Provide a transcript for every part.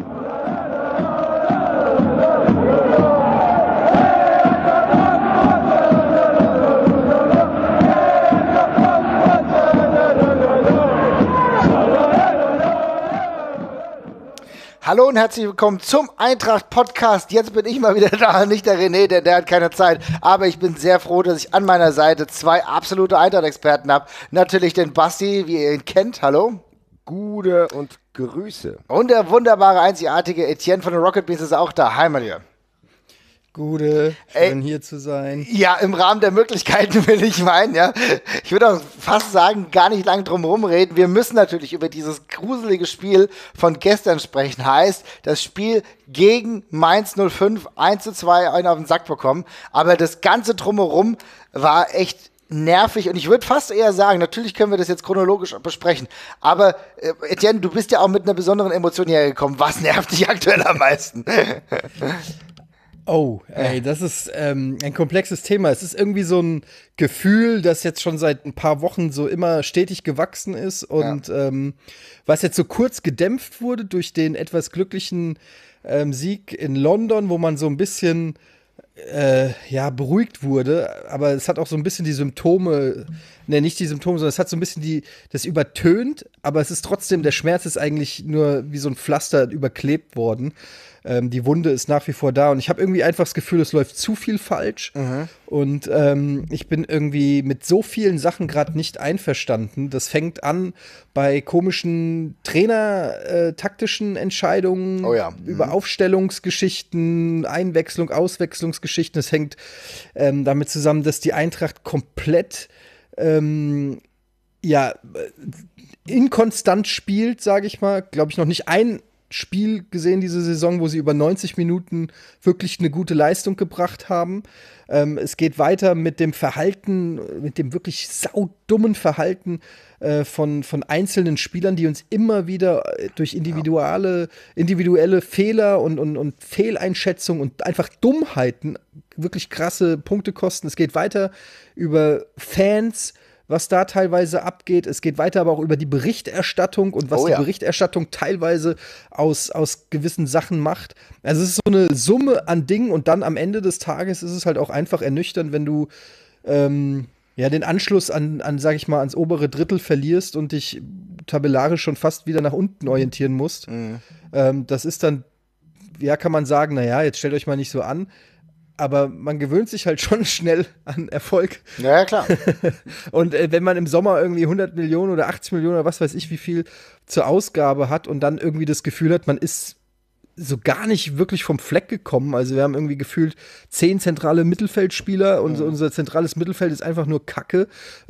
Hallo und herzlich willkommen zum Eintracht-Podcast. Jetzt bin ich mal wieder da, nicht der René, denn der hat keine Zeit. Aber ich bin sehr froh, dass ich an meiner Seite zwei absolute Eintracht-Experten habe. Natürlich den Basti, wie ihr ihn kennt. Hallo. Gute und Grüße. Und der wunderbare, einzigartige Etienne von den Rocket Beans ist auch da. Hi, mein Lieber. Gute, schön hier zu sein. Ja, im Rahmen der Möglichkeiten will ich meinen, ja. Ich würde auch fast sagen, gar nicht lang drum herum reden. Wir müssen natürlich über dieses gruselige Spiel von gestern sprechen. Heißt, das Spiel gegen Mainz 05, 1:2 einen auf den Sack bekommen. Aber das Ganze drumherum war echt nervig und ich würde fast eher sagen, natürlich können wir das jetzt chronologisch besprechen, aber Etienne, du bist ja auch mit einer besonderen Emotion hergekommen. Was nervt dich aktuell am meisten? Oh, ey, das ist ein komplexes Thema. Es ist irgendwie so ein Gefühl, das jetzt schon seit ein paar Wochen so immer stetig gewachsen ist und was jetzt so kurz gedämpft wurde durch den etwas glücklichen Sieg in London, wo man so ein bisschen beruhigt wurde, aber es hat auch so ein bisschen die Symptome, nicht die Symptome, sondern es hat so ein bisschen das übertönt, aber es ist trotzdem, der Schmerz ist eigentlich nur wie so ein Pflaster überklebt worden. Die Wunde ist nach wie vor da und ich habe irgendwie einfach das Gefühl, es läuft zu viel falsch und ich bin irgendwie mit so vielen Sachen gerade nicht einverstanden. Das fängt an bei komischen taktischen Entscheidungen, über Aufstellungsgeschichten, Einwechslung, Auswechslungsgeschichten. Es hängt damit zusammen, dass die Eintracht komplett inkonstant spielt, sage ich mal. Glaube ich, noch nicht ein Spiel gesehen diese Saison, wo sie über 90 Minuten wirklich eine gute Leistung gebracht haben. Es geht weiter mit dem Verhalten, mit dem wirklich saudummen Verhalten von einzelnen Spielern, die uns immer wieder durch individuelle Fehler und Fehleinschätzungen und einfach Dummheiten wirklich krasse Punkte kosten. Es geht weiter über Fans, was da teilweise abgeht. Es geht weiter aber auch über die Berichterstattung und was die Berichterstattung teilweise aus gewissen Sachen macht. Also es ist so eine Summe an Dingen und dann am Ende des Tages ist es halt auch einfach ernüchternd, wenn du den Anschluss sag ich mal, ans obere Drittel verlierst und dich tabellarisch schon fast wieder nach unten orientieren musst. Das ist dann, kann man sagen, jetzt stellt euch mal nicht so an. Aber man gewöhnt sich halt schon schnell an Erfolg. Ja, klar. Und wenn man im Sommer irgendwie 100 Millionen oder 80 Millionen oder was weiß ich wie viel zur Ausgabe hat und dann irgendwie das Gefühl hat, man ist so gar nicht wirklich vom Fleck gekommen. Also wir haben irgendwie gefühlt 10 zentrale Mittelfeldspieler und unser zentrales Mittelfeld ist einfach nur Kacke.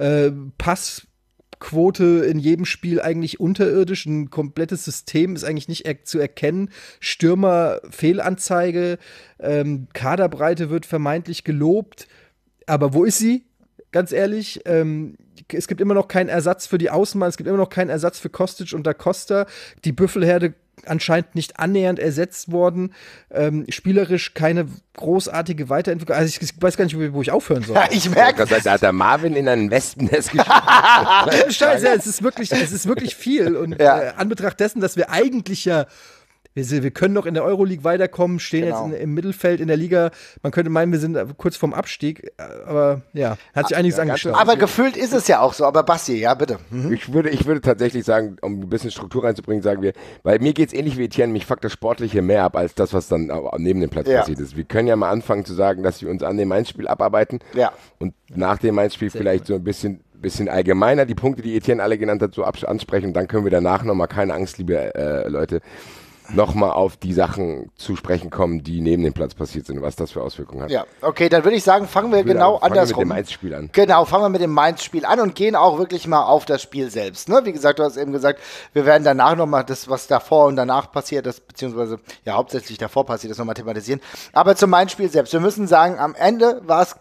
Passquote in jedem Spiel eigentlich unterirdisch. Ein komplettes System ist eigentlich nicht zu erkennen. Stürmer, Fehlanzeige, Kaderbreite wird vermeintlich gelobt. Aber wo ist sie? Ganz ehrlich, es gibt immer noch keinen Ersatz für die Außenbahn, es gibt immer noch keinen Ersatz für Kostic und Da Costa. Die Büffelherde anscheinend nicht annähernd ersetzt worden. Spielerisch keine großartige Weiterentwicklung. Also ich weiß gar nicht, wo ich aufhören soll. Ja, ich merke das. Heißt, da hat der Marvin in einem Wespennest gespielt. Scheiße, es ist wirklich viel. Und Anbetracht dessen, dass wir eigentlich wir können noch in der Euroleague weiterkommen, stehen jetzt im Mittelfeld in der Liga. Man könnte meinen, wir sind kurz vorm Abstieg, aber hat sich einiges angeschaut. Aber gefühlt ist es ja auch so. Aber Basti, ja, bitte. Ich würde tatsächlich sagen, um ein bisschen Struktur reinzubringen, sagen wir, weil mir geht es ähnlich wie Etienne, mich fuckt das Sportliche mehr ab, als das, was dann neben dem Platz passiert ist. Wir können ja mal anfangen zu sagen, dass wir uns an dem Mainz-Spiel abarbeiten und nach dem Mainz-Spiel vielleicht so ein bisschen allgemeiner die Punkte, die Etienne alle genannt hat, so ansprechen. Und dann können wir danach nochmal, keine Angst, liebe Leute, nochmal auf die Sachen zu sprechen kommen, die neben dem Platz passiert sind, was das für Auswirkungen hat. Ja, okay, dann würde ich sagen, fangen wir andersrum. Fangen wir mit dem Mainz-Spiel an. Genau, fangen wir mit dem Mainz-Spiel an und gehen auch wirklich mal auf das Spiel selbst. Ne? Wie gesagt, du hast eben gesagt, wir werden danach nochmal das, was davor und danach passiert ist, beziehungsweise hauptsächlich davor passiert ist, nochmal thematisieren. Aber zum Mainz-Spiel selbst. Wir müssen sagen, am Ende war es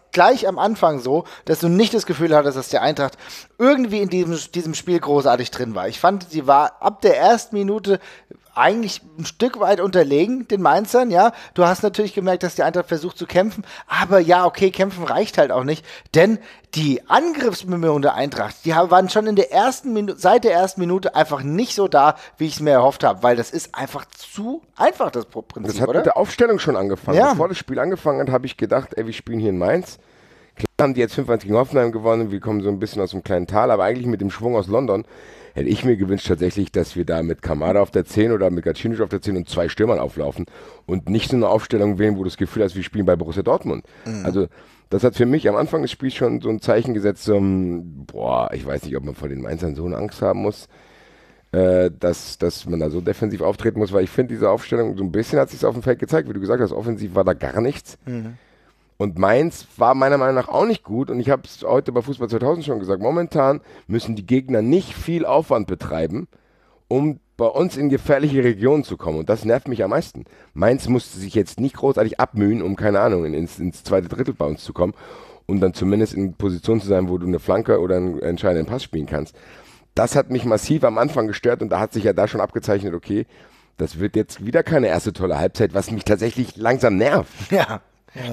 gleich am Anfang so, dass du nicht das Gefühl hattest, dass die Eintracht irgendwie in diesem Spiel großartig drin war. Ich fand, sie war ab der ersten Minute eigentlich ein Stück weit unterlegen, den Mainzern, ja. Du hast natürlich gemerkt, dass die Eintracht versucht zu kämpfen, aber ja, okay, kämpfen reicht halt auch nicht, denn die Angriffsbemühungen der Eintracht, die waren schon seit der ersten Minute einfach nicht so da, wie ich es mir erhofft habe, weil das ist einfach zu einfach, das Prinzip, das hat oder? mit der Aufstellung schon angefangen. Ja. Bevor das Spiel angefangen hat, habe ich gedacht, wir spielen hier in Mainz. Klar haben die jetzt 5-1 gegen Hoffenheim gewonnen, wir kommen so ein bisschen aus dem kleinen Tal, aber eigentlich mit dem Schwung aus London hätte ich mir gewünscht tatsächlich, dass wir da mit Kamada auf der 10 oder mit Gacinic auf der 10 und 2 Stürmern auflaufen und nicht so eine Aufstellung wählen, wo du das Gefühl hast, wir spielen bei Borussia Dortmund. Also das hat für mich am Anfang des Spiels schon so ein Zeichen gesetzt, ich weiß nicht, ob man vor den Mainzern so eine Angst haben muss, dass man da so defensiv auftreten muss, weil ich finde, diese Aufstellung, so ein bisschen hat sich auf dem Feld gezeigt, wie du gesagt hast, offensiv war da gar nichts. Und Mainz war meiner Meinung nach auch nicht gut. Und ich habe es heute bei Fußball 2000 schon gesagt, momentan müssen die Gegner nicht viel Aufwand betreiben, um bei uns in gefährliche Regionen zu kommen. Und das nervt mich am meisten. Mainz musste sich jetzt nicht großartig abmühen, um, keine Ahnung, ins zweite Drittel bei uns zu kommen, um dann zumindest in Position zu sein, wo du eine Flanke oder einen entscheidenden Pass spielen kannst. Das hat mich massiv am Anfang gestört und da hat sich ja da schon abgezeichnet, okay, das wird jetzt wieder keine erste tolle Halbzeit, was mich tatsächlich langsam nervt. Ja.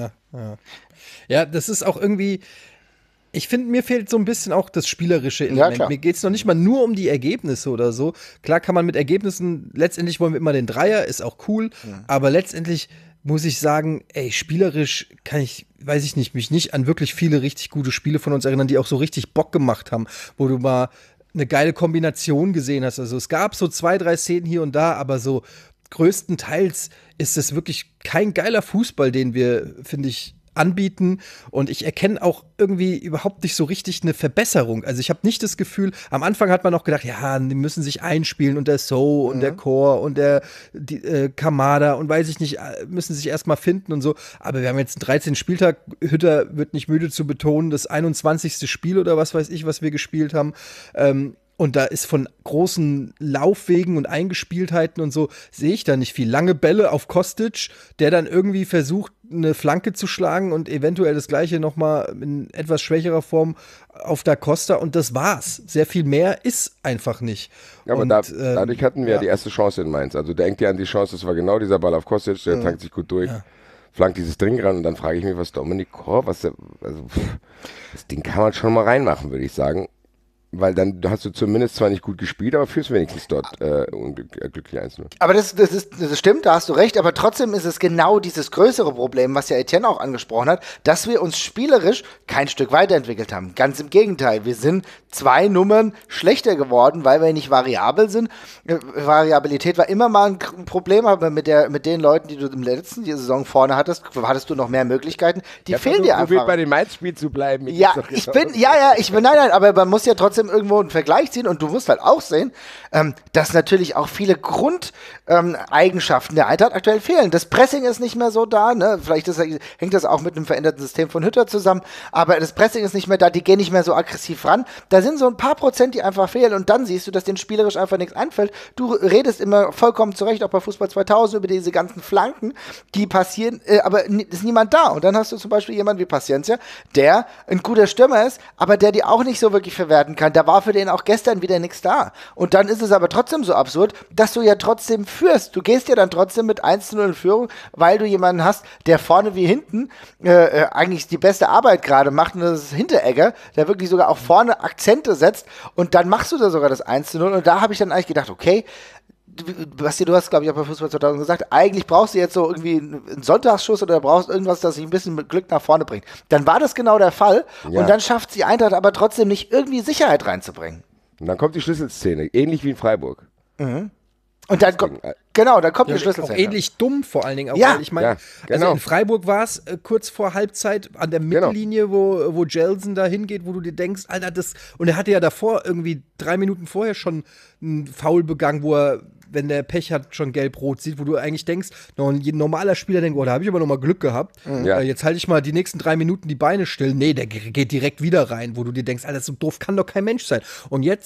Ja, das ist auch irgendwie, ich finde, mir fehlt so ein bisschen auch das spielerische Element. Ja, mir geht es noch nicht mal nur um die Ergebnisse oder so. Klar kann man mit Ergebnissen, letztendlich wollen wir immer den Dreier, ist auch cool, aber letztendlich muss ich sagen, spielerisch kann ich, weiß ich nicht, mich nicht an wirklich viele richtig gute Spiele von uns erinnern, die auch so richtig Bock gemacht haben, wo du mal eine geile Kombination gesehen hast. Also es gab so 2, 3 Szenen hier und da, aber so größtenteils ist es wirklich kein geiler Fußball, den wir, finde ich, anbieten. Und ich erkenne auch irgendwie überhaupt nicht so richtig eine Verbesserung. Also ich habe nicht das Gefühl, am Anfang hat man noch gedacht, ja, die müssen sich einspielen und der So und der Chor und der Kamada und weiß ich nicht, müssen sich erstmal finden und so. Aber wir haben jetzt einen 13. Spieltag. Hütter wird nicht müde zu betonen, das 21. Spiel oder was weiß ich, was wir gespielt haben. Und da ist von großen Laufwegen und Eingespieltheiten und so, sehe ich da nicht viel. Lange Bälle auf Kostic, der dann irgendwie versucht, eine Flanke zu schlagen und eventuell das Gleiche nochmal in etwas schwächerer Form auf Da Costa und das war's. Sehr viel mehr ist einfach nicht. Ja, aber und, dadurch hatten wir ja die erste Chance in Mainz. Also denkt ihr an die Chance, das war genau dieser Ball auf Kostic, der tankt sich gut durch. Flankt dieses Ding ran und dann frage ich mich, was Dominik Kor, das Ding kann man schon mal reinmachen, würde ich sagen. Weil dann hast du zumindest zwar nicht gut gespielt, aber führst wenigstens dort glücklich 1-0. Aber das stimmt, da hast du recht, aber trotzdem ist es genau dieses größere Problem, was ja Etienne auch angesprochen hat, dass wir uns spielerisch kein Stück weiterentwickelt haben. Ganz im Gegenteil, wir sind 2 Nummern schlechter geworden, weil wir nicht variabel sind. Variabilität war immer mal ein Problem, aber mit den Leuten, die du im letzten Saison vorne hattest du noch mehr Möglichkeiten. Die fehlen dir einfach. Bei dem Mainz-Spiel zu bleiben. Nein, aber man muss ja trotzdem irgendwo einen Vergleich ziehen und du musst halt auch sehen, dass natürlich auch viele Grundeigenschaften der Eintracht aktuell fehlen. Das Pressing ist nicht mehr so da, ne? Vielleicht hängt das auch mit einem veränderten System von Hütter zusammen, aber das Pressing ist nicht mehr da, die gehen nicht mehr so aggressiv ran. Da sind so ein paar Prozent, die einfach fehlen und dann siehst du, dass denen spielerisch einfach nichts einfällt. Du redest immer vollkommen zurecht, auch bei Fußball 2000, über diese ganzen Flanken, die passieren, aber ist niemand da. Und dann hast du zum Beispiel jemanden wie Paciencia, der ein guter Stürmer ist, aber der die auch nicht so wirklich verwerten kann. Da war für den auch gestern wieder nichts da. Und dann ist es aber trotzdem so absurd, dass du ja trotzdem führst. Du gehst ja dann trotzdem mit 1-0 in Führung, weil du jemanden hast, der vorne wie hinten eigentlich die beste Arbeit gerade macht. Und das ist Hinteregger, der wirklich sogar auch vorne Akzente setzt. Und dann machst du da sogar das 1-0. Und da habe ich dann eigentlich gedacht, okay, Basti, du hast, glaube ich, auch bei Fußball 2000 gesagt, eigentlich brauchst du jetzt so irgendwie einen Sonntagsschuss oder brauchst irgendwas, das sich ein bisschen mit Glück nach vorne bringt. Dann war das genau der Fall und dann schafft die Eintracht aber trotzdem nicht irgendwie Sicherheit reinzubringen. Und dann kommt die Schlüsselszene, ähnlich wie in Freiburg. Und dann kommt die Schlüsselszene. Auch ähnlich dumm vor allen Dingen. Auch, Ja, weil ich meine, genau. also in Freiburg war es kurz vor Halbzeit an der Mittellinie, wo Gelson da hingeht, wo du dir denkst, Alter, und er hatte ja davor irgendwie 3 Minuten vorher schon einen Foul begangen, wo er, wenn der Pech hat, schon gelb-rot sieht, wo du eigentlich denkst, ein normaler Spieler denkt, da habe ich aber noch mal Glück gehabt. Jetzt halte ich mal die nächsten 3 Minuten die Beine still. Nee, der geht direkt wieder rein, wo du dir denkst, Alter, so doof kann doch kein Mensch sein. Und jetzt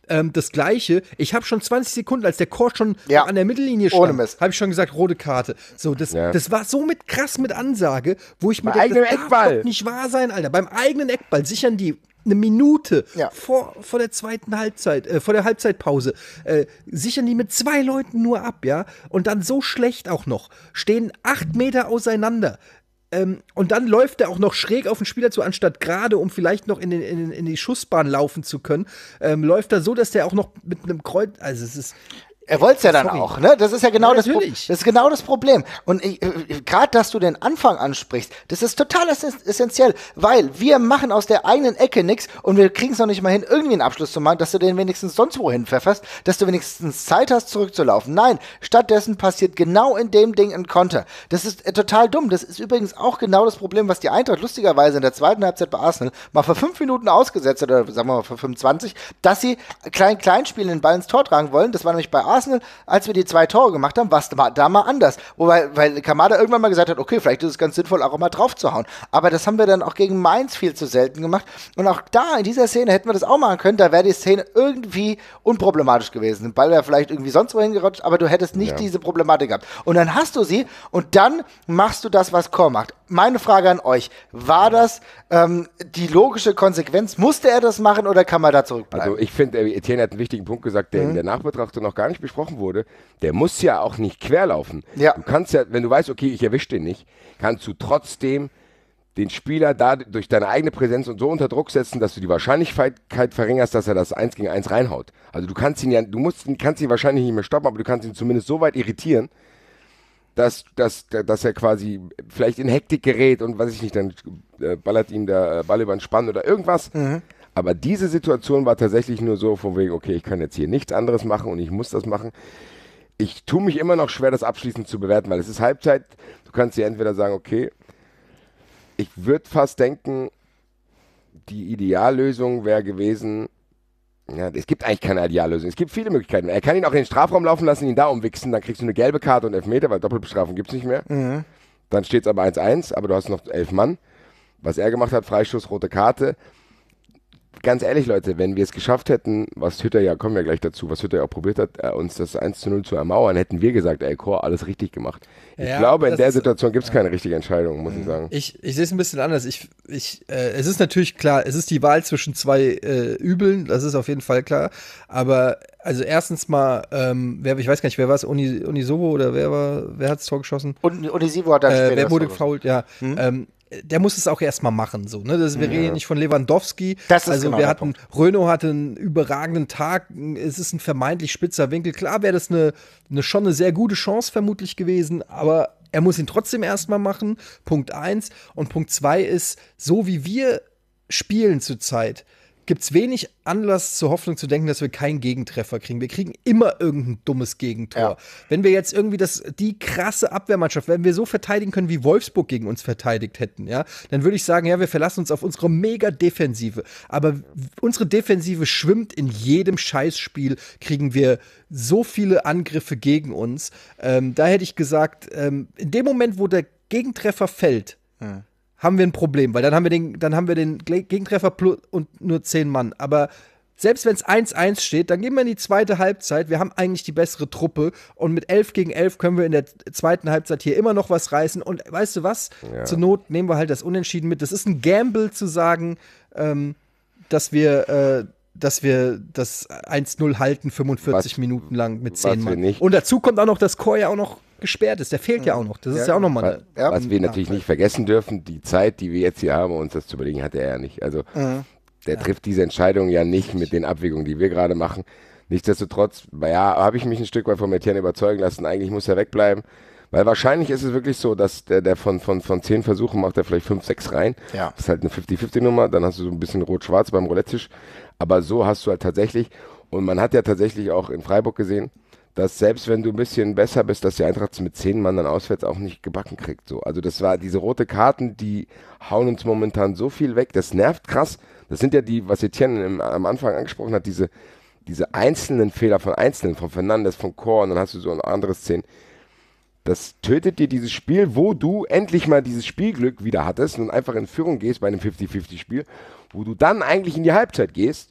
das Gleiche. Ich habe schon 20 Sekunden, als der Chor schon an der Mittellinie stand, habe ich schon gesagt, rote Karte. So, das war so krass mit Ansage, wo ich mir denke, das darf doch nicht wahr sein, Alter. Beim eigenen Eckball sichern die eine Minute vor der zweiten Halbzeit, vor der Halbzeitpause, sichern die mit 2 Leuten nur ab, ja. Und dann so schlecht auch noch. Stehen 8 Meter auseinander. Und dann läuft er auch noch schräg auf den Spieler zu, anstatt gerade, um vielleicht noch in die Schussbahn laufen zu können, läuft er so, dass der auch noch mit einem Kreuz, also es ist... Er wollte es ja dann auch, ne? Das ist ja genau das ist genau das Problem. Und gerade, dass du den Anfang ansprichst, das ist total essentiell, weil wir machen aus der eigenen Ecke nichts und wir kriegen es noch nicht mal hin, irgendwie einen Abschluss zu machen, dass du den wenigstens sonst wohin pfefferst, dass du wenigstens Zeit hast, zurückzulaufen. Nein, stattdessen passiert genau in dem Ding ein Konter. Das ist total dumm. Das ist übrigens auch genau das Problem, was die Eintracht lustigerweise in der zweiten Halbzeit bei Arsenal mal für 5 Minuten ausgesetzt hat, oder sagen wir mal für 25, dass sie klein spielen, den Ball ins Tor tragen wollen. Das war nämlich bei Arsenal, als wir die 2 Tore gemacht haben, war es da mal anders. Weil Kamada irgendwann mal gesagt hat, okay, vielleicht ist es ganz sinnvoll, auch mal drauf zu hauen. Aber das haben wir dann auch gegen Mainz viel zu selten gemacht. Und auch da, in dieser Szene, hätten wir das auch machen können. Da wäre die Szene irgendwie unproblematisch gewesen. Der Ball wäre vielleicht irgendwie sonst wohin gerutscht, aber du hättest nicht diese Problematik gehabt. Und dann hast du sie und dann machst du das, was Chor macht. Meine Frage an euch, war das die logische Konsequenz? Musste er das machen oder kann man da zurückbleiben? Also ich finde, Etienne hat einen wichtigen Punkt gesagt, der in der Nachbetrachtung noch gar nicht besprochen wurde. Der muss ja auch nicht querlaufen. Ja. Du kannst ja, wenn du weißt, okay, ich erwische den nicht, kannst du trotzdem den Spieler da durch deine eigene Präsenz und so unter Druck setzen, dass du die Wahrscheinlichkeit verringerst, dass er das 1 gegen 1 reinhaut. Also du kannst ihn ja, kannst ihn wahrscheinlich nicht mehr stoppen, aber du kannst ihn zumindest so weit irritieren, dass er quasi vielleicht in Hektik gerät und weiß ich nicht, dann ballert ihm der Ball über den Spann oder irgendwas. Aber diese Situation war tatsächlich nur so von wegen, okay, ich kann jetzt hier nichts anderes machen und ich muss das machen. Ich tue mich immer noch schwer, das abschließend zu bewerten, weil es ist Halbzeit. Du kannst dir entweder sagen, okay, ich würde fast denken, die Ideallösung wäre gewesen, ja, es gibt eigentlich keine Ideallösung. Es gibt viele Möglichkeiten. Er kann ihn auch in den Strafraum laufen lassen, ihn da umwichsen, dann kriegst du eine gelbe Karte und Elfmeter, weil Doppelbestrafung gibt es nicht mehr. Dann steht es aber 1-1, aber du hast noch 11 Mann. Was er gemacht hat, Freistoß, rote Karte. Ganz ehrlich, Leute, wenn wir es geschafft hätten, was Hütter ja, kommen wir gleich dazu, was Hütter ja auch probiert hat, uns das 1:0 zu ermauern, hätten wir gesagt, ey, Chor, alles richtig gemacht. Ich glaube, in der Situation gibt es keine richtige Entscheidung, muss ich sagen. Ich sehe es ein bisschen anders. Es ist natürlich klar, es ist die Wahl zwischen 2 Übeln, das ist auf jeden Fall klar. Aber also erstens mal, ich weiß gar nicht, wer war es, Unisovo oder wer hat das Tor geschossen? Unisivo hat dann später wer wurde gefoult, ja. Der muss es auch erstmal machen, so, ne? Wir reden nicht von Lewandowski. Das ist genau der Punkt. Renault hatte einen überragenden Tag, es ist ein vermeintlich spitzer Winkel. Klar wäre das schon eine sehr gute Chance vermutlich gewesen, aber er muss ihn trotzdem erstmal machen, Punkt 1. Und Punkt 2 ist, so wie wir spielen zurzeit, gibt es wenig Anlass zur Hoffnung zu denken, dass wir keinen Gegentreffer kriegen. Wir kriegen immer irgendein dummes Gegentor. Ja. Wenn wir jetzt irgendwie die krasse Abwehrmannschaft, wenn wir so verteidigen können, wie Wolfsburg gegen uns verteidigt hätten, ja, dann würde ich sagen, ja, wir verlassen uns auf unsere Mega-Defensive. Aber unsere Defensive schwimmt in jedem Scheißspiel, kriegen wir so viele Angriffe gegen uns. Da hätte ich gesagt, in dem Moment, wo der Gegentreffer fällt, haben wir ein Problem, weil dann haben wir den Gegentreffer und nur 10 Mann. Aber selbst wenn es 1-1 steht, dann gehen wir in die zweite Halbzeit. Wir haben eigentlich die bessere Truppe und mit 11 gegen 11 können wir in der zweiten Halbzeit hier immer noch was reißen. Und weißt du was? Ja. Zur Not nehmen wir halt das Unentschieden mit. Das ist ein Gamble zu sagen, dass wir das 1-0 halten, 45 Minuten lang mit 10 Mann. Und dazu kommt auch noch, dass Chor ja auch noch gesperrt ist. Der fehlt ja auch noch. Das ist ja auch nochmal. Was wir natürlich nicht vergessen dürfen, die Zeit, die wir jetzt hier haben, uns das zu überlegen, hat er ja nicht. Also der trifft diese Entscheidung ja nicht mit den Abwägungen, die wir gerade machen. Nichtsdestotrotz, habe ich mich ein Stück weit von Etienne überzeugen lassen, eigentlich muss er wegbleiben. Weil wahrscheinlich ist es wirklich so, dass der von 10 Versuchen macht er vielleicht 5, 6 rein. Ja. Das ist halt eine 50-50-Nummer, dann hast du so ein bisschen rot-schwarz beim Roulette-Tisch. Aber so hast du halt tatsächlich, und man hat ja tatsächlich auch in Freiburg gesehen, dass selbst wenn du ein bisschen besser bist, dass die Eintracht mit 10 Mann dann auswärts auch nicht gebacken kriegt. So. Also das war diese rote Karten, die hauen uns momentan so viel weg, das nervt krass. Das sind ja die, was Etienne am Anfang angesprochen hat, diese einzelnen Fehler von Fernandes, von Chor, und dann hast du so eine andere Szene. Das tötet dir dieses Spiel, wo du endlich mal dieses Spielglück wieder hattest und einfach in Führung gehst bei einem 50-50-Spiel, wo du dann eigentlich in die Halbzeit gehst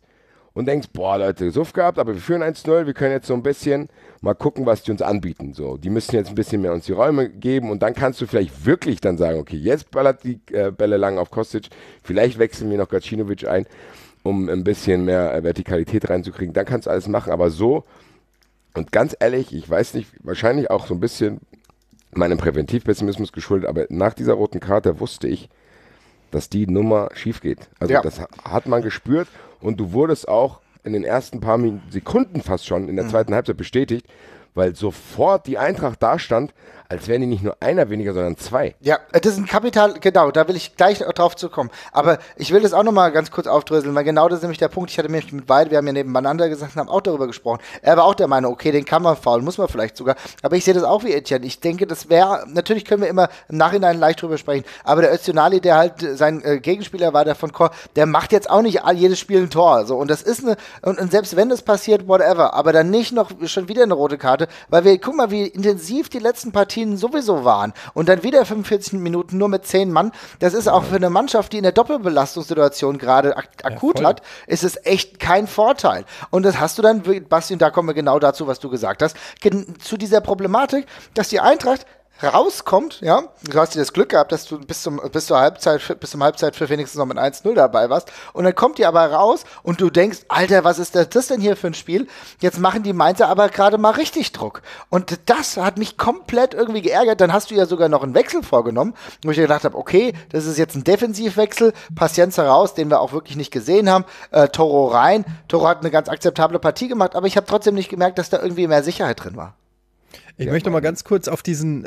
und denkst, boah, Leute, Suff gehabt, aber wir führen 1-0, wir können jetzt so ein bisschen mal gucken, was die uns anbieten. So, die müssen jetzt ein bisschen mehr uns die Räume geben und dann kannst du vielleicht wirklich dann sagen, okay, jetzt ballert die Bälle lang auf Kostic, vielleicht wechseln wir noch Gacinovic ein, um ein bisschen mehr Vertikalität reinzukriegen. Dann kannst du alles machen, aber so, und ganz ehrlich, ich weiß nicht, wahrscheinlich auch so ein bisschen meinem Präventivpessimismus geschuldet, aber nach dieser roten Karte wusste ich, dass die Nummer schief geht. Also das hat man gespürt und du wurdest auch in den ersten paar Sekunden fast schon in der zweiten Halbzeit bestätigt, weil sofort die Eintracht da stand, als wären die nicht nur einer weniger, sondern zwei. Ja, das ist ein Kapital, genau, da will ich gleich drauf zu kommen. Aber ich will das auch nochmal ganz kurz aufdröseln, weil genau das ist nämlich der Punkt. Ich hatte mich mit beiden, wir haben ja nebeneinander gesessen, haben auch darüber gesprochen. Er war auch der Meinung, okay, den kann man faulen, muss man vielleicht sogar. Aber ich sehe das auch wie Etienne. Ich denke, das wäre, natürlich können wir immer im Nachhinein leicht drüber sprechen, aber der Öztunali, der halt sein Gegenspieler war, der von Chor, der macht jetzt auch nicht jedes Spiel ein Tor. So. Und das ist und selbst wenn das passiert, whatever, aber dann nicht noch schon wieder eine rote Karte, weil wir, guck mal, wie intensiv die letzten Partien sowieso waren. Und dann wieder 45 Minuten nur mit 10 Mann. Das ist auch für eine Mannschaft, die in der Doppelbelastungssituation gerade akut hat, ist es echt kein Vorteil. Und das hast du dann, Basti, und da kommen wir genau dazu, was du gesagt hast, zu dieser Problematik, dass die Eintracht rauskommt, ja, du hast dir das Glück gehabt, dass du bis zum Halbzeit für wenigstens noch mit 1-0 dabei warst und dann kommt die aber raus und du denkst, Alter, was ist das denn hier für ein Spiel? Jetzt machen die Mainzer aber gerade mal richtig Druck und das hat mich komplett irgendwie geärgert. Dann hast du ja sogar noch einen Wechsel vorgenommen, wo ich gedacht habe, okay, das ist jetzt ein Defensivwechsel, Pacienza raus, den wir auch wirklich nicht gesehen haben, Toro rein. Toro hat eine ganz akzeptable Partie gemacht, aber ich habe trotzdem nicht gemerkt, dass da irgendwie mehr Sicherheit drin war. Ich möchte noch mal ganz kurz auf diesen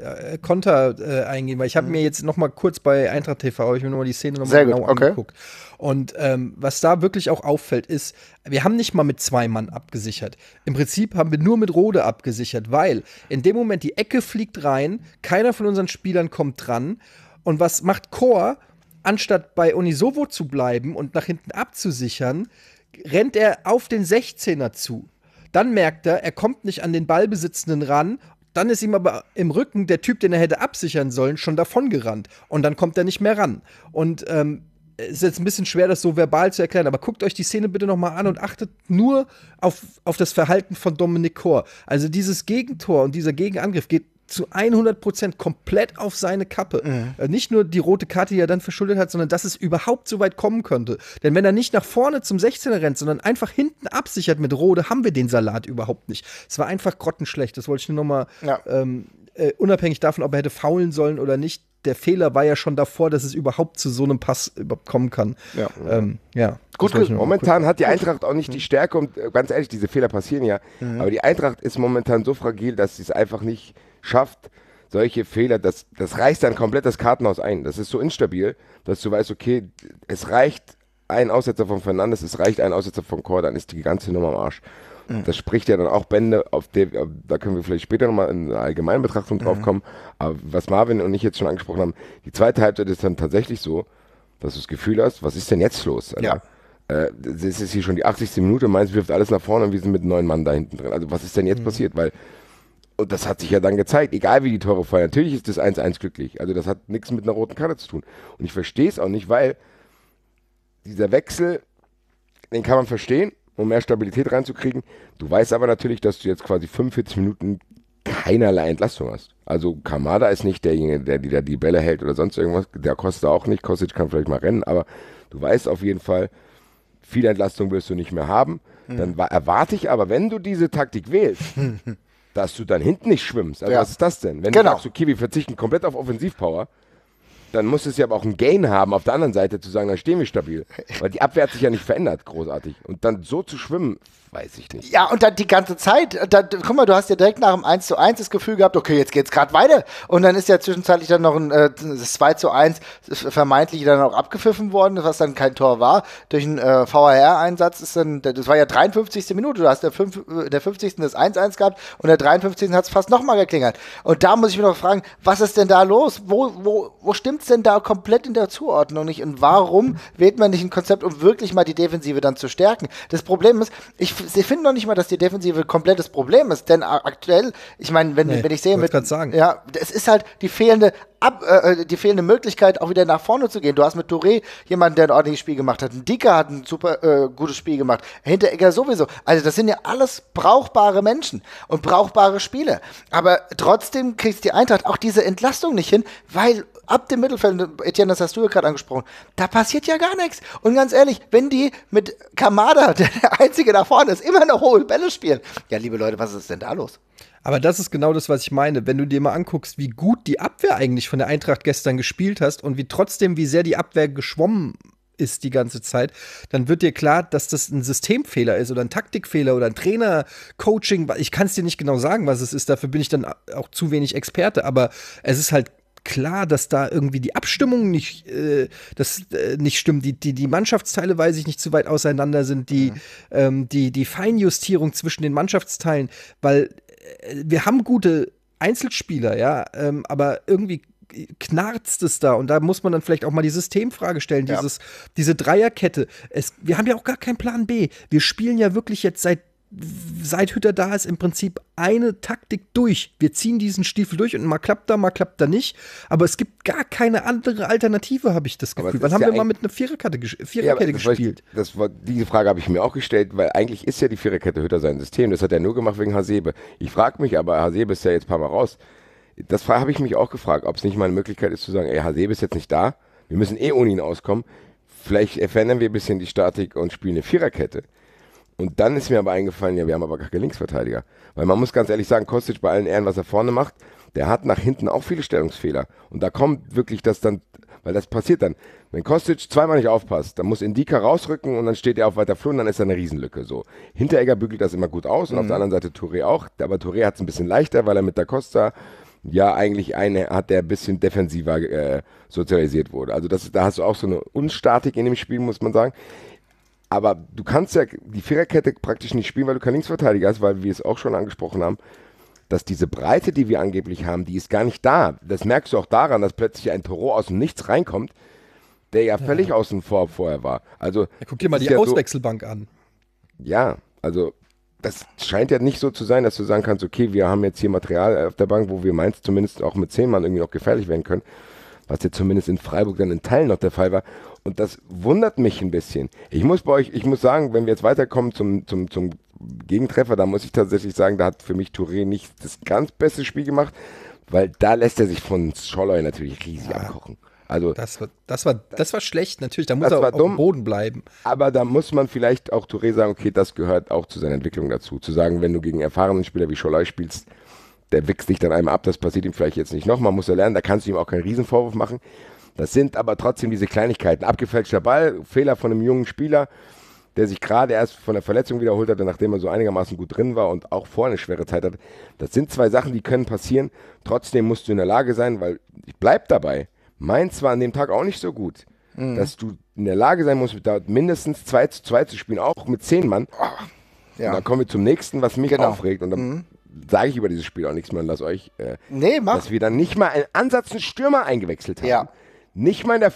Konter eingehen, weil ich habe mir jetzt noch mal kurz bei Eintracht TV, ich habe mir noch mal die Szene noch mal genau angeguckt. Und was da wirklich auch auffällt, ist, wir haben nicht mal mit 2 Mann abgesichert. Im Prinzip haben wir nur mit Rode abgesichert, weil in dem Moment die Ecke fliegt rein, keiner von unseren Spielern kommt dran. Und was macht Chor? Anstatt bei Onisovo zu bleiben und nach hinten abzusichern, rennt er auf den 16er zu. Dann merkt er kommt nicht an den Ballbesitzenden ran. Dann ist ihm aber im Rücken der Typ, den er hätte absichern sollen, schon davon gerannt. Und dann kommt er nicht mehr ran. Und es ist jetzt ein bisschen schwer, das so verbal zu erklären, aber guckt euch die Szene bitte noch mal an und achtet nur auf das Verhalten von Dominik Chor. Also dieses Gegentor und dieser Gegenangriff geht zu 100% komplett auf seine Kappe. Nicht nur die rote Karte, die er dann verschuldet hat, sondern dass es überhaupt so weit kommen könnte. Denn wenn er nicht nach vorne zum 16er rennt, sondern einfach hinten absichert mit Rode, haben wir den Salat überhaupt nicht. Es war einfach grottenschlecht. Das wollte ich nur noch mal, unabhängig davon, ob er hätte faulen sollen oder nicht. Der Fehler war ja schon davor, dass es überhaupt zu so einem Pass kommen kann. Gut, momentan hat die Eintracht auch nicht die Stärke und ganz ehrlich, diese Fehler passieren ja. Aber die Eintracht ist momentan so fragil, dass sie es einfach nicht schafft, solche Fehler, das reißt dann komplett das Kartenhaus ein. Das ist so instabil, dass du weißt, okay, es reicht ein Aussetzer von Fernandes, es reicht ein Aussetzer von Chor, dann ist die ganze Nummer am Arsch. Das spricht ja dann auch Bände, da können wir vielleicht später nochmal in eine Allgemeinbetrachtung drauf kommen, aber was Marvin und ich jetzt schon angesprochen haben, die zweite Halbzeit ist dann tatsächlich so, dass du das Gefühl hast, was ist denn jetzt los? Alter? Das ist hier schon die 80. Minute, Mainz wirft alles nach vorne und wir sind mit 9 Mann da hinten drin. Also was ist denn jetzt passiert? Weil, und das hat sich ja dann gezeigt, egal wie die Tore fallen, natürlich ist das 1-1 glücklich. Also das hat nichts mit einer roten Karte zu tun. Und ich verstehe es auch nicht, weil dieser Wechsel, den kann man verstehen, um mehr Stabilität reinzukriegen. Du weißt aber natürlich, dass du jetzt quasi 45 Minuten keinerlei Entlastung hast. Also Kamada ist nicht derjenige, der dir die Bälle hält oder sonst irgendwas. Der Costa auch nicht. Kostic kann vielleicht mal rennen, aber du weißt auf jeden Fall, viel Entlastung wirst du nicht mehr haben. Dann erwarte ich aber, wenn du diese Taktik wählst, dass du dann hinten nicht schwimmst. Also was ist das denn? Wenn du sagst, okay, wir verzichten komplett auf Offensivpower, dann muss es ja aber auch einen Gain haben, auf der anderen Seite zu sagen, da stehen wir stabil. Weil die Abwehr hat sich ja nicht verändert, großartig. Und dann so zu schwimmen, weiß ich nicht. Ja, und dann die ganze Zeit, guck mal, du hast ja direkt nach dem 1:1 das Gefühl gehabt, okay, jetzt geht's gerade weiter. Und dann ist ja zwischenzeitlich dann noch das 2:1 vermeintlich dann auch abgepfiffen worden, was dann kein Tor war. Durch einen VAR-Einsatz ist dann, das war ja 53. Minute, du hast in der 50. das 1:1 gehabt und der 53. hat es fast nochmal geklingelt. Und da muss ich mich noch fragen, was ist denn da los? Wo stimmt's es denn da komplett in der Zuordnung nicht? Und warum wählt man nicht ein Konzept, um wirklich mal die Defensive dann zu stärken? Das Problem ist, ich finde noch nicht mal, dass die Defensive komplett das Problem ist, denn aktuell, ich meine, wenn ich sehe ja, es ist halt die fehlende Möglichkeit, auch wieder nach vorne zu gehen. Du hast mit Touré jemanden, der ein ordentliches Spiel gemacht hat. Ein Dicker hat ein super gutes Spiel gemacht. Hinteregger sowieso. Also das sind ja alles brauchbare Menschen und brauchbare Spiele. Aber trotzdem kriegst die Eintracht auch diese Entlastung nicht hin, weil ab dem Mittelfeld, Etienne, das hast du ja gerade angesprochen, da passiert ja gar nichts. Und ganz ehrlich, wenn die mit Kamada, der Einzige da vorne ist, immer noch hohe Bälle spielen, ja, liebe Leute, was ist denn da los? Aber das ist genau das, was ich meine. Wenn du dir mal anguckst, wie gut die Abwehr eigentlich von der Eintracht gestern gespielt hast und wie sehr die Abwehr geschwommen ist die ganze Zeit, dann wird dir klar, dass das ein Systemfehler ist oder ein Taktikfehler oder ein Trainer-Coaching. Ich kann es dir nicht genau sagen, was es ist. Dafür bin ich dann auch zu wenig Experte. Aber es ist halt klar, dass da irgendwie die Abstimmung nicht stimmt. Die Mannschaftsteile, weiß ich nicht, zu weit auseinander sind. Die Feinjustierung zwischen den Mannschaftsteilen, weil wir haben gute Einzelspieler, ja, aber irgendwie knarzt es da und da muss man dann vielleicht auch mal die Systemfrage stellen, diese Dreierkette. Wir haben ja auch gar keinen Plan B. Wir spielen ja wirklich jetzt seit Hütter da ist, im Prinzip eine Taktik durch. Wir ziehen diesen Stiefel durch und mal klappt da nicht. Aber es gibt gar keine andere Alternative, habe ich das Gefühl. Wann haben wir mal mit einer Viererkette gespielt? Diese Frage habe ich mir auch gestellt, weil eigentlich ist ja die Viererkette Hütter sein System. Das hat er nur gemacht wegen Hasebe. Ich frage mich aber, Hasebe ist ja jetzt ein paar Mal raus. Das habe ich mich auch gefragt, ob es nicht mal eine Möglichkeit ist zu sagen, Hasebe ist jetzt nicht da, wir müssen ohne ihn auskommen. Vielleicht verändern wir ein bisschen die Statik und spielen eine Viererkette. Und dann ist mir aber eingefallen, wir haben aber gar keinen Linksverteidiger. Weil man muss ganz ehrlich sagen, Kostic bei allen Ehren, was er vorne macht, der hat nach hinten auch viele Stellungsfehler. Und da kommt wirklich das dann, weil das passiert dann, wenn Kostic zweimal nicht aufpasst, dann muss Indika rausrücken und dann steht er auf weiter Flur und dann ist da eine Riesenlücke. So. Hinteregger bügelt das immer gut aus und auf der anderen Seite Touré auch. Aber Touré hat es ein bisschen leichter, weil er mit Da Costa eigentlich eine hat, der ein bisschen defensiver sozialisiert wurde. Also da hast du auch so eine Unstatik in dem Spiel, muss man sagen. Aber du kannst ja die Viererkette praktisch nicht spielen, weil du keinen Linksverteidiger hast, weil wir es auch schon angesprochen haben, dass diese Breite, die wir angeblich haben, die ist gar nicht da. Das merkst du auch daran, dass plötzlich ein Toro aus dem Nichts reinkommt, der ja völlig außen vor vorher war. Also, guck dir mal die Auswechselbank an. Ja, also das scheint ja nicht so zu sein, dass du sagen kannst, okay, wir haben jetzt hier Material auf der Bank, wo wir meinst, zumindest auch mit 10 Mann irgendwie noch gefährlich werden können, was jetzt zumindest in Freiburg dann in Teilen noch der Fall war. Und das wundert mich ein bisschen. Ich muss sagen, wenn wir jetzt weiterkommen zum Gegentreffer, da muss ich tatsächlich sagen, da hat für mich Touré nicht das ganz beste Spiel gemacht, weil da lässt er sich von Scholloy natürlich riesig abkochen. Also das war schlecht, natürlich, da muss er auf dem Boden bleiben. Aber da muss man vielleicht auch Touré sagen, okay, das gehört auch zu seiner Entwicklung dazu. Zu sagen, wenn du gegen erfahrenen Spieler wie Scholloy spielst, der wächst dich dann einmal ab, das passiert ihm vielleicht jetzt nicht nochmal, muss er lernen, da kannst du ihm auch keinen Riesenvorwurf machen. Das sind aber trotzdem diese Kleinigkeiten. Abgefälschter Ball, Fehler von einem jungen Spieler, der sich gerade erst von der Verletzung wiederholt hatte, nachdem er so einigermaßen gut drin war und auch vorher eine schwere Zeit hatte. Das sind 2 Sachen, die können passieren. Trotzdem musst du in der Lage sein, weil ich bleib dabei, Mainz war an dem Tag auch nicht so gut, dass du in der Lage sein musst, da mindestens 2:2 zu spielen, auch mit 10 Mann. Ja. Und dann kommen wir zum nächsten, was mich aufregt. Und dann sage ich über dieses Spiel auch nichts mehr und lass euch, dass wir dann nicht mal einen Ansatz einen Stürmer eingewechselt haben. Ja. Nicht mal in der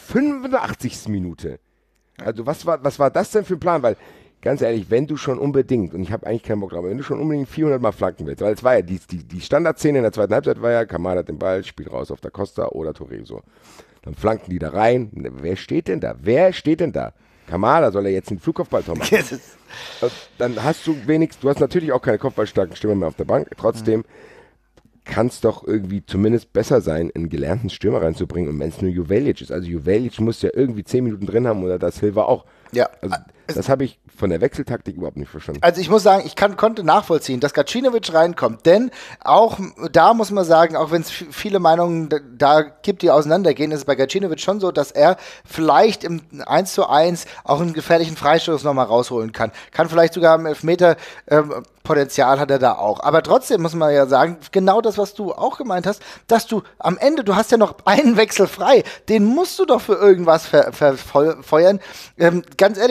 85. Minute. Also was war das denn für ein Plan? Weil, ganz ehrlich, wenn du schon unbedingt, und ich habe eigentlich keinen Bock drauf, wenn du schon unbedingt 400 Mal flanken willst, weil es war ja, die Standardszene in der zweiten Halbzeit war ja, Kamada hat den Ball, spielt raus auf Da Costa oder Touré so. Dann flanken die da rein. Wer steht denn da? Kamada soll er jetzt einen Flugkopfballtor machen. Dann hast du hast natürlich auch keine kopfballstarken Stürmer mehr auf der Bank. Trotzdem kann es doch irgendwie zumindest besser sein, einen gelernten Stürmer reinzubringen. Und wenn es nur Juvelic ist. Also Juvelic muss ja irgendwie 10 Minuten drin haben oder das Silva auch. Ja. Also, das habe ich von der Wechseltaktik überhaupt nicht verstanden. Also ich muss sagen, ich konnte nachvollziehen, dass Gacinovic reinkommt, denn auch da muss man sagen, auch wenn es viele Meinungen da gibt, die auseinandergehen, ist es bei Gacinovic schon so, dass er vielleicht im 1:1 auch einen gefährlichen Freistoß nochmal rausholen kann. Kann vielleicht sogar im Elfmeter Potenzial hat er da auch. Aber trotzdem muss man ja sagen, genau das, was du auch gemeint hast, dass du am Ende, du hast ja noch einen Wechsel frei, den musst du doch für irgendwas verfeuern. Ganz ehrlich, da ist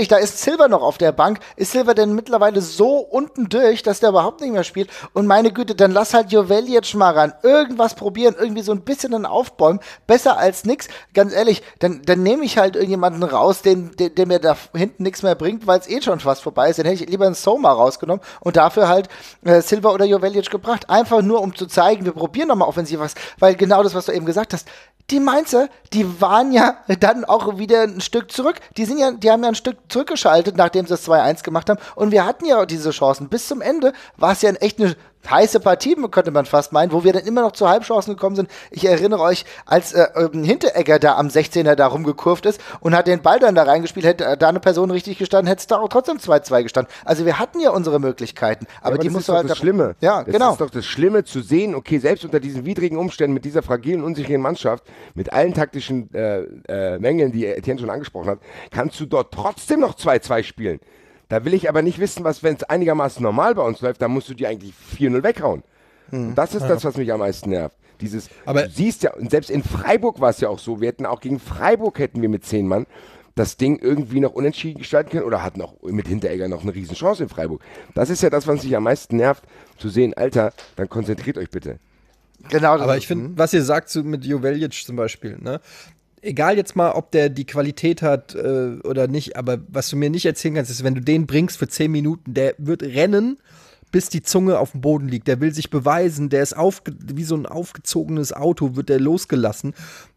Silva noch auf der Bank. Ist Silva denn mittlerweile so unten durch, dass der überhaupt nicht mehr spielt? Und meine Güte, dann lass halt Joveljic mal ran. Irgendwas probieren, irgendwie so ein bisschen dann aufbäumen. Besser als nix. Ganz ehrlich, dann nehme ich halt irgendjemanden raus, der mir da hinten nichts mehr bringt, weil es schon fast vorbei ist. Dann hätte ich lieber einen Soma rausgenommen und dafür halt Silva oder Joveljic gebracht. Einfach nur, um zu zeigen, wir probieren nochmal offensiv was. Weil genau das, was du eben gesagt hast, die Mainzer, die waren ja dann auch wieder ein Stück zurück. Die haben ja ein Stück zurückgeschaltet, nachdem sie das 2-1 gemacht haben. Und wir hatten ja auch diese Chancen. Bis zum Ende war es ja echt eine heiße Partie, könnte man fast meinen, wo wir dann immer noch zu Halbchancen gekommen sind. Ich erinnere euch, als Hinteregger da am 16er da rumgekurvt ist und hat den Ball dann da reingespielt, hätte da eine Person richtig gestanden, hätte es da auch trotzdem 2-2 gestanden. Also wir hatten ja unsere Möglichkeiten. Aber die musst du halt... Das ist doch das Schlimme. Ja, genau. Das ist doch das Schlimme zu sehen, okay, selbst unter diesen widrigen Umständen, mit dieser fragilen, unsicheren Mannschaft, mit allen taktischen Mängeln, die Etienne schon angesprochen hat, kannst du dort trotzdem noch 2-2 spielen. Da will ich aber nicht wissen, wenn es einigermaßen normal bei uns läuft, dann musst du die eigentlich 4-0 weghauen. Und das ist das, was mich am meisten nervt. Du siehst ja, und selbst in Freiburg war es ja auch so, wir hätten auch gegen Freiburg mit 10 Mann das Ding irgendwie noch unentschieden gestalten können oder hatten auch mit Hinteregger noch eine Riesenchance in Freiburg. Das ist ja das, was mich am meisten nervt, zu sehen, Alter, dann konzentriert euch bitte. Genau. Aber ich finde, was ihr sagt mit Joveljic zum Beispiel, ne? Egal jetzt mal, ob der die Qualität hat oder nicht, aber was du mir nicht erzählen kannst, ist, wenn du den bringst für 10 Minuten, der wird rennen, bis die Zunge auf dem Boden liegt. Der will sich beweisen, der ist wie so ein aufgezogenes Auto, wird der losgelassen.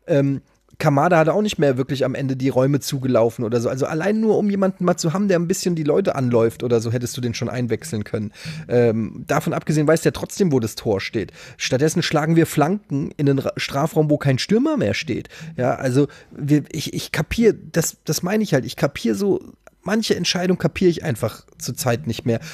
Kamada hat auch nicht mehr wirklich am Ende die Räume zugelaufen oder so. Also allein nur, um jemanden mal zu haben, der ein bisschen die Leute anläuft oder so, hättest du den schon einwechseln können. Davon abgesehen weiß der trotzdem, wo das Tor steht. Stattdessen schlagen wir Flanken in den Strafraum, wo kein Stürmer mehr steht. Ja, also ich kapiere, das meine ich halt, ich kapiere so, manche Entscheidung kapiere ich einfach zurzeit nicht mehr.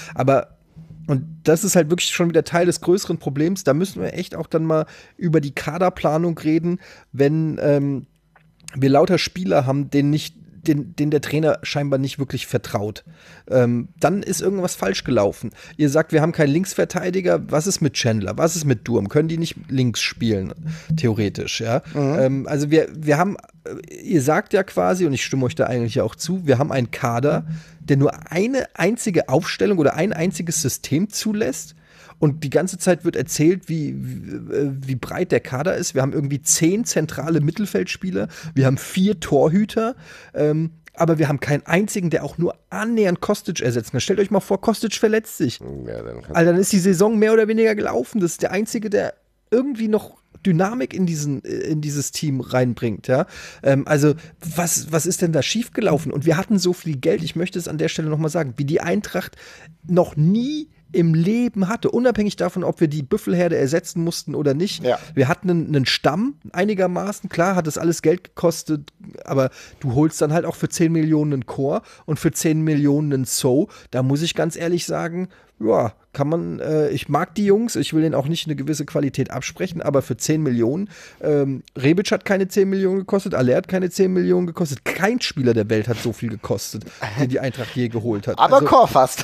Und das ist halt wirklich schon wieder Teil des größeren Problems. Da müssen wir echt auch dann mal über die Kaderplanung reden, wenn wir lauter Spieler haben, denen der Trainer scheinbar nicht wirklich vertraut. Dann ist irgendwas falsch gelaufen. Ihr sagt, wir haben keinen Linksverteidiger. Was ist mit Chandler? Was ist mit Durm? Können die nicht links spielen? Theoretisch, ja. Also wir haben, ihr sagt ja quasi, und ich stimme euch da eigentlich auch zu, wir haben einen Kader, der nur eine einzige Aufstellung oder ein einziges System zulässt. Und die ganze Zeit wird erzählt, wie breit der Kader ist. Wir haben irgendwie 10 zentrale Mittelfeldspieler. Wir haben 4 Torhüter. Aber wir haben keinen einzigen, der auch nur annähernd Kostic ersetzen kann. Stellt euch mal vor, Kostic verletzt sich. Ja, dann ist die Saison mehr oder weniger gelaufen. Das ist der Einzige, der irgendwie noch Dynamik in dieses Team reinbringt. Ja? Also was ist denn da schiefgelaufen? Und wir hatten so viel Geld, ich möchte es an der Stelle nochmal sagen, wie die Eintracht noch nie im Leben hatte, unabhängig davon, ob wir die Büffelherde ersetzen mussten oder nicht. Ja. Wir hatten einen Stamm einigermaßen, klar hat das alles Geld gekostet, aber du holst dann halt auch für 10 Millionen einen Chor und für 10 Millionen einen So. Da muss ich ganz ehrlich sagen, ja, kann man, ich mag die Jungs, ich will denen auch nicht eine gewisse Qualität absprechen, aber für 10 Millionen, Rebic hat keine 10 Millionen gekostet, Aller hat keine 10 Millionen gekostet, kein Spieler der Welt hat so viel gekostet, den die Eintracht je geholt hat. Aber also, Chor fast.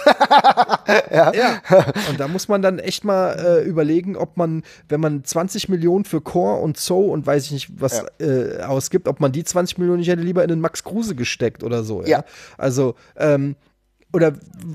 ja. Und da muss man dann echt mal überlegen, ob man, wenn man 20 Millionen für Chor und So und weiß ich nicht was ausgibt, ob man die 20 Millionen nicht hätte lieber in den Max Kruse gesteckt oder so. Ja. Also, oder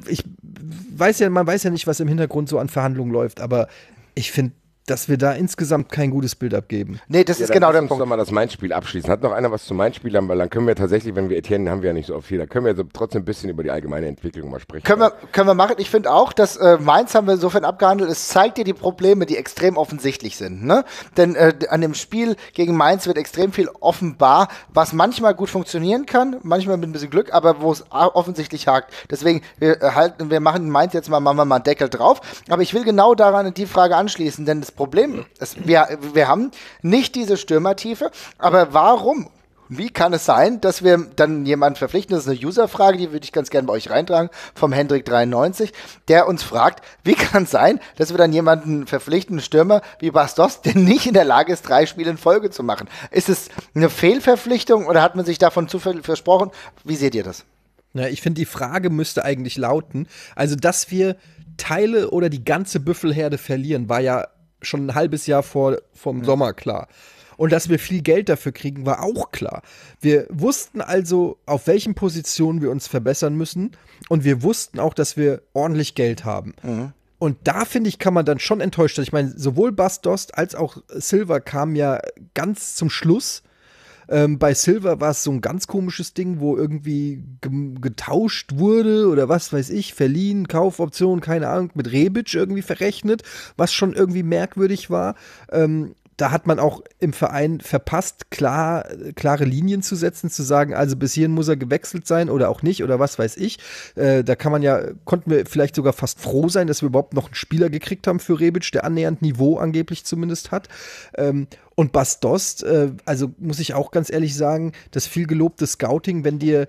man weiß ja nicht, was im Hintergrund so an Verhandlungen läuft, aber ich finde, dass wir da insgesamt kein gutes Bild abgeben. Nee, das ist genau der Punkt. Lass uns doch mal das Mainz-Spiel abschließen. Hat noch einer was zum Mainz-Spiel? Weil dann können wir tatsächlich, wenn wir Etienne haben wir ja nicht so oft viel, da können wir so trotzdem ein bisschen über die allgemeine Entwicklung mal sprechen. Können wir machen. Ich finde auch, dass Mainz haben wir insofern abgehandelt, es zeigt dir die Probleme, die extrem offensichtlich sind. Ne? Denn an dem Spiel gegen Mainz wird extrem viel offenbar, was manchmal gut funktionieren kann, manchmal mit ein bisschen Glück, aber wo es offensichtlich hakt. Deswegen, wir machen Mainz jetzt machen wir mal einen Deckel drauf. Aber ich will genau daran die Frage anschließen, denn das Problem ist, wir haben nicht diese Stürmertiefe, aber warum? Wie kann es sein, dass wir dann jemanden verpflichten, das ist eine User-Frage, die würde ich ganz gerne bei euch reintragen, vom Hendrik93, der uns fragt, wie kann es sein, dass wir dann jemanden verpflichten, einen Stürmer wie Bastos, der nicht in der Lage ist, 3 Spiele in Folge zu machen? Ist es eine Fehlverpflichtung oder hat man sich davon zu viel versprochen? Wie seht ihr das? Na, ich finde, die Frage müsste eigentlich lauten, also dass wir Teile oder die ganze Büffelherde verlieren, war ja schon ein halbes Jahr vom Sommer klar. Und dass wir viel Geld dafür kriegen, war auch klar. Wir wussten also, auf welchen Positionen wir uns verbessern müssen. Und wir wussten auch, dass wir ordentlich Geld haben. Und da, finde ich, kann man dann schon enttäuscht sein. Ich meine, sowohl Bas Dost als auch Silva kamen ja ganz zum Schluss. Bei Silva war es so ein ganz komisches Ding, wo irgendwie getauscht wurde oder was weiß ich, verliehen, Kaufoption, keine Ahnung, mit Rebic irgendwie verrechnet, was schon irgendwie merkwürdig war. Da hat man auch im Verein verpasst, klare Linien zu setzen, zu sagen, also bis hierhin muss er gewechselt sein oder auch nicht oder was weiß ich. Da konnten wir vielleicht sogar fast froh sein, dass wir überhaupt noch einen Spieler gekriegt haben für Rebic, der annähernd Niveau angeblich zumindest hat. Und Bas Dost, also muss ich auch ganz ehrlich sagen, das viel gelobte Scouting,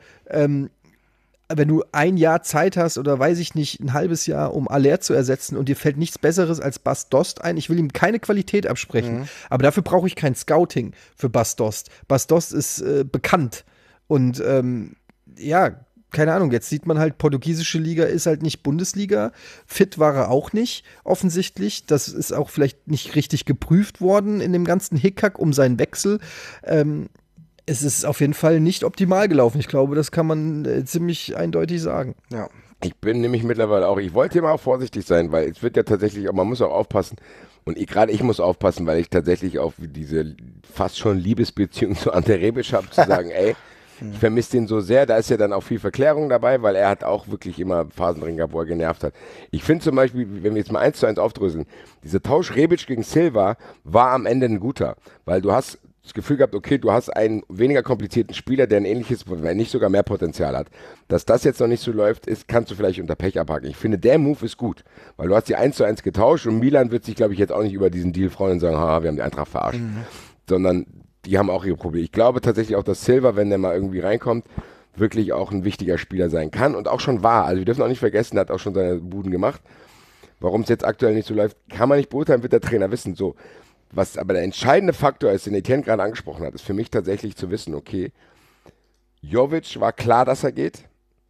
wenn du ein Jahr Zeit hast oder weiß ich nicht, ein halbes Jahr, um Aller zu ersetzen und dir fällt nichts Besseres als Bas Dost ein, ich will ihm keine Qualität absprechen, aber dafür brauche ich kein Scouting für Bas Dost. Bas Dost ist bekannt und keine Ahnung, jetzt sieht man halt, portugiesische Liga ist halt nicht Bundesliga. Fit war er auch nicht, offensichtlich. Das ist auch vielleicht nicht richtig geprüft worden in dem ganzen Hickhack um seinen Wechsel. Es ist auf jeden Fall nicht optimal gelaufen. Ich glaube, das kann man ziemlich eindeutig sagen. Ja. Ich bin nämlich mittlerweile auch, ich wollte immer auch vorsichtig sein, weil es wird ja tatsächlich, man muss auch aufpassen. Und gerade ich muss aufpassen, weil ich tatsächlich auch diese fast schon Liebesbeziehung zu Ante Rebic habe, zu sagen, ey, ich vermisse den so sehr, da ist ja dann auch viel Verklärung dabei, weil er hat auch wirklich immer Phasen drin gehabt, wo er genervt hat. Ich finde zum Beispiel, wenn wir jetzt mal 1:1 aufdröseln, dieser Tausch Rebic gegen Silva war am Ende ein guter, weil du hast das Gefühl gehabt, okay, du hast einen weniger komplizierten Spieler, der ein ähnliches, wenn nicht sogar mehr Potenzial hat. Dass das jetzt noch nicht so läuft, kannst du vielleicht unter Pech abhaken. Ich finde, der Move ist gut, weil du hast die 1:1 getauscht und Milan wird sich, glaube ich, jetzt auch nicht über diesen Deal freuen und sagen, wir haben die Eintracht verarscht, sondern die haben auch ihre Probleme. Ich glaube tatsächlich auch, dass Silva, wenn der mal irgendwie reinkommt, wirklich auch ein wichtiger Spieler sein kann und auch schon war. Also wir dürfen auch nicht vergessen, er hat auch schon seine Buden gemacht. Warum es jetzt aktuell nicht so läuft, kann man nicht beurteilen, wird der Trainer wissen. So, was aber der entscheidende Faktor ist, den Etienne gerade angesprochen hat, ist für mich tatsächlich zu wissen, okay, Jovic war klar, dass er geht.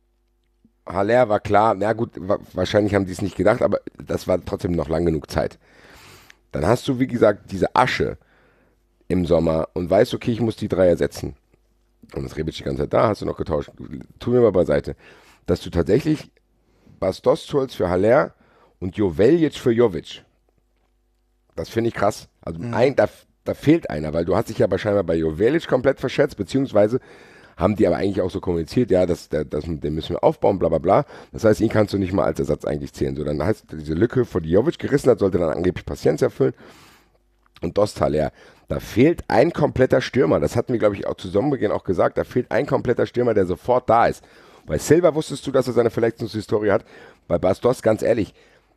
Haller war klar, na gut, wahrscheinlich haben die es nicht gedacht, aber das war trotzdem noch lang genug Zeit. Dann hast du, wie gesagt, diese Asche im Sommer und weißt, okay, ich muss die 3 ersetzen. Und das Rebic die ganze Zeit da, hast du noch getauscht. Tu mir mal beiseite. Dass du tatsächlich Bas Dost holst für Haller und Joveljic für Jovic. Das finde ich krass. Also da fehlt einer, weil du hast dich ja scheinbar bei Joveljic komplett verschätzt, beziehungsweise haben die aber eigentlich auch so kommuniziert, ja, den müssen wir aufbauen, bla bla bla. Das heißt, ihn kannst du nicht mal als Ersatz eigentlich zählen. So, dann heißt diese Lücke, vor die Jovic gerissen hat, sollte dann angeblich Paciencia erfüllen. Und Dost Haller. Da fehlt ein kompletter Stürmer. Das hatten wir, glaube ich, auch zu Saisonbeginn auch gesagt. Da fehlt ein kompletter Stürmer, der sofort da ist. Bei Silva wusstest du, dass er seine Verletzungshistorie hat. Bei Bas Dost, ganz ehrlich,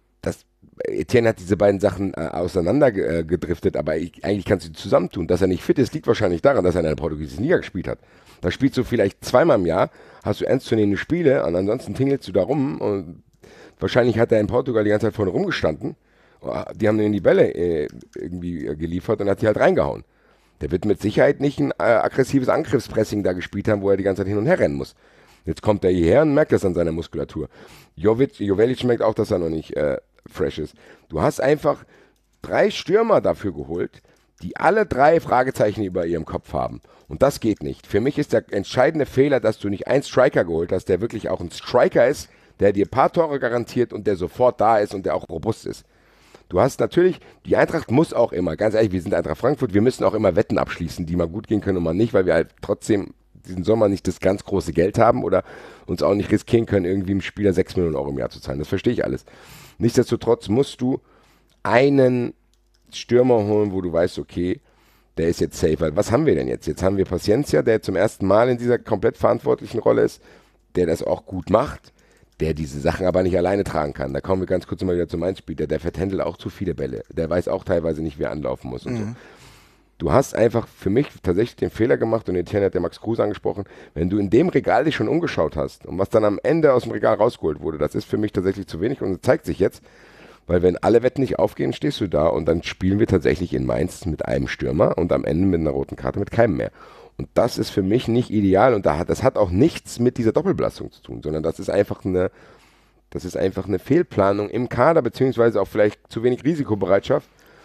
Etienne hat diese beiden Sachen auseinandergedriftet, aber eigentlich kannst du die zusammentun. Dass er nicht fit ist, liegt wahrscheinlich daran, dass er in der portugiesischen Liga gespielt hat. Da spielst du vielleicht zweimal im Jahr, hast du ernstzunehmende Spiele und ansonsten tingelst du da rum und wahrscheinlich hat er in Portugal die ganze Zeit vorne rumgestanden. Die haben ihm die Bälle irgendwie geliefert und hat die halt reingehauen. Der wird mit Sicherheit nicht ein aggressives Angriffspressing da gespielt haben, wo er die ganze Zeit hin und her rennen muss. Jetzt kommt er hierher und merkt das an seiner Muskulatur. Joveljic merkt auch, dass er noch nicht fresh ist. Du hast einfach 3 Stürmer dafür geholt, die alle 3 Fragezeichen über ihrem Kopf haben. Und das geht nicht. Für mich ist der entscheidende Fehler, dass du nicht einen Striker geholt hast, der wirklich auch ein Striker ist, der dir ein paar Tore garantiert und der sofort da ist und der auch robust ist. Du hast natürlich, die Eintracht muss auch immer, ganz ehrlich, wir sind Eintracht Frankfurt, wir müssen auch immer Wetten abschließen, die mal gut gehen können und mal nicht, weil wir halt trotzdem diesen Sommer nicht das ganz große Geld haben oder uns auch nicht riskieren können, irgendwie einem Spieler 6 Millionen Euro im Jahr zu zahlen. Das verstehe ich alles. Nichtsdestotrotz musst du einen Stürmer holen, wo du weißt, okay, der ist jetzt safe. Weil was haben wir denn jetzt? Jetzt haben wir Paciencia, der zum ersten Mal in dieser komplett verantwortlichen Rolle ist, der das auch gut macht, der diese Sachen aber nicht alleine tragen kann. Da kommen wir ganz kurz mal wieder zum Einspiel. Der vertändelt auch zu viele Bälle. Der weiß auch teilweise nicht, wie er anlaufen muss und so. Du hast einfach für mich tatsächlich den Fehler gemacht, und Etienne hat der Max Kruse angesprochen, wenn du in dem Regal dich schon umgeschaut hast und was dann am Ende aus dem Regal rausgeholt wurde, das ist für mich tatsächlich zu wenig und das zeigt sich jetzt, weil wenn alle Wetten nicht aufgehen, stehst du da und dann spielen wir tatsächlich in Mainz mit einem Stürmer und am Ende mit einer roten Karte mit keinem mehr. Und das ist für mich nicht ideal und das hat auch nichts mit dieser Doppelbelastung zu tun, sondern das ist einfach eine Fehlplanung im Kader, beziehungsweise auch vielleicht zu wenig Risikobereitschaft,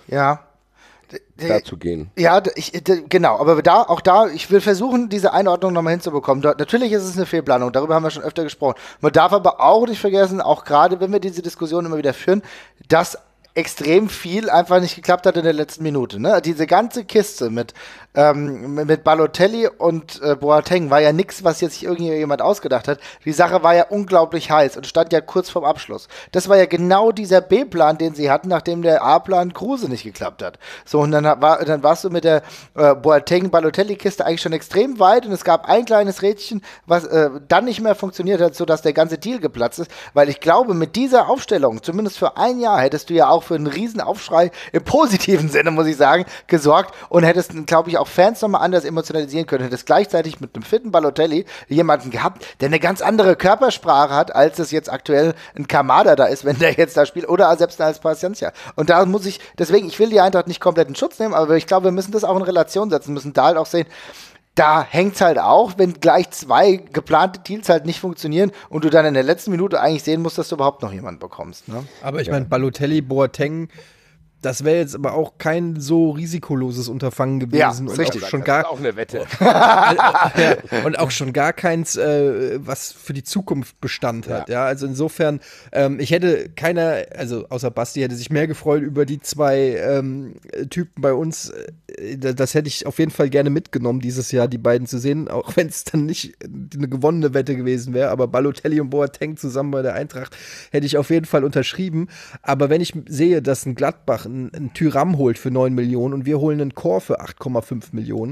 Ja. dazu gehen. Ja, genau, aber ich will versuchen, diese Einordnung nochmal hinzubekommen. Natürlich ist es eine Fehlplanung, darüber haben wir schon öfter gesprochen. Man darf aber auch nicht vergessen, auch gerade wenn wir diese Diskussion immer wieder führen, dass extrem viel einfach nicht geklappt hat in der letzten Minute. Ne? Diese ganze Kiste mit Balotelli und Boateng war ja nichts, was jetzt sich irgendjemand ausgedacht hat. Die Sache war ja unglaublich heiß und stand ja kurz vorm Abschluss. Das war ja genau dieser B-Plan, den sie hatten, nachdem der A-Plan Kruse nicht geklappt hat. So, und dann warst du mit der Boateng-Balotelli-Kiste eigentlich schon extrem weit und es gab ein kleines Rädchen, was dann nicht mehr funktioniert hat, sodass der ganze Deal geplatzt ist, weil ich glaube, mit dieser Aufstellung, zumindest für ein Jahr, hättest du ja auch für einen riesen Aufschrei im positiven Sinne, muss ich sagen, gesorgt und hättest, glaube ich, auch Fans nochmal anders emotionalisieren können. Hättest gleichzeitig mit einem fitten Balotelli jemanden gehabt, der eine ganz andere Körpersprache hat, als es jetzt aktuell ein Kamada da ist, wenn der jetzt da spielt, oder selbst als Paciencia. Und da deswegen, ich will die Eintracht nicht komplett in Schutz nehmen, aber ich glaube, wir müssen das auch in Relation setzen, müssen da halt auch sehen, da hängt es halt auch, wenn gleich 2 geplante Deals halt nicht funktionieren und du dann in der letzten Minute eigentlich sehen musst, dass du überhaupt noch jemanden bekommst. Ne? Aber ich meine, Balotelli, Boateng, das wäre jetzt aber auch kein so risikoloses Unterfangen gewesen. Ja, und richtig. auch schon Das ist auch eine Wette. und auch schon gar keins, was für die Zukunft Bestand hat. Ja, also insofern, ich hätte also außer Basti hätte sich mehr gefreut über die 2 Typen bei uns. Das hätte ich auf jeden Fall gerne mitgenommen, dieses Jahr die beiden zu sehen, auch wenn es dann nicht eine gewonnene Wette gewesen wäre. Aber Balotelli und Boateng zusammen bei der Eintracht hätte ich auf jeden Fall unterschrieben. Aber wenn ich sehe, dass ein Gladbach ein Tyram holt für 9 Millionen und wir holen einen Chor für 8,5 Millionen.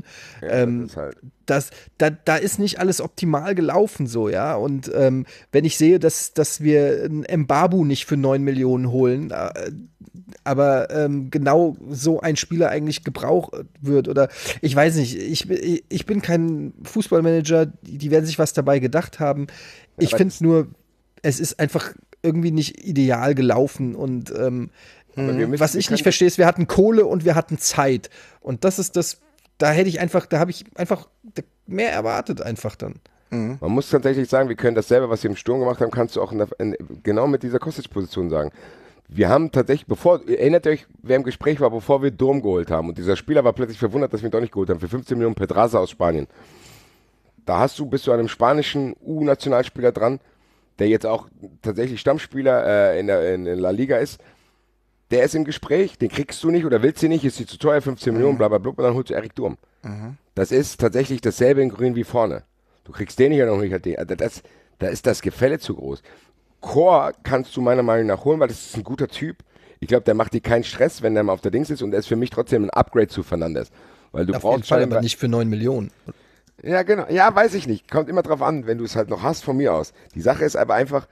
Da ist nicht alles optimal gelaufen so, ja. Und wenn ich sehe, dass wir einen Mbabu nicht für 9 Millionen holen, aber genau so ein Spieler eigentlich gebraucht wird oder ich weiß nicht, ich bin kein Fußballmanager, die werden sich was dabei gedacht haben. Ich finde nur, es ist einfach irgendwie nicht ideal gelaufen und was ich nicht verstehe, ist, wir hatten Kohle und wir hatten Zeit. Und das ist das, da habe ich einfach mehr erwartet einfach dann. Man muss tatsächlich sagen, wir können dasselbe, was wir im Sturm gemacht haben, kannst du auch genau mit dieser Kostic-Position sagen. Wir haben tatsächlich, erinnert ihr euch, wer im Gespräch war, bevor wir Durm geholt haben und dieser Spieler war plötzlich verwundert, dass wir ihn doch nicht geholt haben, für 15 Millionen Pedraza aus Spanien. Bist du an einem spanischen U-Nationalspieler dran, der jetzt auch tatsächlich Stammspieler in La Liga ist. Der ist im Gespräch, den kriegst du nicht oder willst du nicht, ist dir zu teuer, 15 Millionen, bla bla bla, und dann holst du Erik Durm. Das ist tatsächlich dasselbe in Grün wie vorne. Du kriegst den nicht oder noch nicht den. Da ist das Gefälle zu groß. Chor kannst du meiner Meinung nach holen, weil das ist ein guter Typ. Ich glaube, der macht dir keinen Stress, wenn der mal auf der Dings ist und der ist für mich trotzdem ein Upgrade zu Fernandes. Weil du auf jeden Fall, aber nicht für 9 Millionen. Ja, genau. Ja, weiß ich nicht. Kommt immer drauf an, wenn du es halt noch hast, von mir aus. Die Sache ist aber einfach,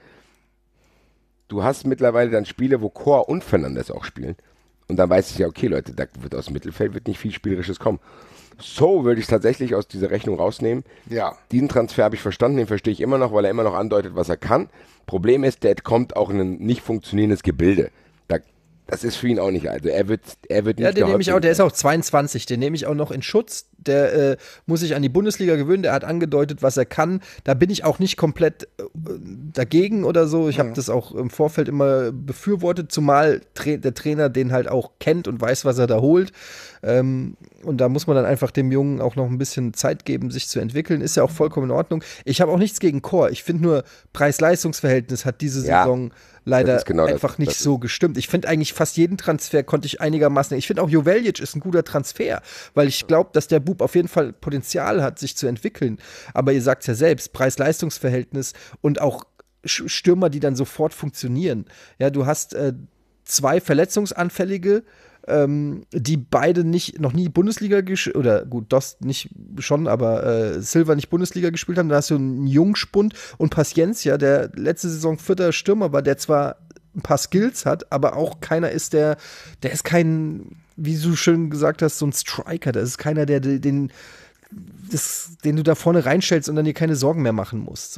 du hast mittlerweile dann Spiele, wo Chor und Fernandes auch spielen. Und dann weiß ich ja, okay, Leute, da wird aus dem Mittelfeld nicht viel Spielerisches kommen. So würde ich es tatsächlich aus dieser Rechnung rausnehmen. Ja. Diesen Transfer habe ich verstanden, den verstehe ich immer noch, weil er immer noch andeutet, was er kann. Problem ist, der kommt auch in ein nicht funktionierendes Gebilde. Das ist für ihn auch nicht. Also er wird nicht. Ja, den nehme ich auch, der ist auch 22, den nehme ich auch noch in Schutz. Der muss sich an die Bundesliga gewöhnen, der hat angedeutet, was er kann. Da bin ich auch nicht komplett dagegen oder so. Ich habe das auch im Vorfeld immer befürwortet, zumal der Trainer den halt auch kennt und weiß, was er da holt. Und da muss man dann einfach dem Jungen auch noch ein bisschen Zeit geben, sich zu entwickeln. Ist ja auch vollkommen in Ordnung. Ich habe auch nichts gegen Chor. Ich finde nur, Preis-Leistungs-Verhältnis hat diese Saison leider genau einfach nicht so gestimmt. Ich finde eigentlich fast jeden Transfer konnte ich einigermaßen. Ich finde auch Joveljic ist ein guter Transfer, weil ich glaube, dass der Bub auf jeden Fall Potenzial hat, sich zu entwickeln. Aber ihr sagt es ja selbst, Preis-Leistungs-Verhältnis und auch Stürmer, die dann sofort funktionieren. Ja, du hast 2 Verletzungsanfällige, die beide noch nie Bundesliga oder gut, Dost nicht schon, aber Silva nicht Bundesliga gespielt haben. Da hast du einen Jungspund und Paciencia, der letzte Saison 4. Stürmer war, der zwar ein paar Skills hat, aber auch keiner ist der ist kein, wie du schön gesagt hast, so ein Striker. Das ist keiner, den du da vorne reinstellst und dann dir keine Sorgen mehr machen musst. So.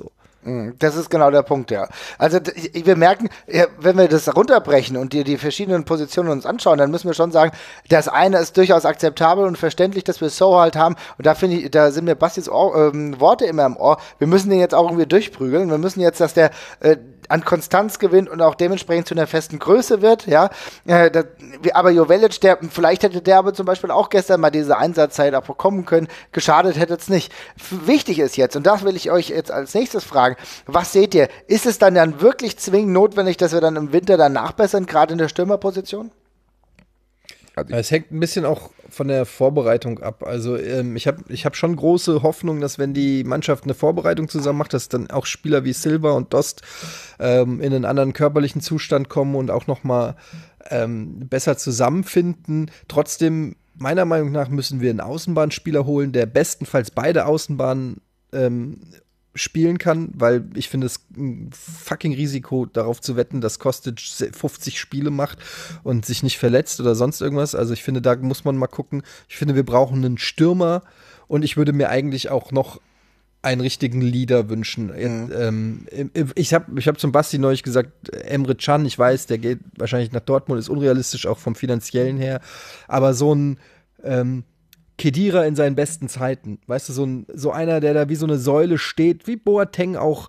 Das ist genau der Punkt, ja. Also wir merken, wenn wir das runterbrechen und die verschiedenen Positionen uns anschauen, dann müssen wir schon sagen, das eine ist durchaus akzeptabel und verständlich, dass wir So halt haben. Und da finde ich, da sind mir Bastis Worte immer im Ohr. Wir müssen den jetzt auch irgendwie durchprügeln. Wir müssen jetzt, dass der an Konstanz gewinnt und auch dementsprechend zu einer festen Größe wird, ja. Aber Joveljic, vielleicht hätte der aber zum Beispiel auch gestern mal diese Einsatzzeit auch bekommen können. Geschadet hätte es nicht. Wichtig ist jetzt, und das will ich euch jetzt als nächstes fragen, was seht ihr? Ist es dann wirklich zwingend notwendig, dass wir dann im Winter dann nachbessern, gerade in der Stürmerposition? Es hängt ein bisschen auch von der Vorbereitung ab. Also ich hab schon große Hoffnung, dass wenn die Mannschaft eine Vorbereitung zusammen macht, dass dann auch Spieler wie Silva und Dost in einen anderen körperlichen Zustand kommen und auch noch mal besser zusammenfinden. Trotzdem, meiner Meinung nach, müssen wir einen Außenbahnspieler holen, der bestenfalls beide Außenbahnen spielen kann, weil ich finde es ein fucking Risiko, darauf zu wetten, dass Kostic 50 Spiele macht und sich nicht verletzt oder sonst irgendwas. Also ich finde, da muss man mal gucken. Ich finde, wir brauchen einen Stürmer und ich würde mir eigentlich auch noch einen richtigen Leader wünschen. Ich hab zum Basti neulich gesagt, Emre Can, ich weiß, der geht wahrscheinlich nach Dortmund, ist unrealistisch, auch vom Finanziellen her, aber so ein Khedira in seinen besten Zeiten. Weißt du, so einer, der da wie so eine Säule steht, wie Boateng auch.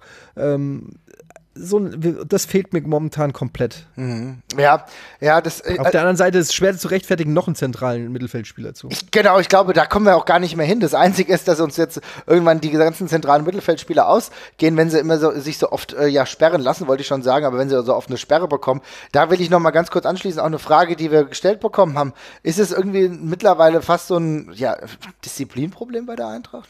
Das fehlt mir momentan komplett. Ja, das. Auf der anderen Seite ist es schwer zu rechtfertigen, noch einen zentralen Mittelfeldspieler zu. Genau, ich glaube, da kommen wir auch gar nicht mehr hin. Das Einzige ist, dass uns jetzt irgendwann die ganzen zentralen Mittelfeldspieler ausgehen, wenn sie immer sich so oft sperren lassen, wollte ich schon sagen, aber wenn sie so oft eine Sperre bekommen. Da will ich noch mal ganz kurz anschließen, auch eine Frage, die wir gestellt bekommen haben. Ist es irgendwie mittlerweile fast so ein Disziplinproblem bei der Eintracht?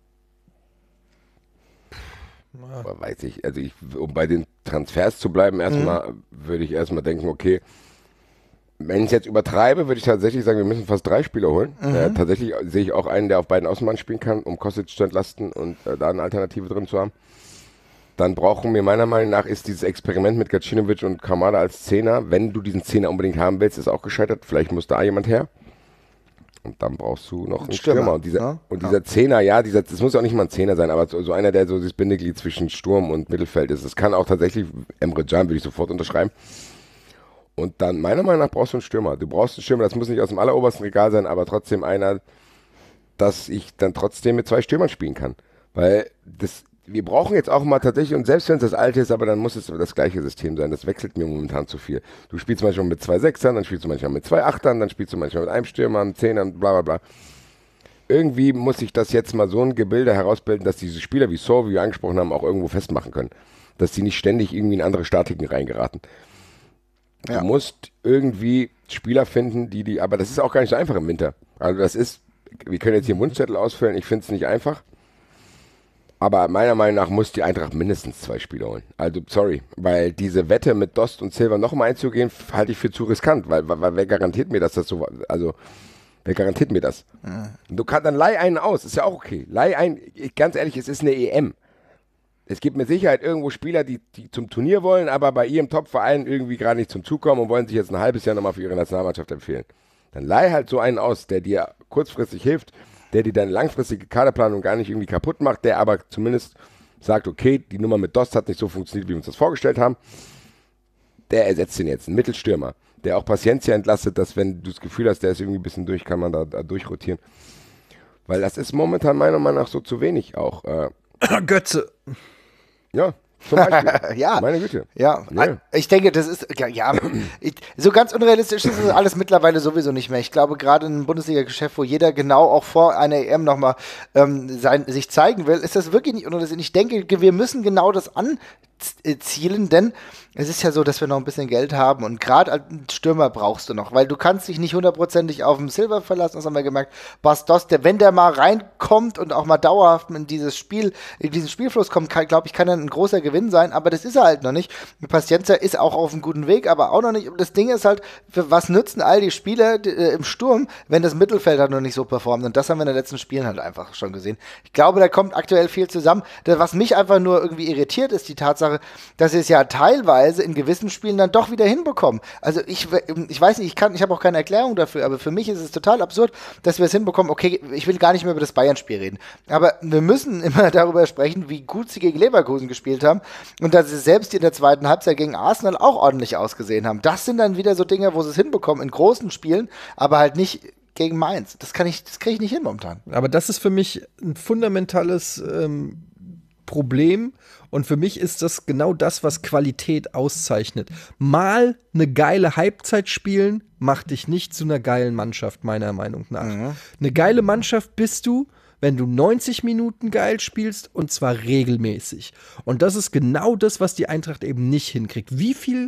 Weiß ich, also um bei den Transfers zu bleiben, erstmal würde ich erstmal denken, okay, wenn ich es jetzt übertreibe, würde ich tatsächlich sagen, wir müssen fast 3 Spieler holen. Tatsächlich sehe ich auch einen, der auf beiden Außenbahnen spielen kann, um Kostic zu entlasten und da eine Alternative drin zu haben. Dann brauchen wir meiner Meinung nach, ist dieses Experiment mit Gacinovic und Kamada als Zehner, wenn du diesen Zehner unbedingt haben willst, ist auch gescheitert. Vielleicht muss da jemand her. Und dann brauchst du noch einen Stürmer. Und dieser Zehner, das muss auch nicht mal ein Zehner sein, aber so einer, der so das Bindeglied zwischen Sturm und Mittelfeld ist. Das kann auch tatsächlich, Emre Can würde ich sofort unterschreiben. Und dann, meiner Meinung nach, brauchst du einen Stürmer. Du brauchst einen Stürmer, das muss nicht aus dem allerobersten Regal sein, aber trotzdem einer, dass ich dann trotzdem mit 2 Stürmern spielen kann. Weil wir brauchen jetzt auch mal tatsächlich, und selbst wenn es das alte ist, aber dann muss es das gleiche System sein. Das wechselt mir momentan zu viel. Du spielst manchmal mit 2 Sechsern, dann spielst du manchmal mit 2 Achtern, dann spielst du manchmal mit einem Stürmer, einem Zehner, bla bla bla. Irgendwie muss ich das jetzt mal so ein Gebilde herausbilden, dass diese Spieler wie So, wie wir angesprochen haben, auch irgendwo festmachen können. Dass die nicht ständig irgendwie in andere Statiken reingeraten. Ja. Du musst irgendwie Spieler finden, aber das ist auch gar nicht so einfach im Winter. Also wir können jetzt hier Wunschzettel ausfüllen, ich finde es nicht einfach. Aber meiner Meinung nach muss die Eintracht mindestens 2 Spieler holen. Also, sorry, weil diese Wette mit Dost und Silva nochmal einzugehen, halte ich für zu riskant, weil wer garantiert mir, dass das so, also, wer garantiert mir das? Du kannst dann leih einen aus, ist ja auch okay. Ganz ehrlich, es ist eine EM. Es gibt mit Sicherheit irgendwo Spieler, die zum Turnier wollen, aber bei ihrem Top-Verein irgendwie gerade nicht zum Zug kommen und wollen sich jetzt ein halbes Jahr nochmal für ihre Nationalmannschaft empfehlen. Dann leih halt so einen aus, der dir kurzfristig hilft, der dir deine langfristige Kaderplanung gar nicht irgendwie kaputt macht, der aber zumindest sagt, okay, die Nummer mit Dost hat nicht so funktioniert, wie wir uns das vorgestellt haben. Der ersetzt den jetzt, einen Mittelstürmer, der auch Paciencia entlastet, dass wenn du das Gefühl hast, der ist irgendwie ein bisschen durch, kann man da durchrotieren. Weil das ist momentan meiner Meinung nach so zu wenig auch. Götze. Ja. Zum Beispiel. Ja. Meine Güte. Ja. Ich denke, das ist, so ganz unrealistisch ist das alles mittlerweile sowieso nicht mehr. Ich glaube, gerade im Bundesliga-Geschäft, wo jeder genau auch vor einer EM nochmal sich zeigen will, ist das wirklich nicht unrealistisch. Ich denke, wir müssen genau das anzielen, denn es ist ja so, dass wir noch ein bisschen Geld haben und gerade als Stürmer brauchst du noch, weil du kannst dich nicht hundertprozentig auf den Silber verlassen, das haben wir gemerkt. Bastos, wenn der mal reinkommt und auch mal dauerhaft in diesen Spielfluss kommt, glaube ich, kann er ein großer Gewinn sein, aber das ist er halt noch nicht. Paciencia ist auch auf einem guten Weg, aber auch noch nicht. Und das Ding ist halt, für was nützen all die Spieler im Sturm, wenn das Mittelfeld halt noch nicht so performt? Und das haben wir in den letzten Spielen halt einfach schon gesehen. Ich glaube, da kommt aktuell viel zusammen. Was mich einfach nur irgendwie irritiert, ist die Tatsache, Tatsache, dass sie es ja teilweise in gewissen Spielen dann doch wieder hinbekommen. Also ich weiß nicht, ich habe auch keine Erklärung dafür, aber für mich ist es total absurd, dass wir es hinbekommen, okay, ich will gar nicht mehr über das Bayern-Spiel reden, aber wir müssen immer darüber sprechen, wie gut sie gegen Leverkusen gespielt haben und dass sie selbst in der zweiten Halbzeit gegen Arsenal auch ordentlich ausgesehen haben. Das sind dann wieder so Dinge, wo sie es hinbekommen in großen Spielen, aber halt nicht gegen Mainz. Das kriege ich nicht hin momentan. Aber das ist für mich ein fundamentales Problem. Und für mich ist das genau das, was Qualität auszeichnet. Mal eine geile Halbzeit spielen, macht dich nicht zu einer geilen Mannschaft, meiner Meinung nach. Mhm. Eine geile Mannschaft bist du, wenn du 90 Minuten geil spielst, und zwar regelmäßig. Und das ist genau das, was die Eintracht eben nicht hinkriegt. Wie viele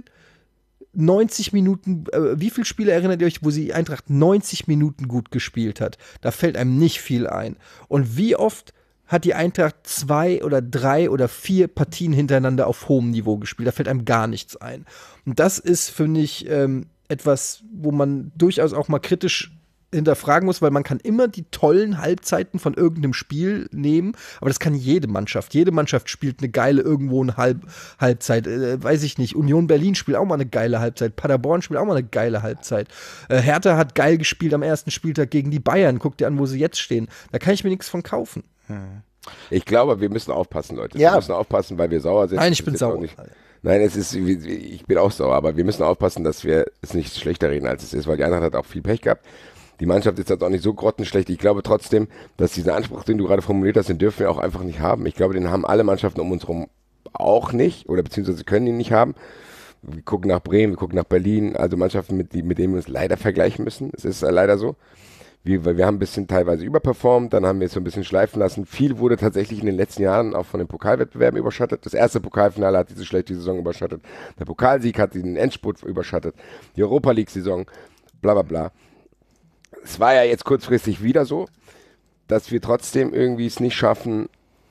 Spiele erinnert ihr euch, wo die Eintracht 90 Minuten gut gespielt hat? Da fällt einem nicht viel ein. Und wie oft hat die Eintracht 2 oder 3 oder 4 Partien hintereinander auf hohem Niveau gespielt? Da fällt einem gar nichts ein. Und das ist, finde ich, etwas, wo man durchaus auch mal kritisch hinterfragen muss, weil man kann immer die tollen Halbzeiten von irgendeinem Spiel nehmen, aber das kann jede Mannschaft. Jede Mannschaft spielt eine geile irgendwo eine Halbzeit. Weiß ich nicht. Union Berlin spielt auch mal eine geile Halbzeit. Paderborn spielt auch mal eine geile Halbzeit. Hertha hat geil gespielt am ersten Spieltag gegen die Bayern. Guck dir an, wo sie jetzt stehen. Da kann ich mir nichts von kaufen. Ich glaube, wir müssen aufpassen, Leute. Ja. Wir müssen aufpassen, weil wir sauer sind. Nein, ich bin sauer. Nein, ich bin auch sauer, aber wir müssen aufpassen, dass wir es nicht schlechter reden, als es ist, weil die Eintracht hat auch viel Pech gehabt. Die Mannschaft ist jetzt auch nicht so grottenschlecht. Ich glaube trotzdem, dass dieser Anspruch, den du gerade formuliert hast, den dürfen wir auch einfach nicht haben. Ich glaube, den haben alle Mannschaften um uns herum auch nicht oder beziehungsweise können ihn nicht haben. Wir gucken nach Bremen, wir gucken nach Berlin, also Mannschaften, mit denen wir uns leider vergleichen müssen. Es ist leider so. Wir haben ein bisschen teilweise überperformt, dann haben wir es so ein bisschen schleifen lassen. Viel wurde tatsächlich in den letzten Jahren auch von den Pokalwettbewerben überschattet. Das erste Pokalfinale hat diese schlechte Saison überschattet. Der Pokalsieg hat den Endspurt überschattet. Die Europa-League-Saison, bla bla bla. Es war ja jetzt kurzfristig wieder so, dass wir trotzdem irgendwie es nicht schaffen,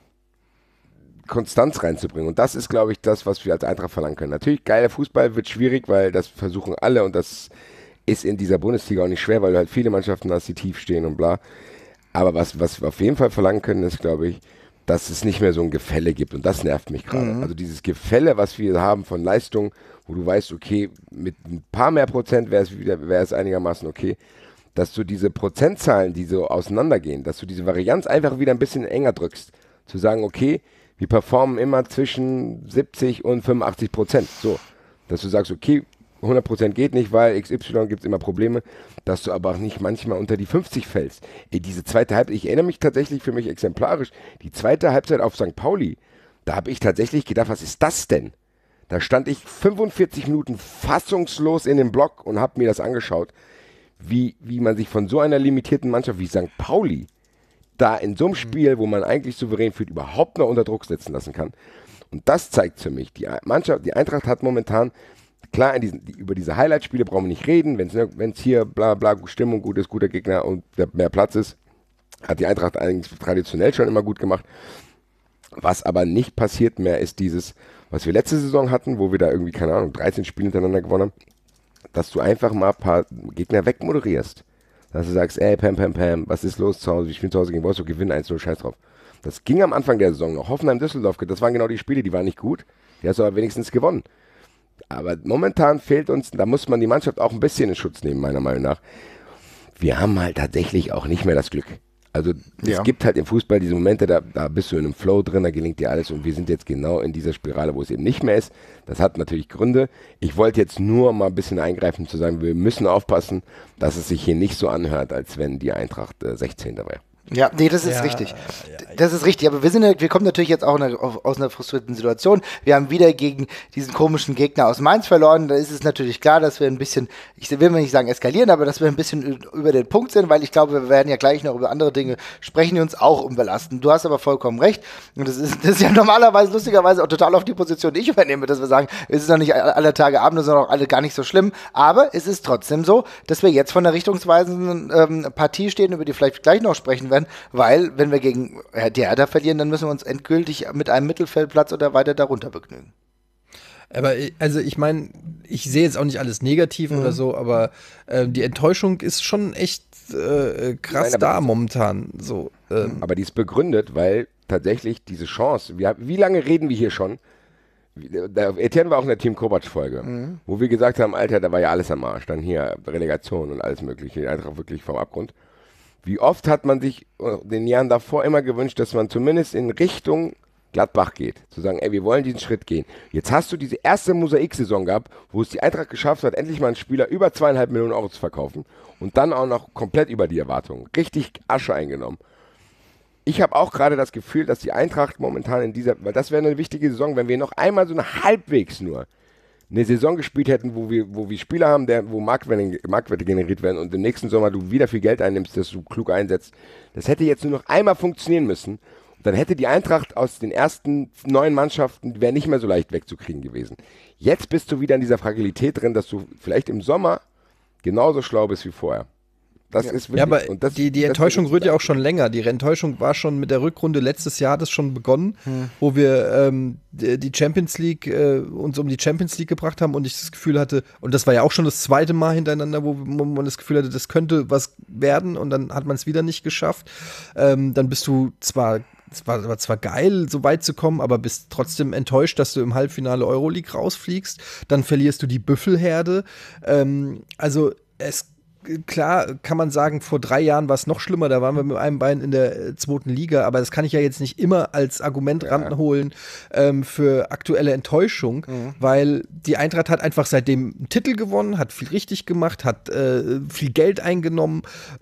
Konstanz reinzubringen. Und das ist, glaube ich, das, was wir als Eintracht verlangen können. Natürlich, geiler Fußball wird schwierig, weil das versuchen alle und das ist in dieser Bundesliga auch nicht schwer, weil du halt viele Mannschaften hast, die tief stehen und bla. Aber was wir auf jeden Fall verlangen können, ist, glaube ich, dass es nicht mehr so ein Gefälle gibt. Und das nervt mich gerade. Also dieses Gefälle, was wir haben von Leistung, wo du weißt, okay, mit ein paar mehr Prozent wäre es einigermaßen okay, dass du diese Prozentzahlen, die so auseinandergehen, dass du diese Varianz einfach wieder ein bisschen enger drückst. Zu sagen, okay, wir performen immer zwischen 70 und 85%. So, dass du sagst, okay, 100% geht nicht, weil XY gibt es immer Probleme, dass du aber auch nicht manchmal unter die 50 fällst. Diese zweite Halbzeit, ich erinnere mich tatsächlich für mich exemplarisch, die zweite Halbzeit auf St. Pauli, da habe ich tatsächlich gedacht, was ist das denn? Da stand ich 45 Minuten fassungslos in dem Block und habe mir das angeschaut, wie man sich von so einer limitierten Mannschaft wie St. Pauli da in so einem Spiel, wo man eigentlich souverän führt, überhaupt noch unter Druck setzen lassen kann. Und das zeigt für mich, die Eintracht hat momentan, klar, über diese Highlight-Spiele brauchen wir nicht reden, wenn es hier bla bla, Stimmung gut ist, guter Gegner und mehr Platz ist, hat die Eintracht eigentlich traditionell schon immer gut gemacht. Was aber nicht passiert mehr, ist dieses, was wir letzte Saison hatten, wo wir da irgendwie, keine Ahnung, 13 Spiele hintereinander gewonnen haben, dass du einfach mal ein paar Gegner wegmoderierst. Dass du sagst, ey, Pam, was ist los zu Hause? Wir spielen zu Hause gegen Wolfsburg, gewinnen 1-0, scheiß drauf. Das ging am Anfang der Saison noch. Hoffenheim-Düsseldorf, das waren genau die Spiele, die waren nicht gut. Die hast du aber wenigstens gewonnen. Aber momentan fehlt uns, da muss man die Mannschaft auch ein bisschen in Schutz nehmen, meiner Meinung nach. Wir haben halt tatsächlich auch nicht mehr das Glück. Also es gibt halt im Fußball diese Momente, da bist du in einem Flow drin, da gelingt dir alles und wir sind jetzt genau in dieser Spirale, wo es eben nicht mehr ist. Das hat natürlich Gründe. Ich wollte jetzt nur mal ein bisschen eingreifen, zu sagen, wir müssen aufpassen, dass es sich hier nicht so anhört, als wenn die Eintracht 16. wäre. Ja, nee, das ist richtig. Das ist richtig, aber wir kommen natürlich jetzt auch aus einer frustrierten Situation. Wir haben wieder gegen diesen komischen Gegner aus Mainz verloren. Da ist es natürlich klar, dass wir ein bisschen, ich will mal nicht sagen eskalieren, aber dass wir ein bisschen über den Punkt sind, weil ich glaube, wir werden ja gleich noch über andere Dinge sprechen, die uns auch umbelasten. Du hast aber vollkommen recht. Und das ist ja normalerweise, lustigerweise auch total auf die Position, die ich übernehme, dass wir sagen, es ist noch nicht alle Tage Abend, sondern auch alle gar nicht so schlimm. Aber es ist trotzdem so, dass wir jetzt von einer richtungsweisenden Partie stehen, über die vielleicht gleich noch sprechen werden, weil, wenn wir gegen die Hertha verlieren, dann müssen wir uns endgültig mit einem Mittelfeldplatz oder weiter darunter begnügen. Aber also ich meine, ich sehe jetzt auch nicht alles negativ oder so, aber die Enttäuschung ist schon echt krass da momentan. So, aber die ist begründet, weil tatsächlich diese Chance, wie lange reden wir hier schon Etienne war auch in der Team Kovac-Folge, wo wir gesagt haben, Alter, da war ja alles am Arsch. Dann hier Relegation und alles mögliche, die Eintracht wirklich vom Abgrund. Wie oft hat man sich in den Jahren davor immer gewünscht, dass man zumindest in Richtung Gladbach geht. Zu sagen, ey, wir wollen diesen Schritt gehen. Jetzt hast du diese erste Mosaik-Saison gehabt, wo es die Eintracht geschafft hat, endlich mal einen Spieler über 2,5 Millionen Euro zu verkaufen und dann auch noch komplett über die Erwartungen. Richtig Asche eingenommen. Ich habe auch gerade das Gefühl, dass die Eintracht momentan in dieser, weil das wäre eine wichtige Saison, wenn wir noch einmal so eine halbwegs nur eine Saison gespielt hätten, wo wir Spieler haben, wo Marktwerte generiert werden und im nächsten Sommer du wieder viel Geld einnimmst, das du klug einsetzt. Das hätte jetzt nur noch einmal funktionieren müssen. Dann hätte die Eintracht aus den ersten 9 Mannschaften, wäre nicht mehr so leicht wegzukriegen gewesen. Jetzt bist du wieder in dieser Fragilität drin, dass du vielleicht im Sommer genauso schlau bist wie vorher. Das ist wirklich, ja, aber und die Enttäuschung rührt ja auch schon länger. Die Enttäuschung war schon mit der Rückrunde letztes Jahr, hat es schon begonnen, wo wir die Champions League uns um die Champions League gebracht haben und ich das Gefühl hatte, und das war ja auch schon das zweite Mal hintereinander, wo man das Gefühl hatte, das könnte was werden und dann hat man es wieder nicht geschafft. Dann bist du es war zwar geil, so weit zu kommen, aber bist trotzdem enttäuscht, dass du im Halbfinale Euroleague rausfliegst. Dann verlierst du die Büffelherde. Klar kann man sagen, vor 3 Jahren war es noch schlimmer, da waren wir mit einem Bein in der 2. Liga, aber das kann ich ja jetzt nicht immer als Argument ranholen für aktuelle Enttäuschung, weil die Eintracht hat einfach seitdem einen Titel gewonnen, hat viel richtig gemacht, hat viel Geld eingenommen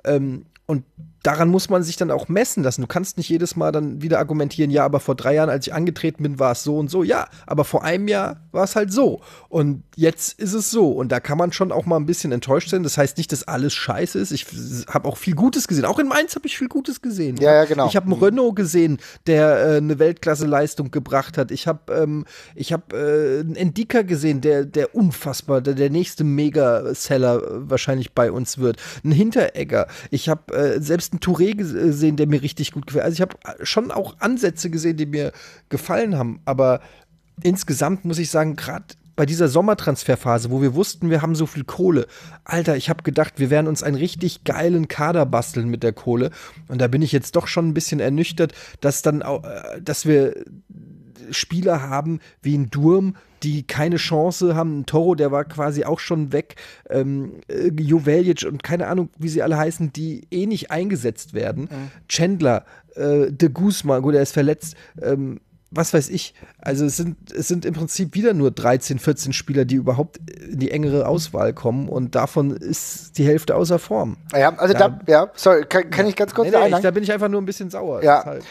und daran muss man sich dann auch messen lassen. Du kannst nicht jedes Mal dann wieder argumentieren, ja, aber vor 3 Jahren, als ich angetreten bin, war es so und so. Ja, aber vor einem Jahr war es halt so. Und jetzt ist es so. Und da kann man schon auch mal ein bisschen enttäuscht sein. Das heißt nicht, dass alles scheiße ist. Ich habe auch viel Gutes gesehen. Auch in Mainz habe ich viel Gutes gesehen. Ja, genau. Ich habe einen Renault gesehen, der eine Weltklasse-Leistung gebracht hat. Ich habe einen Endika gesehen, der unfassbar, der nächste Mega-Seller wahrscheinlich bei uns wird. Ein Hinteregger. Ich habe selbst einen Touré gesehen, der mir richtig gut gefällt. Also ich habe schon auch Ansätze gesehen, die mir gefallen haben, aber insgesamt muss ich sagen, gerade bei dieser Sommertransferphase, wo wir wussten, wir haben so viel Kohle, Alter, ich habe gedacht, wir werden uns einen richtig geilen Kader basteln mit der Kohle und da bin ich jetzt doch schon ein bisschen ernüchtert, dass wir Spieler haben wie ein Durm, die keine Chance haben. Ein Toro, der war quasi auch schon weg. Joveljic und keine Ahnung, wie sie alle heißen, die nicht eingesetzt werden. Chandler, de Guzman, gut, er ist verletzt. Was weiß ich. Also es sind im Prinzip wieder nur 13, 14 Spieler, die überhaupt in die engere Auswahl kommen und davon ist die Hälfte außer Form. Ja, also sorry, kann ich ganz kurz sagen? Da bin ich einfach nur ein bisschen sauer. Ja, also,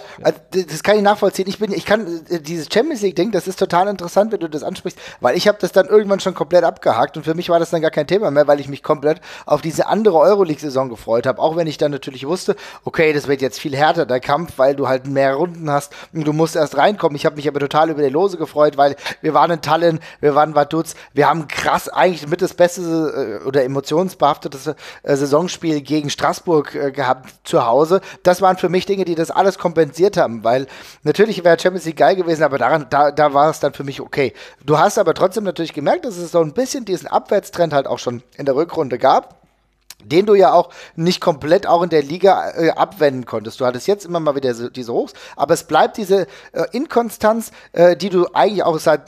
das kann ich nachvollziehen. Ich kann dieses Champions League-Ding, das ist total interessant, wenn du das ansprichst, weil ich habe das dann irgendwann schon komplett abgehakt und für mich war das dann gar kein Thema mehr, weil ich mich komplett auf diese andere Euroleague-Saison gefreut habe, auch wenn ich dann natürlich wusste, okay, das wird jetzt viel härter, der Kampf, weil du halt mehr Runden hast und du musst erst reinkommen. Ich habe mich aber total über die Lose gefreut, weil wir waren in Tallinn, wir waren in Vaduz, wir haben krass eigentlich mit das beste oder emotionsbehaftete Saisonspiel gegen Straßburg gehabt zu Hause. Das waren für mich Dinge, die das alles kompensiert haben, weil natürlich wäre Champions League geil gewesen, aber da war es dann für mich okay. Du hast aber trotzdem natürlich gemerkt, dass es so ein bisschen diesen Abwärtstrend halt auch schon in der Rückrunde gab, den du ja auch nicht komplett auch in der Liga abwenden konntest. Du hattest jetzt immer mal wieder diese Hochs, aber es bleibt diese Inkonstanz, die du eigentlich auch seit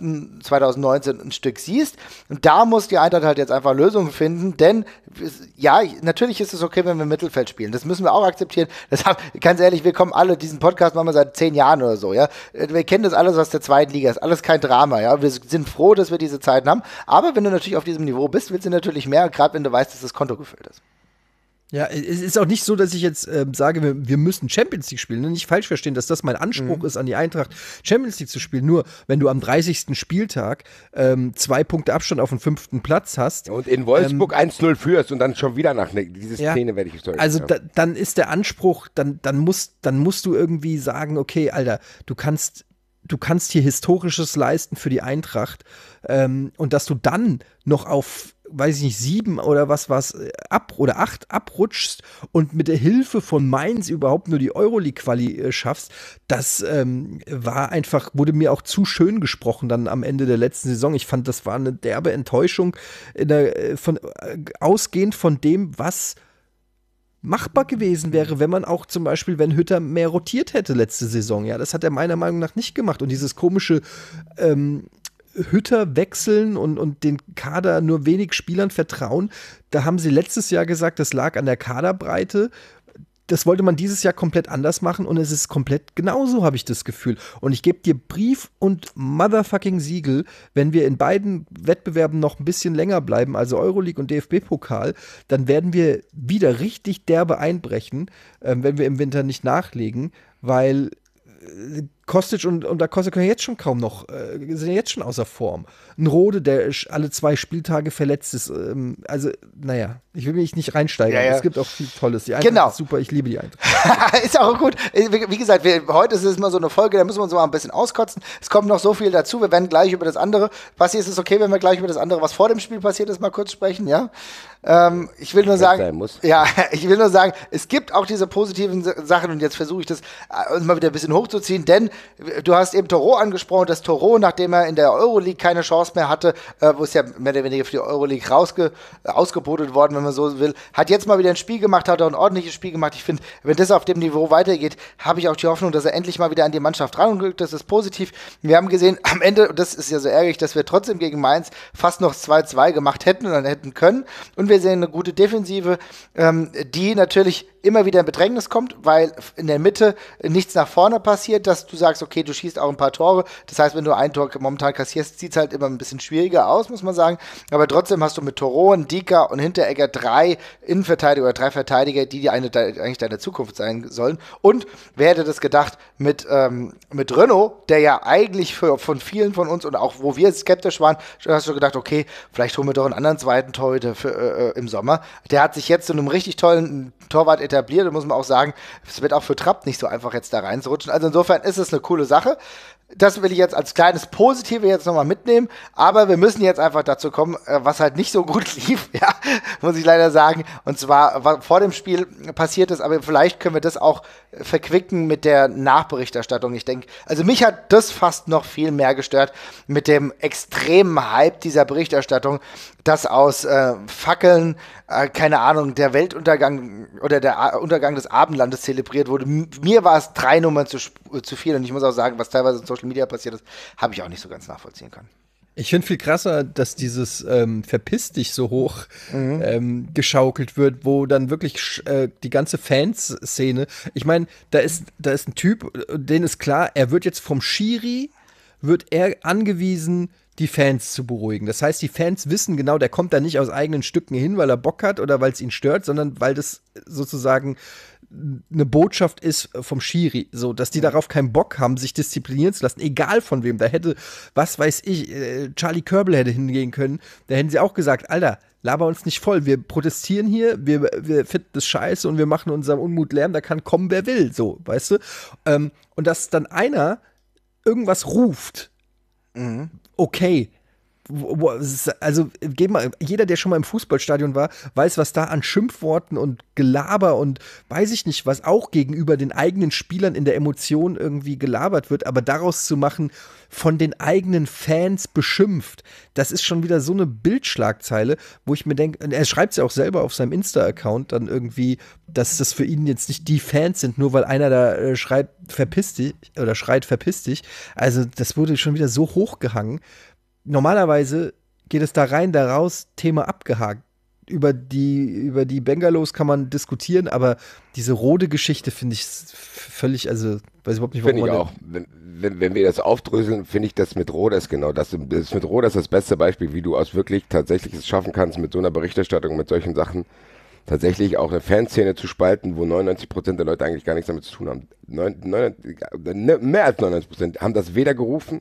2019 ein Stück siehst. Und da muss die Eintracht halt jetzt einfach Lösungen finden, denn ja, natürlich ist es okay, wenn wir im Mittelfeld spielen. Das müssen wir auch akzeptieren. Ganz ehrlich, wir kommen alle, diesen Podcast machen wir seit 10 Jahren oder so, ja. Wir kennen das alles aus der 2. Liga, ist alles kein Drama, ja. Wir sind froh, dass wir diese Zeiten haben, aber wenn du natürlich auf diesem Niveau bist, willst du natürlich mehr, gerade wenn du weißt, dass das Konto gefüllt ist. Ja, es ist auch nicht so, dass ich jetzt sage, wir müssen Champions League spielen. Nicht falsch verstehen, dass das mein Anspruch ist, an die Eintracht Champions League zu spielen. Nur, wenn du am 30. Spieltag 2 Punkte Abstand auf den 5. Platz hast. Und in Wolfsburg 1-0 führst und dann schon wieder diese Szene werde ich sorry. Also dann ist der Anspruch, dann musst du irgendwie sagen, okay, Alter, du kannst hier Historisches leisten für die Eintracht und dass du dann noch auf, weiß ich nicht, 7 oder was 8 abrutschst und mit der Hilfe von Mainz überhaupt nur die Euroleague-Quali schaffst, das wurde mir auch zu schön gesprochen dann am Ende der letzten Saison. Ich fand, das war eine derbe Enttäuschung ausgehend von dem, was machbar gewesen wäre, wenn man auch zum Beispiel, wenn Hütter mehr rotiert hätte letzte Saison. Ja, das hat er meiner Meinung nach nicht gemacht. Und dieses komische Hütter wechseln und den Kader nur wenig Spielern vertrauen, da haben sie letztes Jahr gesagt, das lag an der Kaderbreite. Das wollte man dieses Jahr komplett anders machen und es ist komplett genauso, habe ich das Gefühl. Und ich gebe dir Brief und motherfucking Siegel, wenn wir in beiden Wettbewerben noch ein bisschen länger bleiben, also Euroleague und DFB-Pokal, dann werden wir wieder richtig derbe einbrechen, wenn wir im Winter nicht nachlegen, weil Kostic und Da Costa können jetzt schon kaum noch, sind jetzt schon außer Form. Ein Rode, der alle 2 Spieltage verletzt ist, also, naja, ich will mich nicht reinsteigern. Es gibt auch viel Tolles. Die Eintracht ist super, ich liebe die Eintracht. Ist auch gut. Wie gesagt, heute ist es mal so eine Folge, da müssen wir uns mal ein bisschen auskotzen. Es kommt noch so viel dazu, wir werden gleich über das andere. Basti, ist es okay, wenn wir gleich über das andere, was vor dem Spiel passiert ist, mal kurz sprechen, ja? Ich will nur sagen, es gibt auch diese positiven Sachen und jetzt versuche ich das mal wieder ein bisschen hochzuziehen, denn du hast eben Toro angesprochen, dass Toro, nachdem er in der Euroleague keine Chance mehr hatte, wo es ja mehr oder weniger für die Euroleague ausgebotet worden, wenn man so will, hat jetzt mal wieder ein Spiel gemacht, hat auch ein ordentliches Spiel gemacht. Ich finde, wenn das auf dem Niveau weitergeht, habe ich auch die Hoffnung, dass er endlich mal wieder an die Mannschaft ranrückt. Das ist positiv. Wir haben gesehen, am Ende, und das ist ja so ärgerlich, dass wir trotzdem gegen Mainz fast noch 2-2 gemacht hätten und dann hätten können. Und wir sehen eine gute Defensive, die natürlich immer wieder in Bedrängnis kommt, weil in der Mitte nichts nach vorne passiert, dass du sagst, okay, du schießt auch ein paar Tore. Das heißt, wenn du ein Tor momentan kassierst, sieht es halt immer ein bisschen schwieriger aus, muss man sagen. Aber trotzdem hast du mit Toro, Ndika und Hinteregger 3 Innenverteidiger oder 3 Verteidiger, die eigentlich deine Zukunft sein sollen. Und wer hätte das gedacht, mit Renaud, der ja eigentlich von vielen von uns und auch wo wir skeptisch waren, hast du gedacht, okay, vielleicht holen wir doch einen anderen zweiten Torhüter im Sommer. Der hat sich jetzt zu einem richtig tollen Torwart etabliert, da muss man auch sagen, es wird auch für Trapp nicht so einfach jetzt da reinzurutschen. Also insofern ist es eine coole Sache. Das will ich jetzt als kleines Positive jetzt nochmal mitnehmen, aber wir müssen jetzt einfach dazu kommen, was halt nicht so gut lief, ja, muss ich leider sagen, und zwar vor dem Spiel passiert ist, aber vielleicht können wir das auch verquicken mit der Nachberichterstattung. Ich denke, also mich hat das fast noch viel mehr gestört mit dem extremen Hype dieser Berichterstattung, dass aus Fackeln, keine Ahnung, der Weltuntergang oder der Untergang des Abendlandes zelebriert wurde. Mir war es 3 Nummern zu viel und ich muss auch sagen, was teilweise in Social Media passiert ist, habe ich auch nicht so ganz nachvollziehen können. Ich finde viel krasser, dass dieses Verpiss dich so hoch geschaukelt wird, wo dann wirklich die ganze Fanszene, ich meine, da ist ein Typ, denen ist klar, er wird jetzt vom Schiri, wird er angewiesen, die Fans zu beruhigen. Das heißt, die Fans wissen genau, der kommt da nicht aus eigenen Stücken hin, weil er Bock hat oder weil es ihn stört, sondern weil das sozusagen eine Botschaft ist vom Schiri, so, dass die darauf keinen Bock haben, sich disziplinieren zu lassen, egal von wem. Da hätte, was weiß ich, Charlie Körbel hätte hingehen können, da hätten sie auch gesagt, Alter, laber uns nicht voll, wir protestieren hier, wir finden das scheiße und wir machen unserem Unmut Lärm, da kann kommen, wer will, so, weißt du? Und dass dann einer irgendwas ruft, okay, also jeder, der schon mal im Fußballstadion war, weiß, was da an Schimpfworten und Gelaber und weiß ich nicht, was auch gegenüber den eigenen Spielern in der Emotion irgendwie gelabert wird, aber daraus zu machen, von den eigenen Fans beschimpft, das ist schon wieder so eine Bildschlagzeile, wo ich mir denke, er schreibt es ja auch selber auf seinem Insta-Account dann irgendwie, dass das für ihn jetzt nicht die Fans sind, nur weil einer da schreibt, verpiss dich, oder schreit, verpiss dich. Also das wurde schon wieder so hochgehangen. Normalerweise geht es da rein, da raus, Thema abgehakt. Über die Bengalos kann man diskutieren, aber diese Rode-Geschichte finde ich völlig, also weiß überhaupt nicht, warum. Finde ich auch. Wenn wir das aufdröseln, finde ich das mit Rode ist genau das. Das mit Rode ist das beste Beispiel, wie du aus wirklich tatsächlich es schaffen kannst, mit so einer Berichterstattung, mit solchen Sachen, tatsächlich auch eine Fanszene zu spalten, wo 99% der Leute eigentlich gar nichts damit zu tun haben. Mehr als 99% haben das weder gerufen,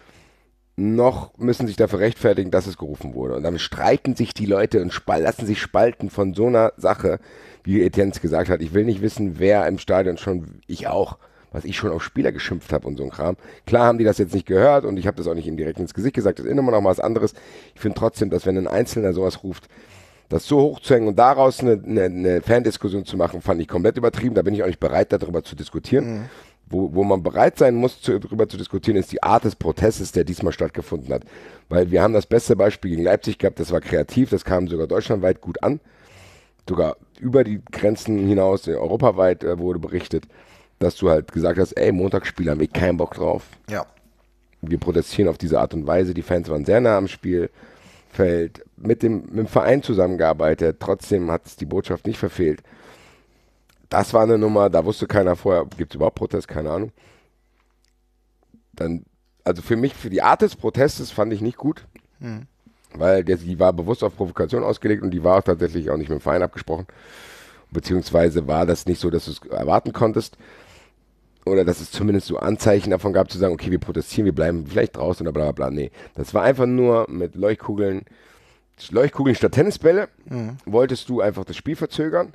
noch müssen sich dafür rechtfertigen, dass es gerufen wurde. Und dann streiten sich die Leute und lassen sich spalten von so einer Sache, wie Etienne gesagt hat. Ich will nicht wissen, wer im Stadion schon, was ich schon auf Spieler geschimpft habe und so ein Kram. Klar haben die das jetzt nicht gehört und ich habe das auch nicht ihnen direkt ins Gesicht gesagt, das ist immer noch mal was anderes. Ich finde trotzdem, dass wenn ein Einzelner sowas ruft, das so hochzuhängen und daraus eine Fandiskussion zu machen, fand ich komplett übertrieben. Da bin ich auch nicht bereit, darüber zu diskutieren. Wo man bereit sein muss, darüber zu diskutieren, ist die Art des Protestes, der diesmal stattgefunden hat. Weil wir haben das beste Beispiel gegen Leipzig gehabt, das war kreativ, das kam sogar deutschlandweit gut an. Sogar über die Grenzen hinaus, europaweit wurde berichtet, dass du halt gesagt hast, ey, Montagsspiel haben wir keinen Bock drauf. Ja. Wir protestieren auf diese Art und Weise. Die Fans waren sehr nah am Spielfeld, mit dem Verein zusammengearbeitet. Trotzdem hat es die Botschaft nicht verfehlt. Das war eine Nummer, da wusste keiner vorher, gibt es überhaupt Protest? Keine Ahnung. Dann, also für mich, für die Art des Protestes fand ich nicht gut, weil die war bewusst auf Provokation ausgelegt und die war auch tatsächlich auch nicht mit dem Verein abgesprochen. Beziehungsweise war das nicht so, dass du es erwarten konntest. Oder dass es zumindest so Anzeichen davon gab, zu sagen, okay, wir protestieren, wir bleiben vielleicht draußen oder bla bla bla. Nee, das war einfach nur mit Leuchtkugeln statt Tennisbälle. Wolltest du einfach das Spiel verzögern.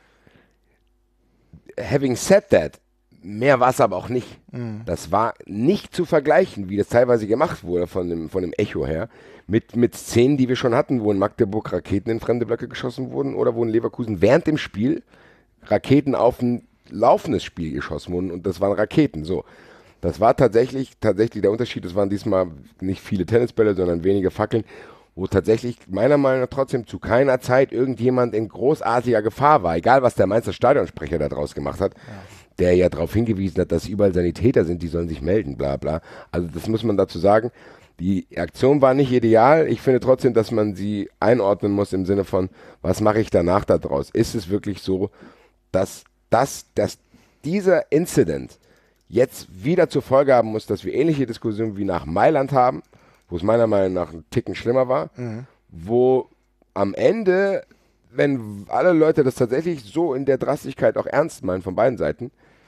Having said that, mehr war es aber auch nicht. Das war nicht zu vergleichen, wie das teilweise gemacht wurde von dem Echo her, mit Szenen, die wir schon hatten, wo in Magdeburg Raketen in fremde Blöcke geschossen wurden oder wo in Leverkusen während dem Spiel Raketen auf ein laufendes Spiel geschossen wurden und das waren Raketen. So, das war tatsächlich der Unterschied. Es waren diesmal nicht viele Tennisbälle, sondern wenige Fackeln, wo tatsächlich meiner Meinung nach trotzdem zu keiner Zeit irgendjemand in großartiger Gefahr war, egal was der Mainzer Stadionsprecher da draus gemacht hat, der ja darauf hingewiesen hat, dass überall Sanitäter sind, die sollen sich melden, bla bla. Also das muss man dazu sagen. Die Aktion war nicht ideal. Ich finde trotzdem, dass man sie einordnen muss im Sinne von, was mache ich danach da draus? Ist es wirklich so, dass dieser Incident jetzt wieder zur Folge haben muss, dass wir ähnliche Diskussionen wie nach Mailand haben, wo es meiner Meinung nach einen Ticken schlimmer war, wo am Ende, wenn alle Leute das tatsächlich so in der Drastigkeit auch ernst meinen von beiden Seiten,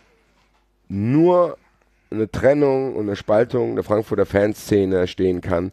nur eine Trennung und eine Spaltung der Frankfurter Fanszene stehen kann.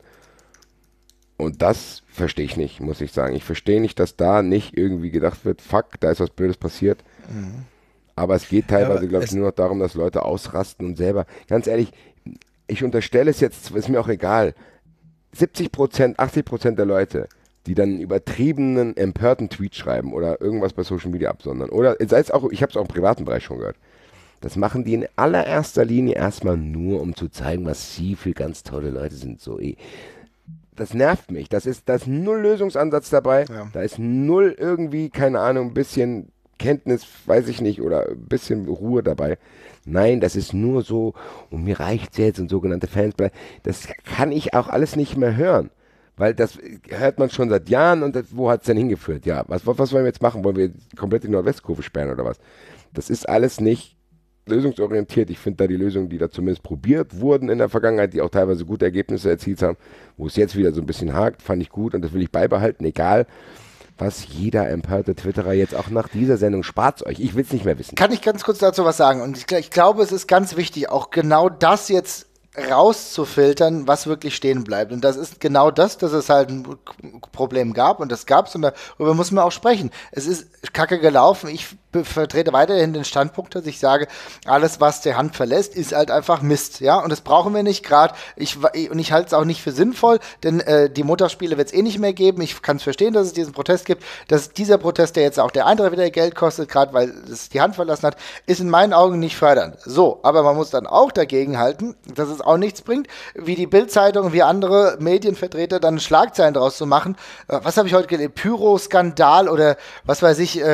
Und das verstehe ich nicht, muss ich sagen. Ich verstehe nicht, dass da nicht irgendwie gedacht wird, fuck, da ist was Blödes passiert. Aber es geht teilweise, glaube ich, nur noch darum, dass Leute ausrasten und selber, ganz ehrlich, ich unterstelle es jetzt, ist mir auch egal, 70%, 80% der Leute, die dann einen übertriebenen, empörten Tweet schreiben oder irgendwas bei Social Media absondern, oder sei es auch, ich habe es auch im privaten Bereich schon gehört, das machen die in allererster Linie erstmal nur, um zu zeigen, was sie für ganz tolle Leute sind. So, das nervt mich. Da ist null Lösungsansatz dabei. Ja. Da ist null irgendwie, keine Ahnung, ein bisschen Kenntnis, weiß ich nicht, oder ein bisschen Ruhe dabei. Nein, das ist nur so, und mir reicht's jetzt und sogenannte Fans. Das kann ich auch alles nicht mehr hören. Weil das hört man schon seit Jahren und wo hat's denn hingeführt? Ja, was wollen wir jetzt machen? Wollen wir komplett die Nordwestkurve sperren oder was? Das ist alles nicht lösungsorientiert. Ich finde da die Lösungen, die da zumindest probiert wurden in der Vergangenheit, die auch teilweise gute Ergebnisse erzielt haben, wo es jetzt wieder so ein bisschen hakt, fand ich gut und das will ich beibehalten, egal was jeder empörte Twitterer jetzt auch nach dieser Sendung, spart's euch, ich will es nicht mehr wissen. Kann ich ganz kurz dazu was sagen? Und ich glaube, es ist ganz wichtig, auch genau das jetzt rauszufiltern, was wirklich stehen bleibt. Und das ist genau das, dass es halt ein Problem gab und das gab's und darüber muss man auch sprechen. Es ist kacke gelaufen. Ich vertrete weiterhin den Standpunkt, dass ich sage, alles, was die Hand verlässt, ist halt einfach Mist, ja, und das brauchen wir nicht gerade. Ich halte es auch nicht für sinnvoll, denn die Montagsspiele wird es eh nicht mehr geben. Ich kann es verstehen, dass es diesen Protest gibt, dass dieser Protest, der jetzt auch der Eintracht wieder Geld kostet, gerade weil es die Hand verlassen hat, ist in meinen Augen nicht fördernd. So, aber man muss dann auch dagegen halten, dass es auch nichts bringt, wie die Bild-Zeitung, wie andere Medienvertreter dann Schlagzeilen draus zu machen. Was habe ich heute gelesen? Pyro-Skandal oder was weiß ich,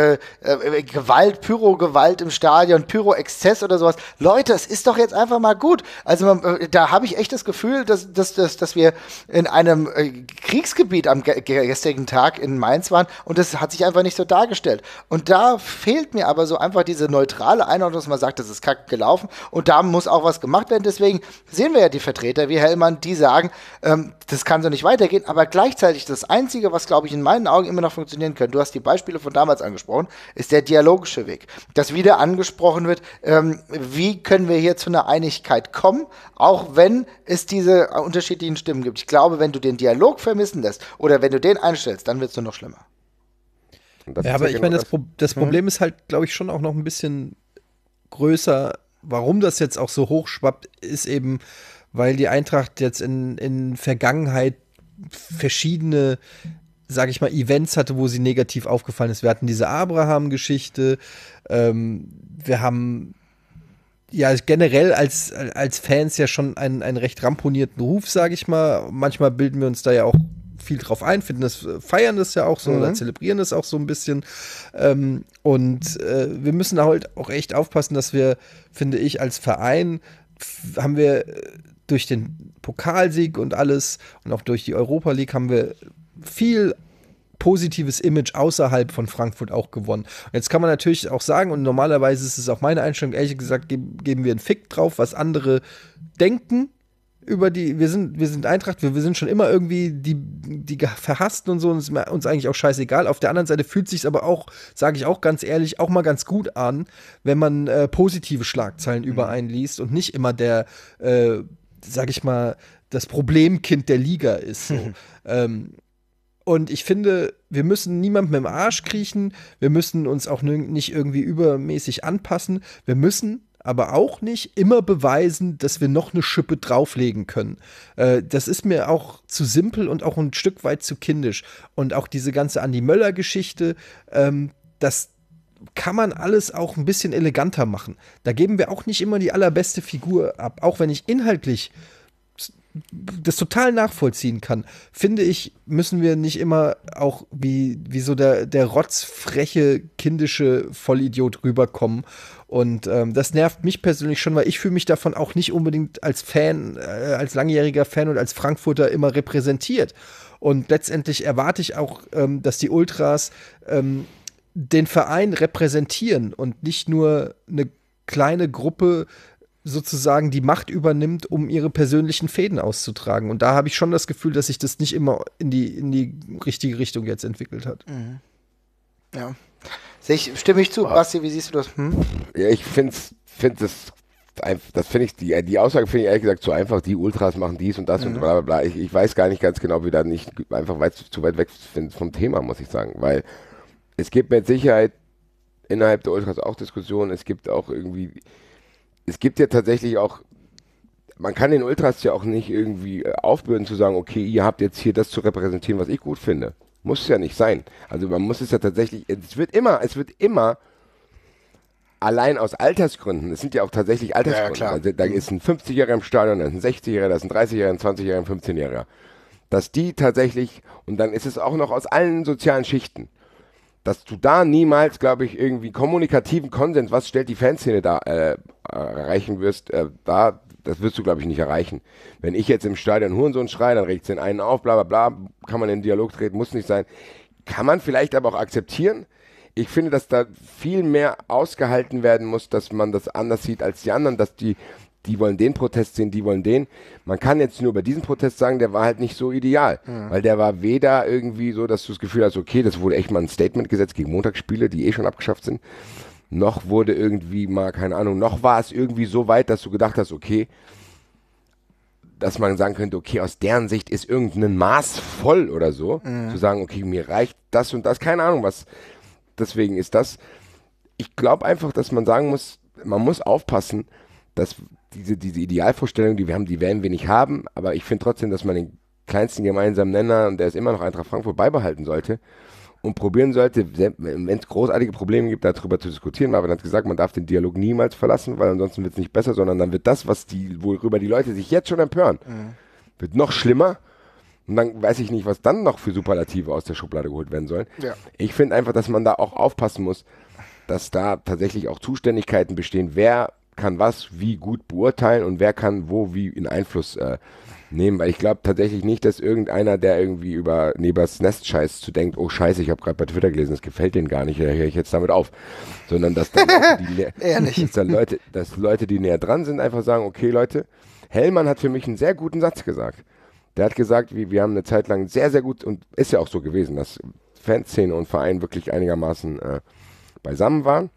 Pyro-Gewalt im Stadion, Pyro-Exzess oder sowas. Leute, es ist doch jetzt einfach mal gut. Also da habe ich echt das Gefühl, dass wir in einem Kriegsgebiet am gestrigen Tag in Mainz waren und das hat sich einfach nicht so dargestellt. Und da fehlt mir aber so einfach diese neutrale Einordnung, dass man sagt, das ist kacke gelaufen und da muss auch was gemacht werden. Deswegen sehen wir ja die Vertreter wie Hellmann, die sagen, das kann so nicht weitergehen, aber gleichzeitig das Einzige, was, glaube ich, in meinen Augen immer noch funktionieren könnte, du hast die Beispiele von damals angesprochen, ist der dialogische Weg. Dass wieder angesprochen wird, wie können wir hier zu einer Einigkeit kommen, auch wenn es diese unterschiedlichen Stimmen gibt. Ich glaube, wenn du den Dialog vermissen lässt oder wenn du den einstellst, dann wird es nur noch schlimmer. Ja, aber ich meine, das Problem ist halt, glaube ich, schon auch noch ein bisschen größer. Warum das jetzt auch so hochschwappt, ist eben, weil die Eintracht jetzt in Vergangenheit verschiedene, sage ich mal, Events hatte, wo sie negativ aufgefallen ist. Wir hatten diese Abraham-Geschichte, wir haben ja generell als Fans ja schon einen recht ramponierten Ruf, sage ich mal. Manchmal bilden wir uns da ja auch viel drauf ein, feiern das ja auch so oder zelebrieren das auch so ein bisschen. Wir müssen halt auch echt aufpassen, dass wir, finde ich, als Verein haben wir durch den Pokalsieg und alles und auch durch die Europa League haben wir viel positives Image außerhalb von Frankfurt auch gewonnen. Und jetzt kann man natürlich auch sagen, und normalerweise ist es auch meine Einstellung, ehrlich gesagt, geben wir einen Fick drauf, was andere denken über wir sind Eintracht, wir sind schon immer irgendwie die Verhassten und so, und es ist uns eigentlich auch scheißegal. Auf der anderen Seite fühlt es sich aber auch, sage ich auch ganz ehrlich, auch mal ganz gut an, wenn man positive Schlagzeilen über einen liest und nicht immer der, sage ich mal, das Problemkind der Liga ist. So. Und ich finde, wir müssen niemandem im Arsch kriechen, wir müssen uns auch nicht irgendwie übermäßig anpassen, wir müssen aber auch nicht immer beweisen, dass wir noch eine Schippe drauflegen können. Das ist mir auch zu simpel und auch ein Stück weit zu kindisch. Und auch diese ganze Andi Möller-Geschichte, das kann man alles auch ein bisschen eleganter machen. Da geben wir auch nicht immer die allerbeste Figur ab, auch wenn ich inhaltlich das total nachvollziehen kann, finde ich, müssen wir nicht immer auch wie so der rotzfreche, kindische Vollidiot rüberkommen. Und das nervt mich persönlich schon, weil ich fühle mich davon auch nicht unbedingt als Fan, als langjähriger Fan und als Frankfurter immer repräsentiert. Und letztendlich erwarte ich auch, dass die Ultras den Verein repräsentieren und nicht nur eine kleine Gruppe sozusagen die Macht übernimmt, um ihre persönlichen Fäden auszutragen. Und da habe ich schon das Gefühl, dass sich das nicht immer in die richtige Richtung jetzt entwickelt hat. Ja. Stimme ich zu, Basti, wie siehst du das? Ja, ich finde die Aussage finde ich ehrlich gesagt zu einfach, die Ultras machen dies und das und bla bla bla. Ich weiß gar nicht ganz genau, ob wir da nicht einfach zu weit weg sind vom Thema, muss ich sagen, weil es gibt mit Sicherheit innerhalb der Ultras auch Diskussionen, es gibt ja tatsächlich auch, man kann den Ultras ja auch nicht irgendwie aufbürden zu sagen, okay, ihr habt jetzt hier das zu repräsentieren, was ich gut finde. Muss ja nicht sein. Also man muss es ja tatsächlich, es wird immer allein aus Altersgründen, es sind ja auch tatsächlich Altersgründe, ja, also da ist ein 50-Jähriger im Stadion, da ist ein 60-Jähriger, da ist ein 30-Jähriger, ein 20-Jähriger, ein 15-Jähriger. Dass die tatsächlich, und dann ist es auch noch aus allen sozialen Schichten, dass du da niemals, glaube ich, irgendwie kommunikativen Konsens, was stellt die Fanszene da erreichen wirst, das wirst du, glaube ich, nicht erreichen. Wenn ich jetzt im Stadion Hurensohn schreie, dann regt es den einen auf, bla bla bla, kann man in den Dialog treten, muss nicht sein. Kann man vielleicht aber auch akzeptieren. Ich finde, dass da viel mehr ausgehalten werden muss, dass man das anders sieht als die anderen, dass die wollen den Protest sehen, die wollen den. Man kann jetzt nur über diesen Protest sagen, der war halt nicht so ideal, weil der war weder irgendwie so, dass du das Gefühl hast, okay, das wurde echt mal ein Statement gesetzt gegen Montagsspiele, die schon abgeschafft sind, noch wurde irgendwie mal, keine Ahnung, noch war es irgendwie so weit, dass du gedacht hast, okay, dass man sagen könnte, okay, aus deren Sicht ist irgendein Maß voll oder so, zu sagen, okay, mir reicht das und das, keine Ahnung was, deswegen ist das, ich glaube einfach, dass man sagen muss, man muss aufpassen, dass diese Idealvorstellung, die wir haben, die werden wir nicht haben, aber ich finde trotzdem, dass man den kleinsten gemeinsamen Nenner, und der ist immer noch Eintracht Frankfurt, beibehalten sollte und probieren sollte, wenn es großartige Probleme gibt, darüber zu diskutieren. Marvin hat gesagt, man darf den Dialog niemals verlassen, weil ansonsten wird es nicht besser, sondern dann wird das, worüber die Leute sich jetzt schon empören, wird noch schlimmer. Und dann weiß ich nicht, was dann noch für Superlative aus der Schublade geholt werden sollen. Ja. Ich finde einfach, dass man da auch aufpassen muss, dass da tatsächlich auch Zuständigkeiten bestehen, wer kann was wie gut beurteilen und wer kann wo wie in Einfluss nehmen, weil ich glaube tatsächlich nicht, dass irgendeiner, der irgendwie über Nebers Nest scheißt, zu denkt, oh scheiße, ich habe gerade bei Twitter gelesen, das gefällt denen gar nicht, da höre ich jetzt damit auf, sondern dass dann dass Leute, die näher dran sind, einfach sagen, okay Leute, Hellmann hat für mich einen sehr guten Satz gesagt. Der hat gesagt, wir haben eine Zeit lang sehr, sehr gut, und ist ja auch so gewesen, dass Fanszene und Verein wirklich einigermaßen beisammen waren,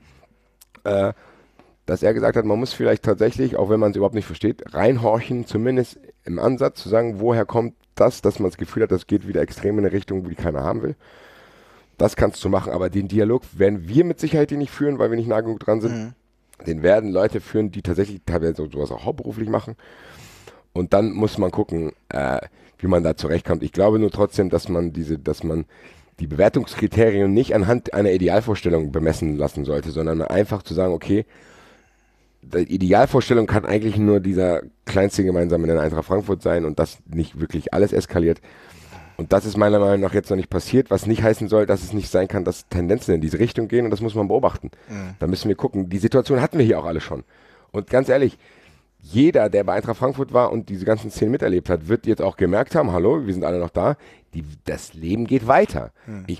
dass er gesagt hat, man muss vielleicht tatsächlich, auch wenn man es überhaupt nicht versteht, reinhorchen, zumindest im Ansatz zu sagen, woher kommt das, dass man das Gefühl hat, das geht wieder extrem in eine Richtung, die keiner haben will. Das kannst du machen, aber den Dialog werden wir mit Sicherheit nicht führen, weil wir nicht nah genug dran sind. Den werden Leute führen, die tatsächlich teilweise sowas auch hauptberuflich machen. Und dann muss man gucken, wie man da zurechtkommt. Ich glaube nur trotzdem, dass man die Bewertungskriterien nicht anhand einer Idealvorstellung bemessen lassen sollte, sondern einfach zu sagen, okay, die Idealvorstellung kann eigentlich nur dieser kleinste gemeinsame Nenner Eintracht Frankfurt sein und dass nicht wirklich alles eskaliert. Und das ist meiner Meinung nach jetzt noch nicht passiert, was nicht heißen soll, dass es nicht sein kann, dass Tendenzen in diese Richtung gehen und das muss man beobachten. Da müssen wir gucken. Die Situation hatten wir hier auch alle schon. Und ganz ehrlich, jeder, der bei Eintracht Frankfurt war und diese ganzen Szenen miterlebt hat, wird jetzt auch gemerkt haben, hallo, wir sind alle noch da, das Leben geht weiter. Ich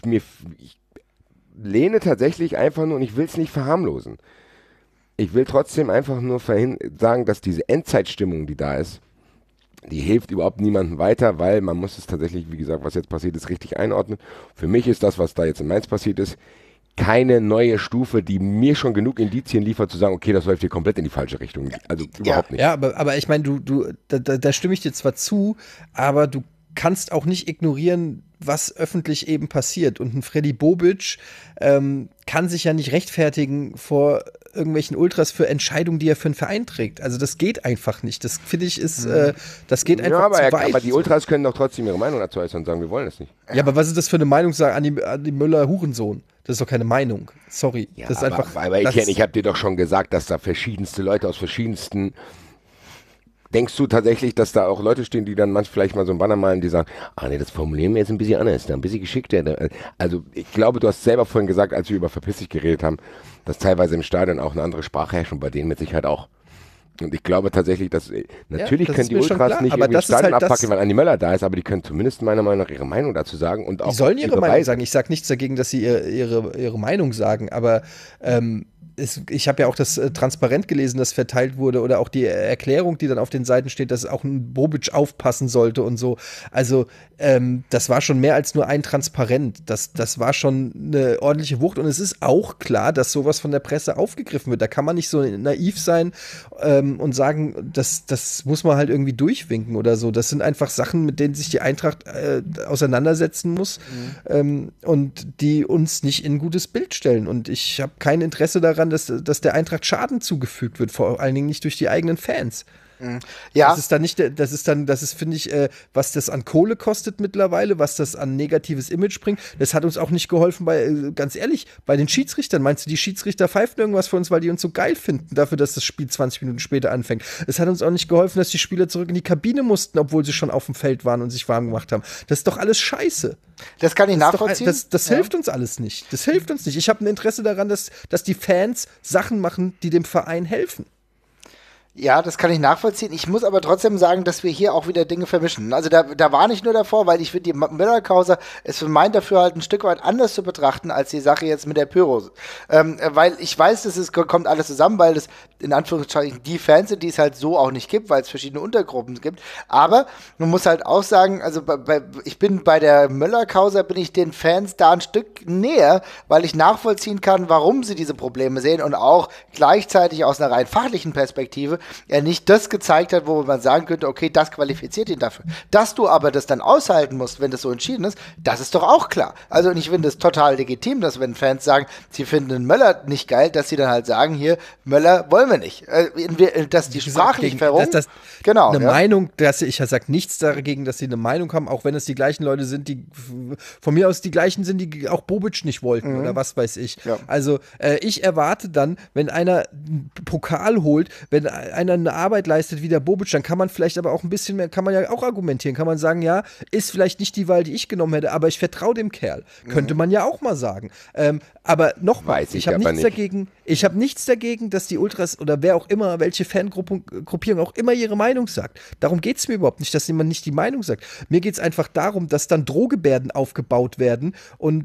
lehne tatsächlich einfach nur, und ich will es nicht verharmlosen, ich will trotzdem einfach nur sagen, dass diese Endzeitstimmung, die da ist, die hilft überhaupt niemandem weiter, weil man muss es tatsächlich, wie gesagt, was jetzt passiert ist, richtig einordnen. Für mich ist das, was da jetzt in Mainz passiert ist, keine neue Stufe, die mir schon genug Indizien liefert, zu sagen, okay, das läuft hier komplett in die falsche Richtung. Also überhaupt nicht. Ja, aber ich meine, da stimme ich dir zwar zu, aber du kannst auch nicht ignorieren, was öffentlich eben passiert. Und ein Freddy Bobic kann sich ja nicht rechtfertigen vor irgendwelchen Ultras für Entscheidungen, die er für einen Verein trägt. Also das geht einfach nicht. Das finde ich das geht einfach zu weit. Aber die Ultras können doch trotzdem ihre Meinung dazu äußern und sagen, wir wollen das nicht. Ja, aber was ist das für eine Meinung, sagen Andi Möller Hurensohn? Das ist doch keine Meinung. Sorry. Ja, das ist einfach. Aber ich habe dir doch schon gesagt, dass da verschiedenste Leute aus verschiedensten. Denkst du tatsächlich, dass da auch Leute stehen, die dann vielleicht mal so ein Banner malen, die sagen, nee, das formulieren wir jetzt ein bisschen anders, ein bisschen geschickter. Also ich glaube, du hast selber vorhin gesagt, als wir über Verpiss dich geredet haben, dass teilweise im Stadion auch eine andere Sprache herrscht und bei denen mit Sicherheit auch. Und ich glaube tatsächlich, dass natürlich können die Ultras nicht irgendwie das Stadion abpacken, weil Andi Möller da ist, aber die können zumindest meiner Meinung nach ihre Meinung dazu sagen. Und auch die sollen ihre Meinung sagen. Ich sage nichts dagegen, dass sie ihre Meinung sagen, aber ich habe ja auch das Transparent gelesen, das verteilt wurde, oder auch die Erklärung, die dann auf den Seiten steht, dass auch ein Bobic aufpassen sollte und so. Also das war schon mehr als nur ein Transparent. Das war schon eine ordentliche Wucht und es ist auch klar, dass sowas von der Presse aufgegriffen wird. Da kann man nicht so naiv sein und sagen, das muss man halt irgendwie durchwinken oder so. Das sind einfach Sachen, mit denen sich die Eintracht auseinandersetzen muss und die uns nicht in ein gutes Bild stellen. Und ich habe kein Interesse daran, dass der Eintracht Schaden zugefügt wird, vor allen Dingen nicht durch die eigenen Fans. Ja. Das ist, finde ich, was das an Kohle kostet mittlerweile, was das an negatives Image bringt. Das hat uns auch nicht geholfen ganz ehrlich, bei den Schiedsrichtern. Meinst du, die Schiedsrichter pfeifen irgendwas für uns, weil die uns so geil finden, dafür, dass das Spiel 20 Minuten später anfängt? Es hat uns auch nicht geholfen, dass die Spieler zurück in die Kabine mussten, obwohl sie schon auf dem Feld waren und sich warm gemacht haben. Das ist doch alles scheiße. Das kann ich nachvollziehen. Das hilft uns alles nicht. Das hilft uns nicht. Ich habe ein Interesse daran, dass die Fans Sachen machen, die dem Verein helfen. Ja, das kann ich nachvollziehen. Ich muss aber trotzdem sagen, dass wir hier auch wieder Dinge vermischen. Also da war nicht nur davor, weil ich finde, die Müller-Causa ist für mein Dafürhalten ein Stück weit anders zu betrachten, als die Sache jetzt mit der Pyro. Weil ich weiß, kommt alles zusammen, weil es in Anführungszeichen die Fans sind, die es halt so auch nicht gibt, weil es verschiedene Untergruppen gibt. Aber man muss halt auch sagen, also ich bin bei der Müller-Causa, bin ich den Fans da ein Stück näher, weil ich nachvollziehen kann, warum sie diese Probleme sehen und auch gleichzeitig aus einer rein fachlichen Perspektive er nicht das gezeigt hat, wo man sagen könnte, okay, das qualifiziert ihn dafür. Dass du aber das dann aushalten musst, wenn das so entschieden ist, das ist doch auch klar. Also und ich finde es total legitim, dass wenn Fans sagen, sie finden den Möller nicht geil, dass sie dann halt sagen, hier, Möller wollen wir nicht. Dass die sprachlich verrungen. Genau. Eine Meinung, ich sage nichts dagegen, dass sie eine Meinung haben, auch wenn es die gleichen Leute sind, die von mir aus die gleichen sind, die auch Bobic nicht wollten oder was weiß ich. Ja. Also ich erwarte dann, wenn einer einen Pokal holt, wenn einer eine Arbeit leistet wie der Bobic, dann kann man vielleicht aber auch ein bisschen mehr, kann man ja auch argumentieren, kann man sagen, ja, ist vielleicht nicht die Wahl, die ich genommen hätte, aber ich vertraue dem Kerl. Könnte man ja auch mal sagen. Aber nochmal, ich habe nichts dagegen, dass die Ultras oder wer auch immer, welche Fangruppierung auch immer ihre Meinung sagt. Darum geht es mir überhaupt nicht, dass jemand nicht die Meinung sagt. Mir geht es einfach darum, dass dann Drohgebärden aufgebaut werden und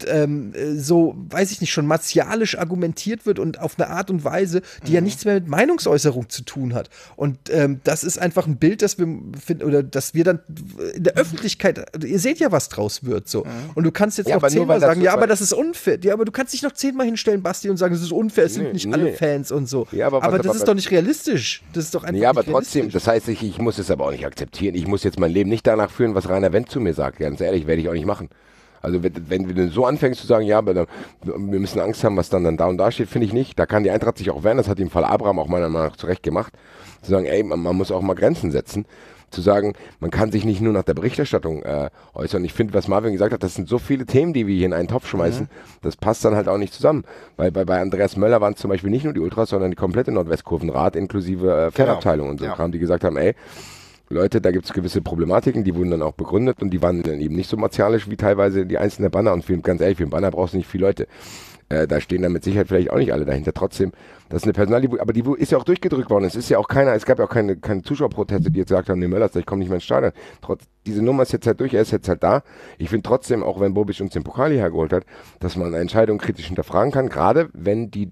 so, weiß ich nicht, schon martialisch argumentiert wird und auf eine Art und Weise, die ja nichts mehr mit Meinungsäußerung zu tun hat. Und das ist einfach ein Bild, das wir finden, oder dass wir dann in der Öffentlichkeit, ihr seht ja, was draus wird, so. Und du kannst jetzt noch 10-mal sagen, ja, aber das ist unfair. Ja, aber du kannst dich noch 10-mal hinstellen, Basti, und sagen, es ist unfair, es sind nicht alle Fans und so. Ja, aber das ist doch nicht realistisch. Das ist doch einfach aber trotzdem, das heißt, ich muss es aber auch nicht akzeptieren. Ich muss jetzt mein Leben nicht danach führen, was Rainer Wendt zu mir sagt. Ganz ehrlich, werde ich auch nicht machen. Also wenn du so anfängst zu sagen, ja, aber wir müssen Angst haben, was dann da und da steht, finde ich nicht. Da kann die Eintracht sich auch wehren, das hat im Fall Abraham auch meiner Meinung nach zurecht gemacht, zu sagen, ey, man muss auch mal Grenzen setzen. Zu sagen, man kann sich nicht nur nach der Berichterstattung äußern. Ich finde, was Marvin gesagt hat, das sind so viele Themen, die wir hier in einen Topf schmeißen, das passt dann halt auch nicht zusammen. Weil bei Andreas Möller waren es zum Beispiel nicht nur die Ultras, sondern die komplette Nordwestkurvenrat inklusive Fanabteilung und so Kram, die gesagt haben, ey, Leute, da gibt es gewisse Problematiken, die wurden dann auch begründet und die waren dann eben nicht so martialisch wie teilweise die einzelnen Banner. Und ganz ehrlich, für einen Banner brauchst du nicht viele Leute. Da stehen dann mit Sicherheit vielleicht auch nicht alle dahinter. Trotzdem, das ist eine Personalie, aber die ist ja auch durchgedrückt worden. Es gab ja auch keine Zuschauerproteste, die jetzt gesagt haben, nee, Möllers, ich komme nicht mehr ins Stadion. Diese Nummer ist jetzt halt durch, er ist jetzt halt da. Ich finde trotzdem, auch wenn Bobic uns den Pokal hierher geholt hat, dass man eine Entscheidung kritisch hinterfragen kann, gerade wenn die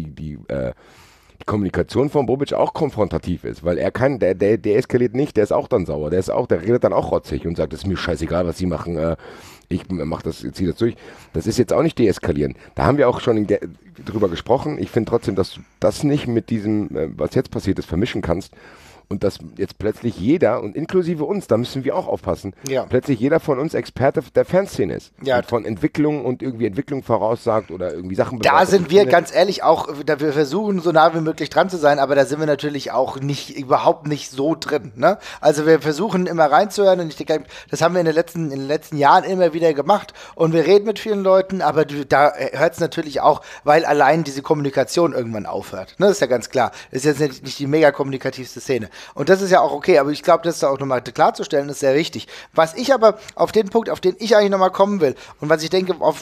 Kommunikation von Bobic auch konfrontativ ist, weil der eskaliert nicht, der ist auch dann sauer, der redet dann auch rotzig und sagt, es ist mir scheißegal, was sie machen, ich ziehe das durch. Das ist jetzt auch nicht deeskalieren. Da haben wir auch schon drüber gesprochen. Ich finde trotzdem, dass du das nicht mit diesem, was jetzt passiert ist, vermischen kannst. Und dass jetzt plötzlich jeder, und inklusive uns, da müssen wir auch aufpassen, plötzlich jeder von uns Experte der Fanszene ist. Ja. Und von Entwicklung und irgendwie Entwicklung voraussagt oder irgendwie Sachen bewertet. Da sind wir ganz ehrlich auch, wir versuchen so nah wie möglich dran zu sein, aber da sind wir natürlich auch überhaupt nicht so drin. Ne? Also wir versuchen immer reinzuhören und ich denke, das haben wir in den letzten Jahren immer wieder gemacht und wir reden mit vielen Leuten, aber da hört es natürlich auch, weil allein diese Kommunikation irgendwann aufhört. Ne? Das ist ja ganz klar. Das ist jetzt nicht die mega kommunikativste Szene. Und das ist ja auch okay, aber ich glaube, das da auch nochmal klarzustellen, ist sehr richtig. Was ich aber auf den Punkt, auf den ich eigentlich nochmal kommen will und was ich denke, auf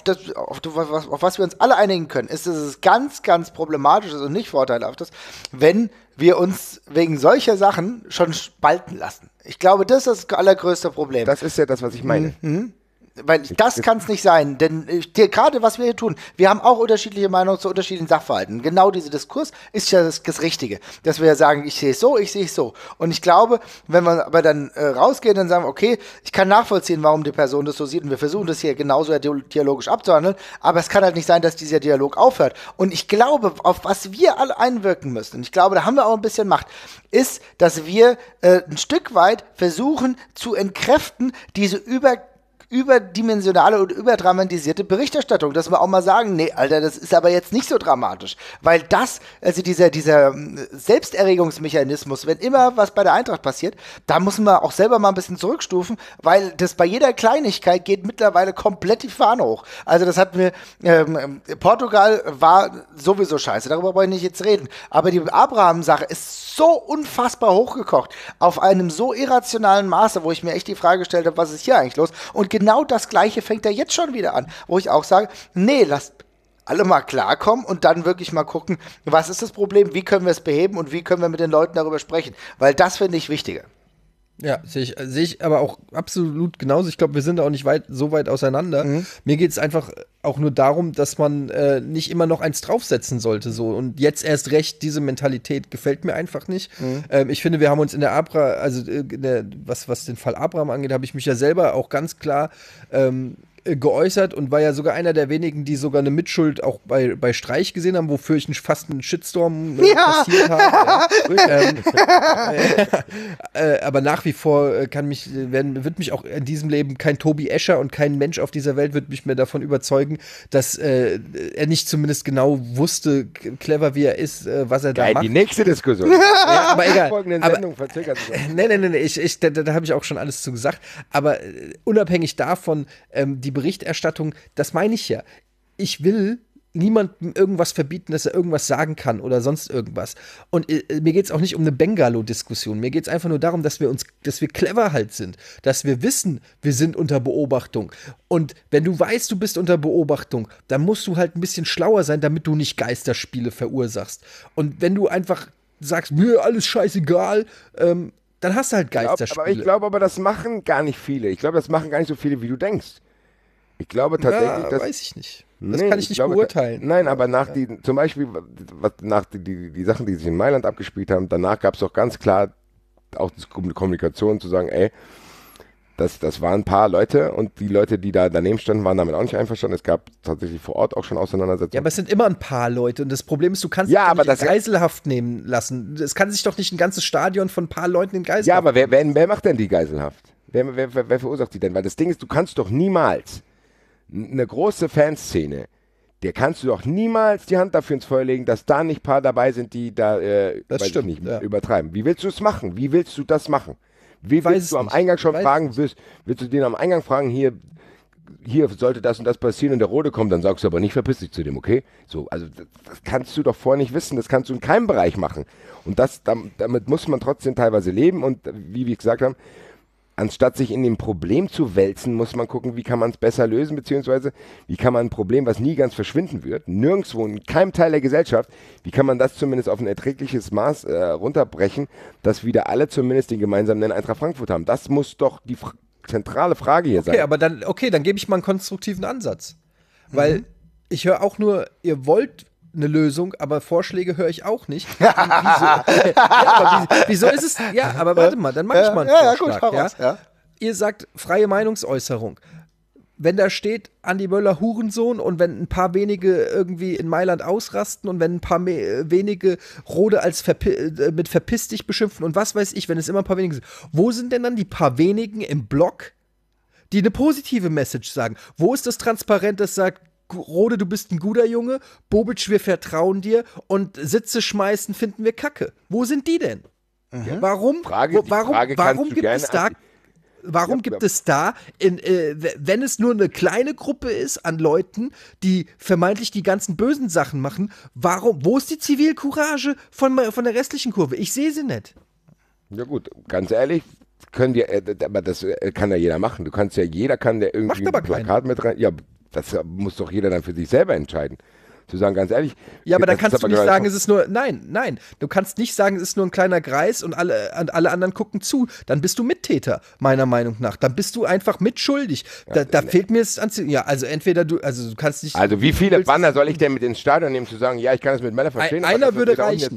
was wir uns alle einigen können, ist, dass es ganz, ganz problematisch ist und nicht vorteilhaft ist, wenn wir uns wegen solcher Sachen schon spalten lassen. Ich glaube, das ist das allergrößte Problem. Das ist ja das, was ich meine. Weil das kann es nicht sein, denn gerade was wir hier tun, wir haben auch unterschiedliche Meinungen zu unterschiedlichen Sachverhalten. Genau dieser Diskurs ist ja das Richtige, dass wir sagen, ich sehe es so, ich sehe es so. Und ich glaube, wenn wir aber dann rausgehen und sagen, okay, ich kann nachvollziehen, warum die Person das so sieht und wir versuchen das hier genauso dialogisch abzuhandeln, aber es kann halt nicht sein, dass dieser Dialog aufhört. Und ich glaube, auf was wir alle einwirken müssen, und ich glaube, da haben wir auch ein bisschen Macht, ist, dass wir ein Stück weit versuchen zu entkräften, diese überdimensionale und überdramatisierte Berichterstattung, dass wir auch mal sagen, nee, Alter, das ist aber jetzt nicht so dramatisch, weil dieser Selbsterregungsmechanismus, wenn immer was bei der Eintracht passiert, da muss man auch selber mal ein bisschen zurückstufen, weil das bei jeder Kleinigkeit geht mittlerweile komplett die Fahne hoch. Also das hat mir, Portugal war sowieso scheiße, darüber brauche ich nicht jetzt reden, aber die Abraham-Sache ist so unfassbar hochgekocht, auf einem so irrationalen Maße, wo ich mir echt die Frage gestellt habe, was ist hier eigentlich los? Und genau das Gleiche fängt er jetzt schon wieder an, wo ich auch sage, nee, lasst alle mal klarkommen und dann wirklich mal gucken, was ist das Problem, wie können wir es beheben und wie können wir mit den Leuten darüber sprechen, weil das finde ich wichtiger. Ja, sehe ich aber auch absolut genauso. Ich glaube, wir sind da auch nicht so weit auseinander. Mir geht es einfach auch nur darum, dass man nicht immer noch eins draufsetzen sollte. So. Und jetzt erst recht, diese Mentalität gefällt mir einfach nicht. Ich finde, wir haben uns in der was den Fall Abraham angeht, habe ich mich ja selber auch ganz klar geäußert und war ja sogar einer der wenigen, die sogar eine Mitschuld auch bei Streich gesehen haben, wofür ich fast einen Shitstorm passiert habe. Aber nach wie vor wird mich auch in diesem Leben kein Tobi Escher und kein Mensch auf dieser Welt wird mich mehr davon überzeugen, dass er nicht zumindest genau wusste, clever wie er ist, was er da macht. Die nächste Diskussion. Ja, aber egal. Nee, da habe ich auch schon alles zu gesagt. Aber unabhängig davon, die Berichterstattung, das meine ich ja. Ich will niemandem irgendwas verbieten, dass er irgendwas sagen kann oder sonst irgendwas. Und mir geht es auch nicht um eine Bengalo-Diskussion. Mir geht es einfach nur darum, dass wir clever halt sind. Dass wir wissen, wir sind unter Beobachtung. Und wenn du weißt, du bist unter Beobachtung, dann musst du halt ein bisschen schlauer sein, damit du nicht Geisterspiele verursachst. Und wenn du einfach sagst, mir alles scheißegal, dann hast du halt Geisterspiele. Ich glaube, das machen gar nicht viele. Ich glaube, das machen gar nicht so viele, wie du denkst. Ich glaube tatsächlich, dass weiß ich nicht. Das kann ich nicht beurteilen. Nein, aber zum Beispiel, nach die Sachen, die sich in Mailand abgespielt haben, danach gab es doch ganz klar auch die Kommunikation zu sagen, ey, das waren ein paar Leute und die Leute, die da daneben standen, waren damit auch nicht einverstanden. Es gab tatsächlich vor Ort auch schon Auseinandersetzungen. Ja, aber es sind immer ein paar Leute und das Problem ist, du kannst dich nicht in Geiselhaft nehmen lassen. Es kann sich doch nicht ein ganzes Stadion von ein paar Leuten in Geiselhaft Ja, aber wer macht denn die Geiselhaft? Wer verursacht die denn? Weil das Ding ist, du kannst doch niemals eine große Fanszene, der kannst du doch niemals die Hand dafür ins Feuer legen, dass da nicht ein paar dabei sind, die da übertreiben. Wie willst du es machen? Wie willst du das machen? Wie willst du am Eingang schon fragen, willst du den am Eingang fragen, hier, hier sollte das und das passieren und der Rote kommt, dann sagst du aber nicht, verpiss dich zu dem, okay? So, also das kannst du doch vorher nicht wissen, das kannst du in keinem Bereich machen. Und damit muss man trotzdem teilweise leben und wie wir gesagt haben, anstatt sich in dem Problem zu wälzen, muss man gucken, wie kann man es besser lösen, beziehungsweise wie kann man ein Problem, was nie ganz verschwinden wird, nirgendwo, in keinem Teil der Gesellschaft, wie kann man das zumindest auf ein erträgliches Maß runterbrechen, dass wieder alle zumindest den gemeinsamen Nenner Eintracht Frankfurt haben. Das muss doch die zentrale Frage hier sein. Aber dann gebe ich mal einen konstruktiven Ansatz. Weil ich höre auch nur, ihr wollt eine Lösung, aber Vorschläge höre ich auch nicht. Wieso? Wieso ist es? Ja, aber warte mal, dann mache ich mal einen Vorschlag. Ja? Ihr sagt freie Meinungsäußerung. Wenn da steht, Andi Möller Hurensohn und wenn ein paar wenige irgendwie in Mailand ausrasten und wenn ein paar wenige Rode als mit verpiss dich beschimpfen und was weiß ich, wenn es immer ein paar wenige sind. Wo sind denn dann die paar wenigen im Block, die eine positive Message sagen? Wo ist das transparent, das sagt, Rode, du bist ein guter Junge, Bobic, wir vertrauen dir und Sitze schmeißen finden wir kacke. Wo sind die denn? Ja. Warum gibt es da, wenn es nur eine kleine Gruppe ist an Leuten, die vermeintlich die ganzen bösen Sachen machen, wo ist die Zivilcourage von der restlichen Kurve? Ich sehe sie nicht. Ja gut, ganz ehrlich, aber das kann ja jeder machen. Jeder kann der irgendwie ein Plakat mit rein. Ja, das muss doch jeder dann für sich selber entscheiden. Zu sagen, ganz ehrlich. Ja, aber dann kannst du nicht sagen, es ist nur. Nein. Du kannst nicht sagen, es ist nur ein kleiner Kreis und alle anderen gucken zu. Dann bist du Mittäter, meiner Meinung nach. Dann bist du einfach mitschuldig. Da fehlt mir es an. Ja, also entweder du kannst nicht. Also, wie viele Banner soll ich denn mit ins Stadion nehmen, zu sagen, ja, ich kann das mit Möller verstehen. Einer würde reichen.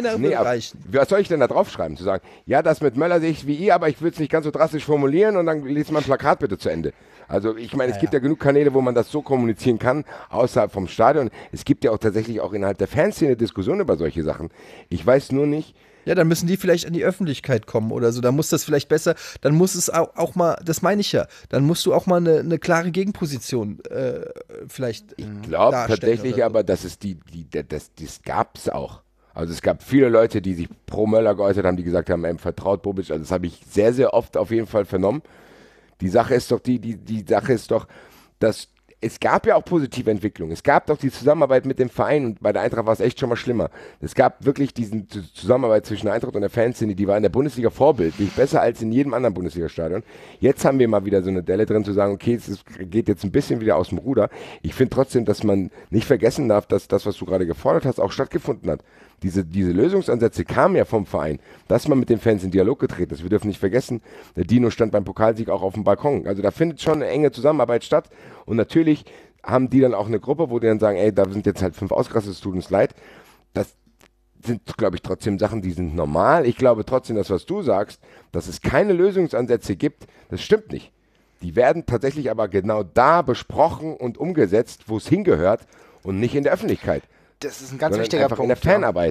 Was soll ich denn da draufschreiben? Zu sagen, ja, das mit Möller sehe ich wie ihr, aber ich will es nicht ganz so drastisch formulieren und dann liest man ein Plakat bitte zu Ende. Also ich meine, es gibt ja genug Kanäle, wo man das so kommunizieren kann, außerhalb vom Stadion. Es gibt ja auch tatsächlich auch innerhalb der Fanszene Diskussionen über solche Sachen. Ich weiß nur nicht. Ja, dann müssen die vielleicht an die Öffentlichkeit kommen oder so. Dann muss das vielleicht besser, dann muss es auch mal, das meine ich ja, dann musst du auch mal eine klare Gegenposition vielleicht Ich glaube tatsächlich aber, dass es das gab es auch. Also es gab viele Leute, die sich pro Möller geäußert haben, die gesagt haben, vertraut Bobic. Also das habe ich sehr, sehr oft auf jeden Fall vernommen. Die Sache ist doch, dass es gab ja auch positive Entwicklungen. Es gab doch die Zusammenarbeit mit dem Verein und bei der Eintracht war es echt schon mal schlimmer. Es gab wirklich diese Zusammenarbeit zwischen der Eintracht und der Fanszene, die war in der Bundesliga vorbildlich, besser als in jedem anderen Bundesliga-Stadion. Jetzt haben wir mal wieder so eine Delle drin zu sagen, okay, es geht jetzt ein bisschen wieder aus dem Ruder. Ich finde trotzdem, dass man nicht vergessen darf, dass das, was du gerade gefordert hast, auch stattgefunden hat. Diese Lösungsansätze kamen ja vom Verein, dass man mit den Fans in Dialog getreten ist. Wir dürfen nicht vergessen, der Dino stand beim Pokalsieg auch auf dem Balkon. Also da findet schon eine enge Zusammenarbeit statt. Und natürlich haben die dann auch eine Gruppe, wo die dann sagen, ey, da sind jetzt halt 5 ausgerastet, es tut uns leid. Das sind, glaube ich, trotzdem Sachen, die sind normal. Ich glaube trotzdem, dass was du sagst, dass es keine Lösungsansätze gibt, das stimmt nicht. Die werden tatsächlich aber genau da besprochen und umgesetzt, wo es hingehört und nicht in der Öffentlichkeit. Das ist ein ganz wichtiger Punkt. In der Fanarbeit.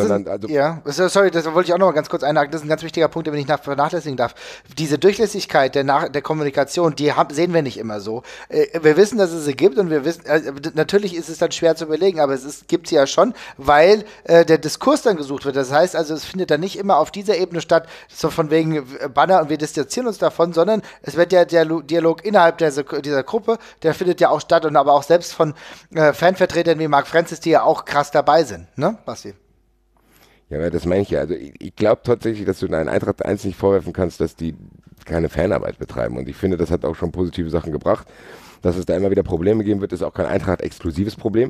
Sorry, das wollte ich auch noch mal ganz kurz einhaken. Das ist ein ganz wichtiger Punkt, den ich nicht vernachlässigen darf. Diese Durchlässigkeit der Kommunikation, sehen wir nicht immer so. Wir wissen, dass es sie gibt und wir wissen, natürlich ist es dann schwer zu überlegen, aber gibt sie ja schon, weil der Diskurs dann gesucht wird. Das heißt also, es findet dann nicht immer auf dieser Ebene statt, so von wegen Banner und wir distanzieren uns davon, sondern es wird ja der Dialog innerhalb dieser Gruppe, der findet ja auch statt und aber auch selbst von Fanvertretern wie Marc Francis, die ja auch krass dabei sind, ne, Basti? Ja, das meine ich ja. Also ich glaube tatsächlich, dass du deinen Eintracht 1 nicht vorwerfen kannst, dass die keine Fanarbeit betreiben. Und ich finde, das hat auch schon positive Sachen gebracht. Dass es da immer wieder Probleme geben wird, ist auch kein Eintracht-exklusives Problem.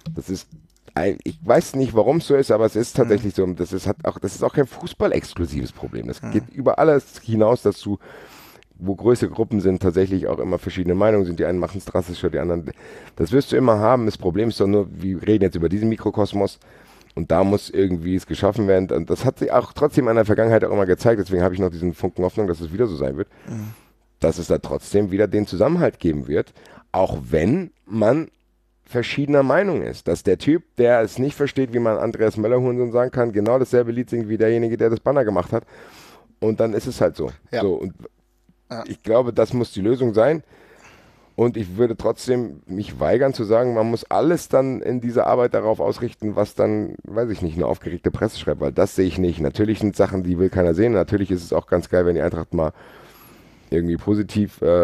Ich weiß nicht, warum es so ist, aber es ist tatsächlich so. Das ist auch kein Fußball-exklusives Problem. Das geht über alles hinaus, dass du, wo größere Gruppen sind, tatsächlich auch immer verschiedene Meinungen sind. Die einen machen es drastischer, die anderen. Das wirst du immer haben. Das Problem ist doch nur, wir reden jetzt über diesen Mikrokosmos. Und da muss irgendwie es geschaffen werden. Und das hat sich auch trotzdem in der Vergangenheit auch immer gezeigt. Deswegen habe ich noch diesen Funken Hoffnung, dass es wieder so sein wird. Dass es da trotzdem wieder den Zusammenhalt geben wird. Auch wenn man verschiedener Meinung ist. Dass der Typ, der es nicht versteht, wie man Andreas Möller-Hurensohn sagen kann, genau dasselbe Lied singt wie derjenige, der das Banner gemacht hat. Und dann ist es halt so. Ja. Ich glaube, das muss die Lösung sein. Und ich würde trotzdem mich weigern zu sagen, man muss alles dann in dieser Arbeit darauf ausrichten, was dann, weiß ich nicht, eine aufgeregte Presse schreibt, weil das sehe ich nicht. Natürlich sind Sachen, die will keiner sehen. Natürlich ist es auch ganz geil, wenn die Eintracht mal irgendwie positiv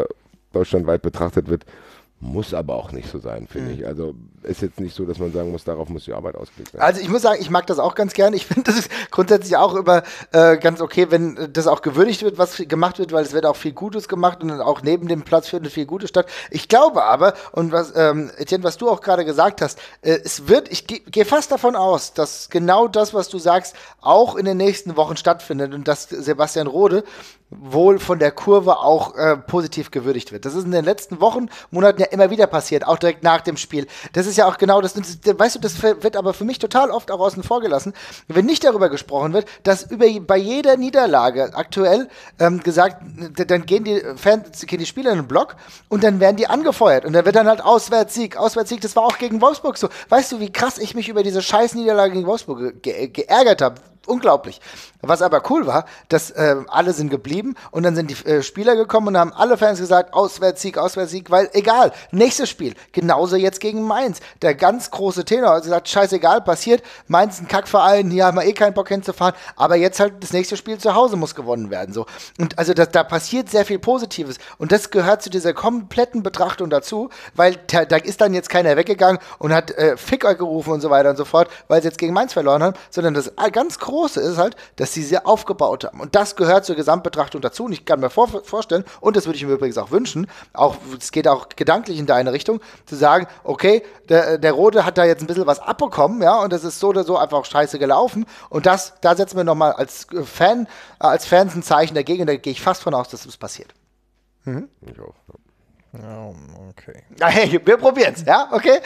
deutschlandweit betrachtet wird. Muss aber auch nicht so sein, finde ich. Also ist jetzt nicht so, dass man sagen muss, darauf muss die Arbeit ausgelegt werden. Also ich muss sagen, ich mag das auch ganz gern. Ich finde das grundsätzlich auch immer ganz okay, wenn das auch gewürdigt wird, was gemacht wird, weil es wird auch viel Gutes gemacht und auch neben dem Platz findet viel Gutes statt. Ich glaube aber, und was, Etienne, was du auch gerade gesagt hast, ich gehe fast davon aus, dass genau das, was du sagst, auch in den nächsten Wochen stattfindet und dass Sebastian Rode wohl von der Kurve auch positiv gewürdigt wird. Das ist in den letzten Wochen, Monaten ja immer wieder passiert, auch direkt nach dem Spiel. Das ist ja auch genau das, weißt du, das wird aber für mich total oft auch außen vor gelassen, wenn nicht darüber gesprochen wird, dass bei jeder Niederlage aktuell gesagt, dann gehen die Spieler in den Block und dann werden die angefeuert und dann wird dann halt Auswärtssieg, das war auch gegen Wolfsburg so. Weißt du, wie krass ich mich über diese scheiß Niederlage gegen Wolfsburg geärgert habe? Unglaublich. Was aber cool war, dass alle sind geblieben und dann sind die Spieler gekommen und haben alle Fans gesagt, Auswärtssieg, weil egal, nächstes Spiel, genauso jetzt gegen Mainz. Der ganz große Tenor hat gesagt, scheißegal, passiert, Mainz ist ein Kackverein, hier haben wir keinen Bock hinzufahren, aber jetzt halt das nächste Spiel zu Hause muss gewonnen werden. So. Und also da passiert sehr viel Positives und das gehört zu dieser kompletten Betrachtung dazu, weil da ist dann jetzt keiner weggegangen und hat Ficker gerufen und so weiter und so fort, weil sie jetzt gegen Mainz verloren haben, sondern das ganz Große ist halt, dass sie sie aufgebaut haben. Und das gehört zur Gesamtbetrachtung dazu. Und ich kann mir vorstellen, und das würde ich mir übrigens auch wünschen, es geht auch gedanklich in deine Richtung, zu sagen, okay, der Rode hat da jetzt ein bisschen was abbekommen, ja, und das ist so oder so einfach scheiße gelaufen. Und da setzen wir nochmal als Fans ein Zeichen dagegen. Und da gehe ich fast von aus, dass das passiert. Ich auch. Oh, okay. Hey, wir probieren es, ja, okay.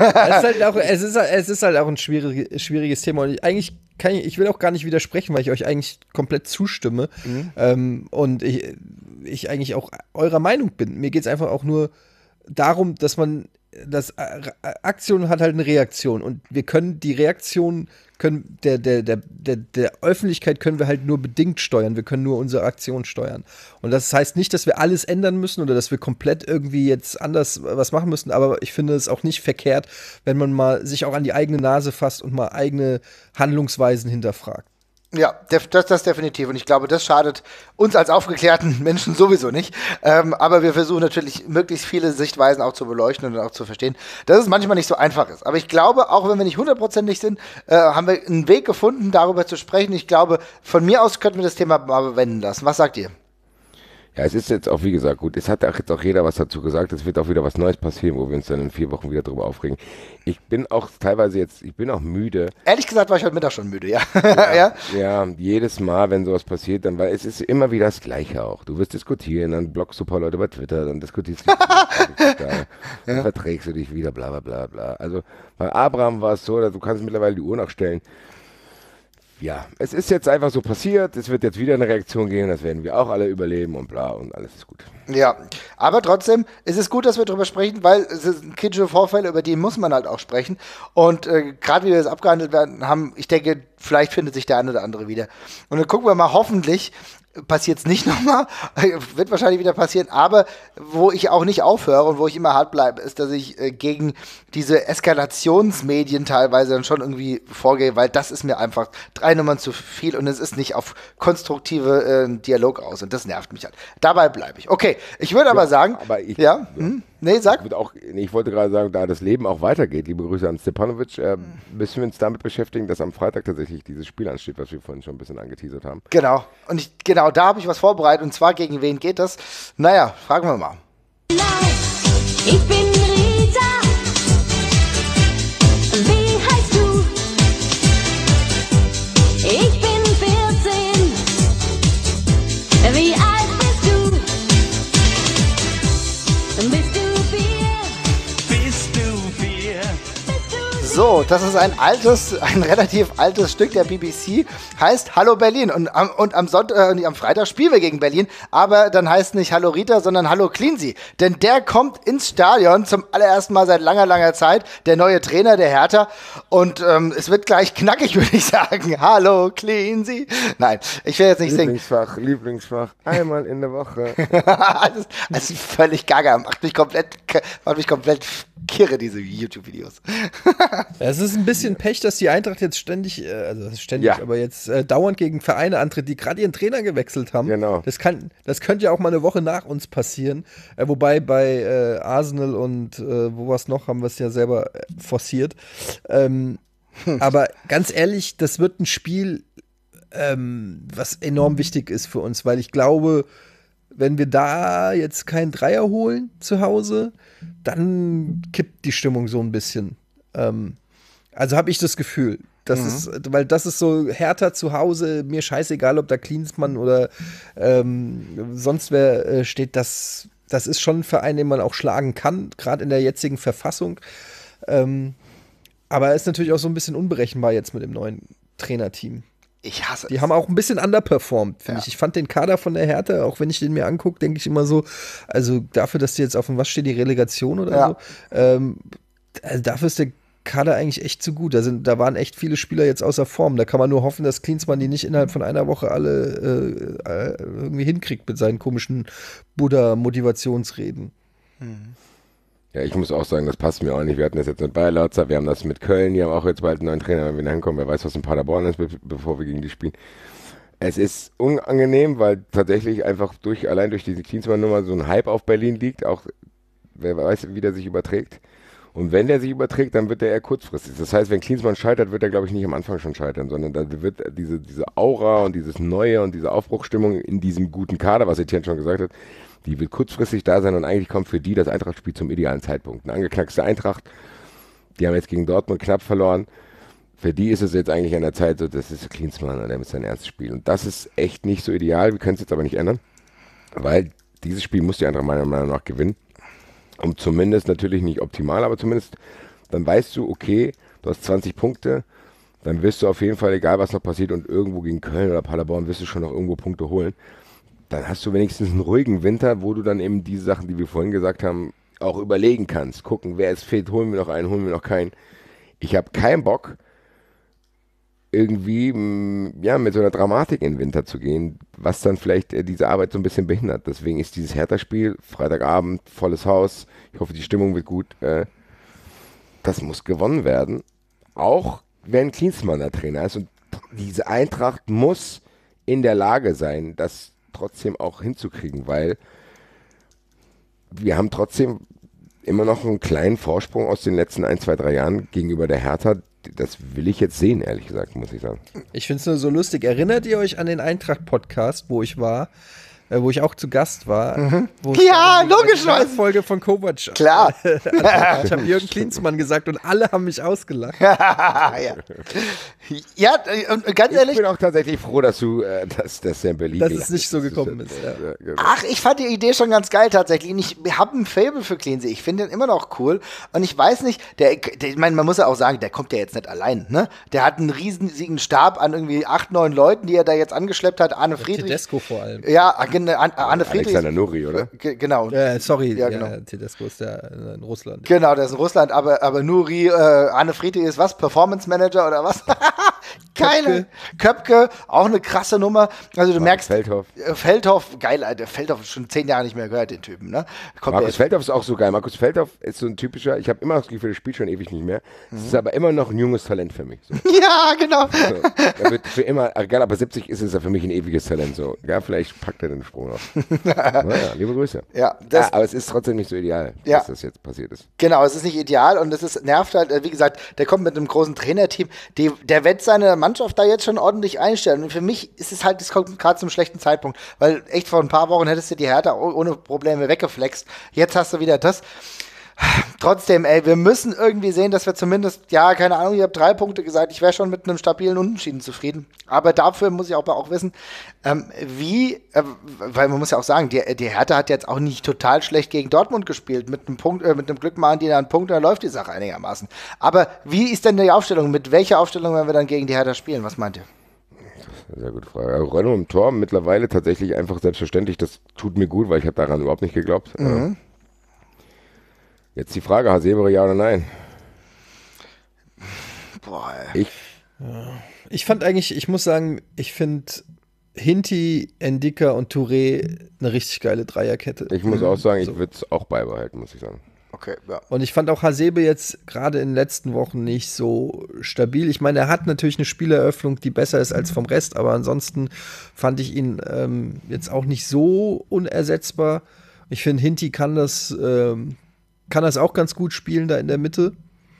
Es ist halt auch ein schwieriges Thema. Und ich will auch gar nicht widersprechen, weil ich euch eigentlich komplett zustimme. Und ich eigentlich auch eurer Meinung bin. Mir geht es einfach auch nur darum, dass Aktion hat halt eine Reaktion. Und wir können die Reaktion der Öffentlichkeit können wir halt nur bedingt steuern. Wir können nur unsere Aktion steuern. Und das heißt nicht, dass wir alles ändern müssen oder dass wir komplett irgendwie jetzt anders was machen müssen, aber ich finde es auch nicht verkehrt, wenn man mal sich auch an die eigene Nase fasst und mal eigene Handlungsweisen hinterfragt. Ja, das definitiv. Und ich glaube, das schadet uns als aufgeklärten Menschen sowieso nicht. Aber wir versuchen natürlich, möglichst viele Sichtweisen auch zu beleuchten und auch zu verstehen, dass es manchmal nicht so einfach ist. Aber ich glaube, auch wenn wir nicht 100%ig sind, haben wir einen Weg gefunden, darüber zu sprechen. Ich glaube, von mir aus könnten wir das Thema mal bewenden lassen. Was sagt ihr? Ja, es ist jetzt auch, wie gesagt, gut, es hat auch jetzt auch jeder was dazu gesagt, es wird auch wieder was Neues passieren, wo wir uns dann in 4 Wochen wieder drüber aufregen. Ich bin auch teilweise ich bin auch müde. Ehrlich gesagt war ich heute Mittag schon müde, ja. Ja, jedes Mal, wenn sowas passiert, weil es ist immer wieder das Gleiche auch. Du wirst diskutieren, dann blockst du ein paar Leute bei Twitter, dann diskutierst du dann verträgst du dich wieder, bla bla bla bla. Also bei Abraham war es so, du kannst mittlerweile die Uhr nachstellen. Ja, es ist jetzt einfach so passiert, es wird jetzt wieder eine Reaktion geben, das werden wir auch alle überleben und bla und alles ist gut. Ja, aber trotzdem ist es gut, dass wir darüber sprechen, weil es sind kritische Vorfälle, über die muss man halt auch sprechen. Und gerade wie wir das abgehandelt haben, ich denke, vielleicht findet sich der eine oder andere wieder. Und dann gucken wir mal, hoffentlich passiert es nicht nochmal, wird wahrscheinlich wieder passieren, aber wo ich auch nicht aufhöre und wo ich immer hart bleibe, ist, dass ich gegen diese Eskalationsmedien teilweise dann schon irgendwie vorgehe, weil das ist mir einfach 3 Nummern zu viel und es ist nicht auf konstruktive Dialog aus und das nervt mich halt. Dabei bleibe ich. Okay, ich würde aber sagen, nee, sag. Ich wollte gerade sagen, da das Leben auch weitergeht, liebe Grüße an Stepanovic, müssen wir uns damit beschäftigen, dass am Freitag tatsächlich dieses Spiel ansteht, was wir vorhin schon ein bisschen angeteasert haben. Genau, und da habe ich was vorbereitet und zwar gegen wen geht das? Naja, fragen wir mal. Ich bin Rita. Wie heißt du? Ich bin 14. Wie alt bist du? Bist du 4? Bist du 4? So, das ist ein relativ altes Stück der BBC, heißt Hallo Berlin. Und am Freitag spielen wir gegen Berlin, aber dann heißt nicht Hallo Rita, sondern Hallo Cleansy. Denn der kommt ins Stadion zum allerersten Mal seit langer, langer Zeit, der neue Trainer der Hertha. Und es wird gleich knackig, würde ich sagen. Hallo Cleansy. Nein, ich will jetzt nicht singen. Lieblingsfach, einmal in der Woche. das ist völlig gaga, macht mich komplett kirre, diese YouTube-Videos. Es ist ein bisschen Pech, dass die Eintracht jetzt ständig, aber jetzt dauernd gegen Vereine antritt, die gerade ihren Trainer gewechselt haben. Genau. Das könnte ja auch mal eine Woche nach uns passieren. Wobei bei Arsenal und wo was noch, haben wir es ja selber forciert. Aber ganz ehrlich, das wird ein Spiel, was enorm wichtig ist für uns, weil ich glaube, wenn wir da jetzt keinen Dreier holen zu Hause, dann kippt die Stimmung so ein bisschen. Also habe ich das Gefühl. Weil das ist so Hertha zu Hause, mir scheißegal, ob da Klinsmann oder sonst wer steht, das ist schon ein Verein, den man auch schlagen kann, gerade in der jetzigen Verfassung. Aber er ist natürlich auch so ein bisschen unberechenbar jetzt mit dem neuen Trainerteam. Ich hasse Die es. haben auch ein bisschen underperformed, finde Ja. ich. Ich fand den Kader von der Hertha, auch wenn ich den mir angucke, denke ich immer so, also dafür, dass die jetzt auf dem, was steht, die Relegation oder Ja. so, also dafür ist der Kader eigentlich echt zu gut. Da waren echt viele Spieler jetzt außer Form. Da kann man nur hoffen, dass Klinsmann die nicht innerhalb von einer Woche alle irgendwie hinkriegt mit seinen komischen Buddha-Motivationsreden. Ja, ich muss auch sagen, das passt mir auch nicht. Wir hatten das jetzt mit Bayer Lautzer, wir haben das mit Köln, die haben auch jetzt bald einen neuen Trainer, wenn wir hinkommen. Wer weiß, was in Paderborn ist, bevor wir gegen die spielen. Es ist unangenehm, weil tatsächlich einfach allein durch diese Klinsmann-Nummer so ein Hype auf Berlin liegt. Auch wer weiß, wie der sich überträgt. Und wenn der sich überträgt, dann wird der eher kurzfristig. Das heißt, wenn Klinsmann scheitert, wird er, glaube ich, nicht am Anfang schon scheitern, sondern da wird diese Aura und dieses Neue und diese Aufbruchsstimmung in diesem guten Kader, was Etienne schon gesagt hat, die wird kurzfristig da sein und eigentlich kommt für die das Eintracht-Spiel zum idealen Zeitpunkt. Eine angeknackste Eintracht, die haben jetzt gegen Dortmund knapp verloren. Für die ist es jetzt eigentlich an der Zeit, so, das ist Klinsmann und der mit sein erstes Spiel. Und das ist echt nicht so ideal. Wir können es jetzt aber nicht ändern, weil dieses Spiel muss die Eintracht meiner Meinung nach gewinnen. Und zumindest natürlich nicht optimal, aber zumindest dann weißt du, okay, du hast 20 Punkte, dann wirst du auf jeden Fall, egal was noch passiert, und irgendwo gegen Köln oder Paderborn wirst du schon noch irgendwo Punkte holen. Dann hast du wenigstens einen ruhigen Winter, wo du dann eben diese Sachen, die wir vorhin gesagt haben, auch überlegen kannst. Gucken, wer es fehlt, holen wir noch einen, holen wir noch keinen. Ich habe keinen Bock, irgendwie mit so einer Dramatik in den Winter zu gehen, was dann vielleicht diese Arbeit so ein bisschen behindert. Deswegen ist dieses Hertha-Spiel, Freitagabend, volles Haus, ich hoffe, die Stimmung wird gut, das muss gewonnen werden. Auch wenn Klinsmann der Trainer ist. Und diese Eintracht muss in der Lage sein, das trotzdem auch hinzukriegen, weil wir haben trotzdem immer noch einen kleinen Vorsprung aus den letzten 1, 2, 3 Jahren gegenüber der Hertha. Das will ich jetzt sehen, ehrlich gesagt, muss ich sagen. Ich finde es nur so lustig. Erinnert ihr euch an den Eintracht-Podcast, wo ich war? Wo ich auch zu Gast war. Wo es Ja, um die logischerweise. Nachfolge von Kovac. Klar. Ich habe Jürgen Klinsmann gesagt und alle haben mich ausgelacht. ja. Ja, und ganz Ich ehrlich, bin auch tatsächlich froh, dass der in Berlin Dass gelacht es nicht so gekommen ist. Ja. genau. ach, ich fand die Idee schon ganz geil tatsächlich. Und ich habe ein Faible für Cleansey. Ich finde den immer noch cool. Und ich weiß nicht, ich meine, man muss ja auch sagen, der kommt ja jetzt nicht allein, ne? Der hat einen riesigen Stab an irgendwie 8, 9 Leuten, die er da jetzt angeschleppt hat. Arne Friedrich. Tedesco vor allem. Ja, Arne Friedrich. Alexander Nuri, oder? Genau. Sorry, Ja, genau. Tedesco ist der in Russland. Genau, der ist in Russland, aber Nuri, Arne Friedrich ist was? Performance Manager oder was? Keine. Köpke, auch eine krasse Nummer. Also du merkst. Feldhoff, geil, Alter. Feldhoff schon 10 Jahre nicht mehr gehört, den Typen, ne? Markus Feldhoff ist auch so geil. Markus Feldhoff ist so ein typischer, ich habe immer das Gefühl, der spielt schon ewig nicht mehr. Es ist aber immer noch ein junges Talent für mich. So. Ja, genau. So. Er wird für immer, egal, aber 70 ist er für mich ein ewiges Talent. So. Ja, vielleicht packt er den Sprung auf. Naja, liebe Grüße. Ja, Aber es ist trotzdem nicht so ideal, Ja. dass das jetzt passiert ist. Genau, es ist nicht ideal und nervt halt, wie gesagt, der kommt mit einem großen Trainerteam, der wird seine Mannschaft da jetzt schon ordentlich einstellen. Und für mich ist es halt, das kommt gerade zum schlechten Zeitpunkt, weil echt vor ein paar Wochen hättest du die Hertha ohne Probleme weggeflext. Jetzt hast du wieder das. Trotzdem, wir müssen irgendwie sehen, dass wir zumindest, ja, keine Ahnung, ich habe 3 Punkte gesagt, ich wäre schon mit einem stabilen Unentschieden zufrieden. Aber dafür muss ich auch wissen, weil man muss ja auch sagen, die Hertha hat jetzt auch nicht total schlecht gegen Dortmund gespielt. Mit einem Punkt, mit einem Glück machen die da einen Punkt, dann läuft die Sache einigermaßen. Aber wie ist denn die Aufstellung? Mit welcher Aufstellung werden wir dann gegen die Hertha spielen? Was meint ihr? Sehr gute Frage. Renault im Tor mittlerweile tatsächlich einfach selbstverständlich. Das tut mir gut, weil ich habe daran überhaupt nicht geglaubt. Jetzt die Frage, Hasebe, ja oder nein? Boah, Ich fand eigentlich, ich muss sagen, ich finde Hinti, Endika und Touré eine richtig geile Dreierkette. Ich muss auch sagen, ich würde es auch beibehalten, muss ich sagen. Okay, ja. Und ich fand auch Hasebe jetzt gerade in den letzten Wochen nicht so stabil. Ich meine, er hat natürlich eine Spieleröffnung, die besser ist als vom Rest, aber ansonsten fand ich ihn jetzt auch nicht so unersetzbar. Ich finde, Hinti kann das auch ganz gut spielen da in der Mitte.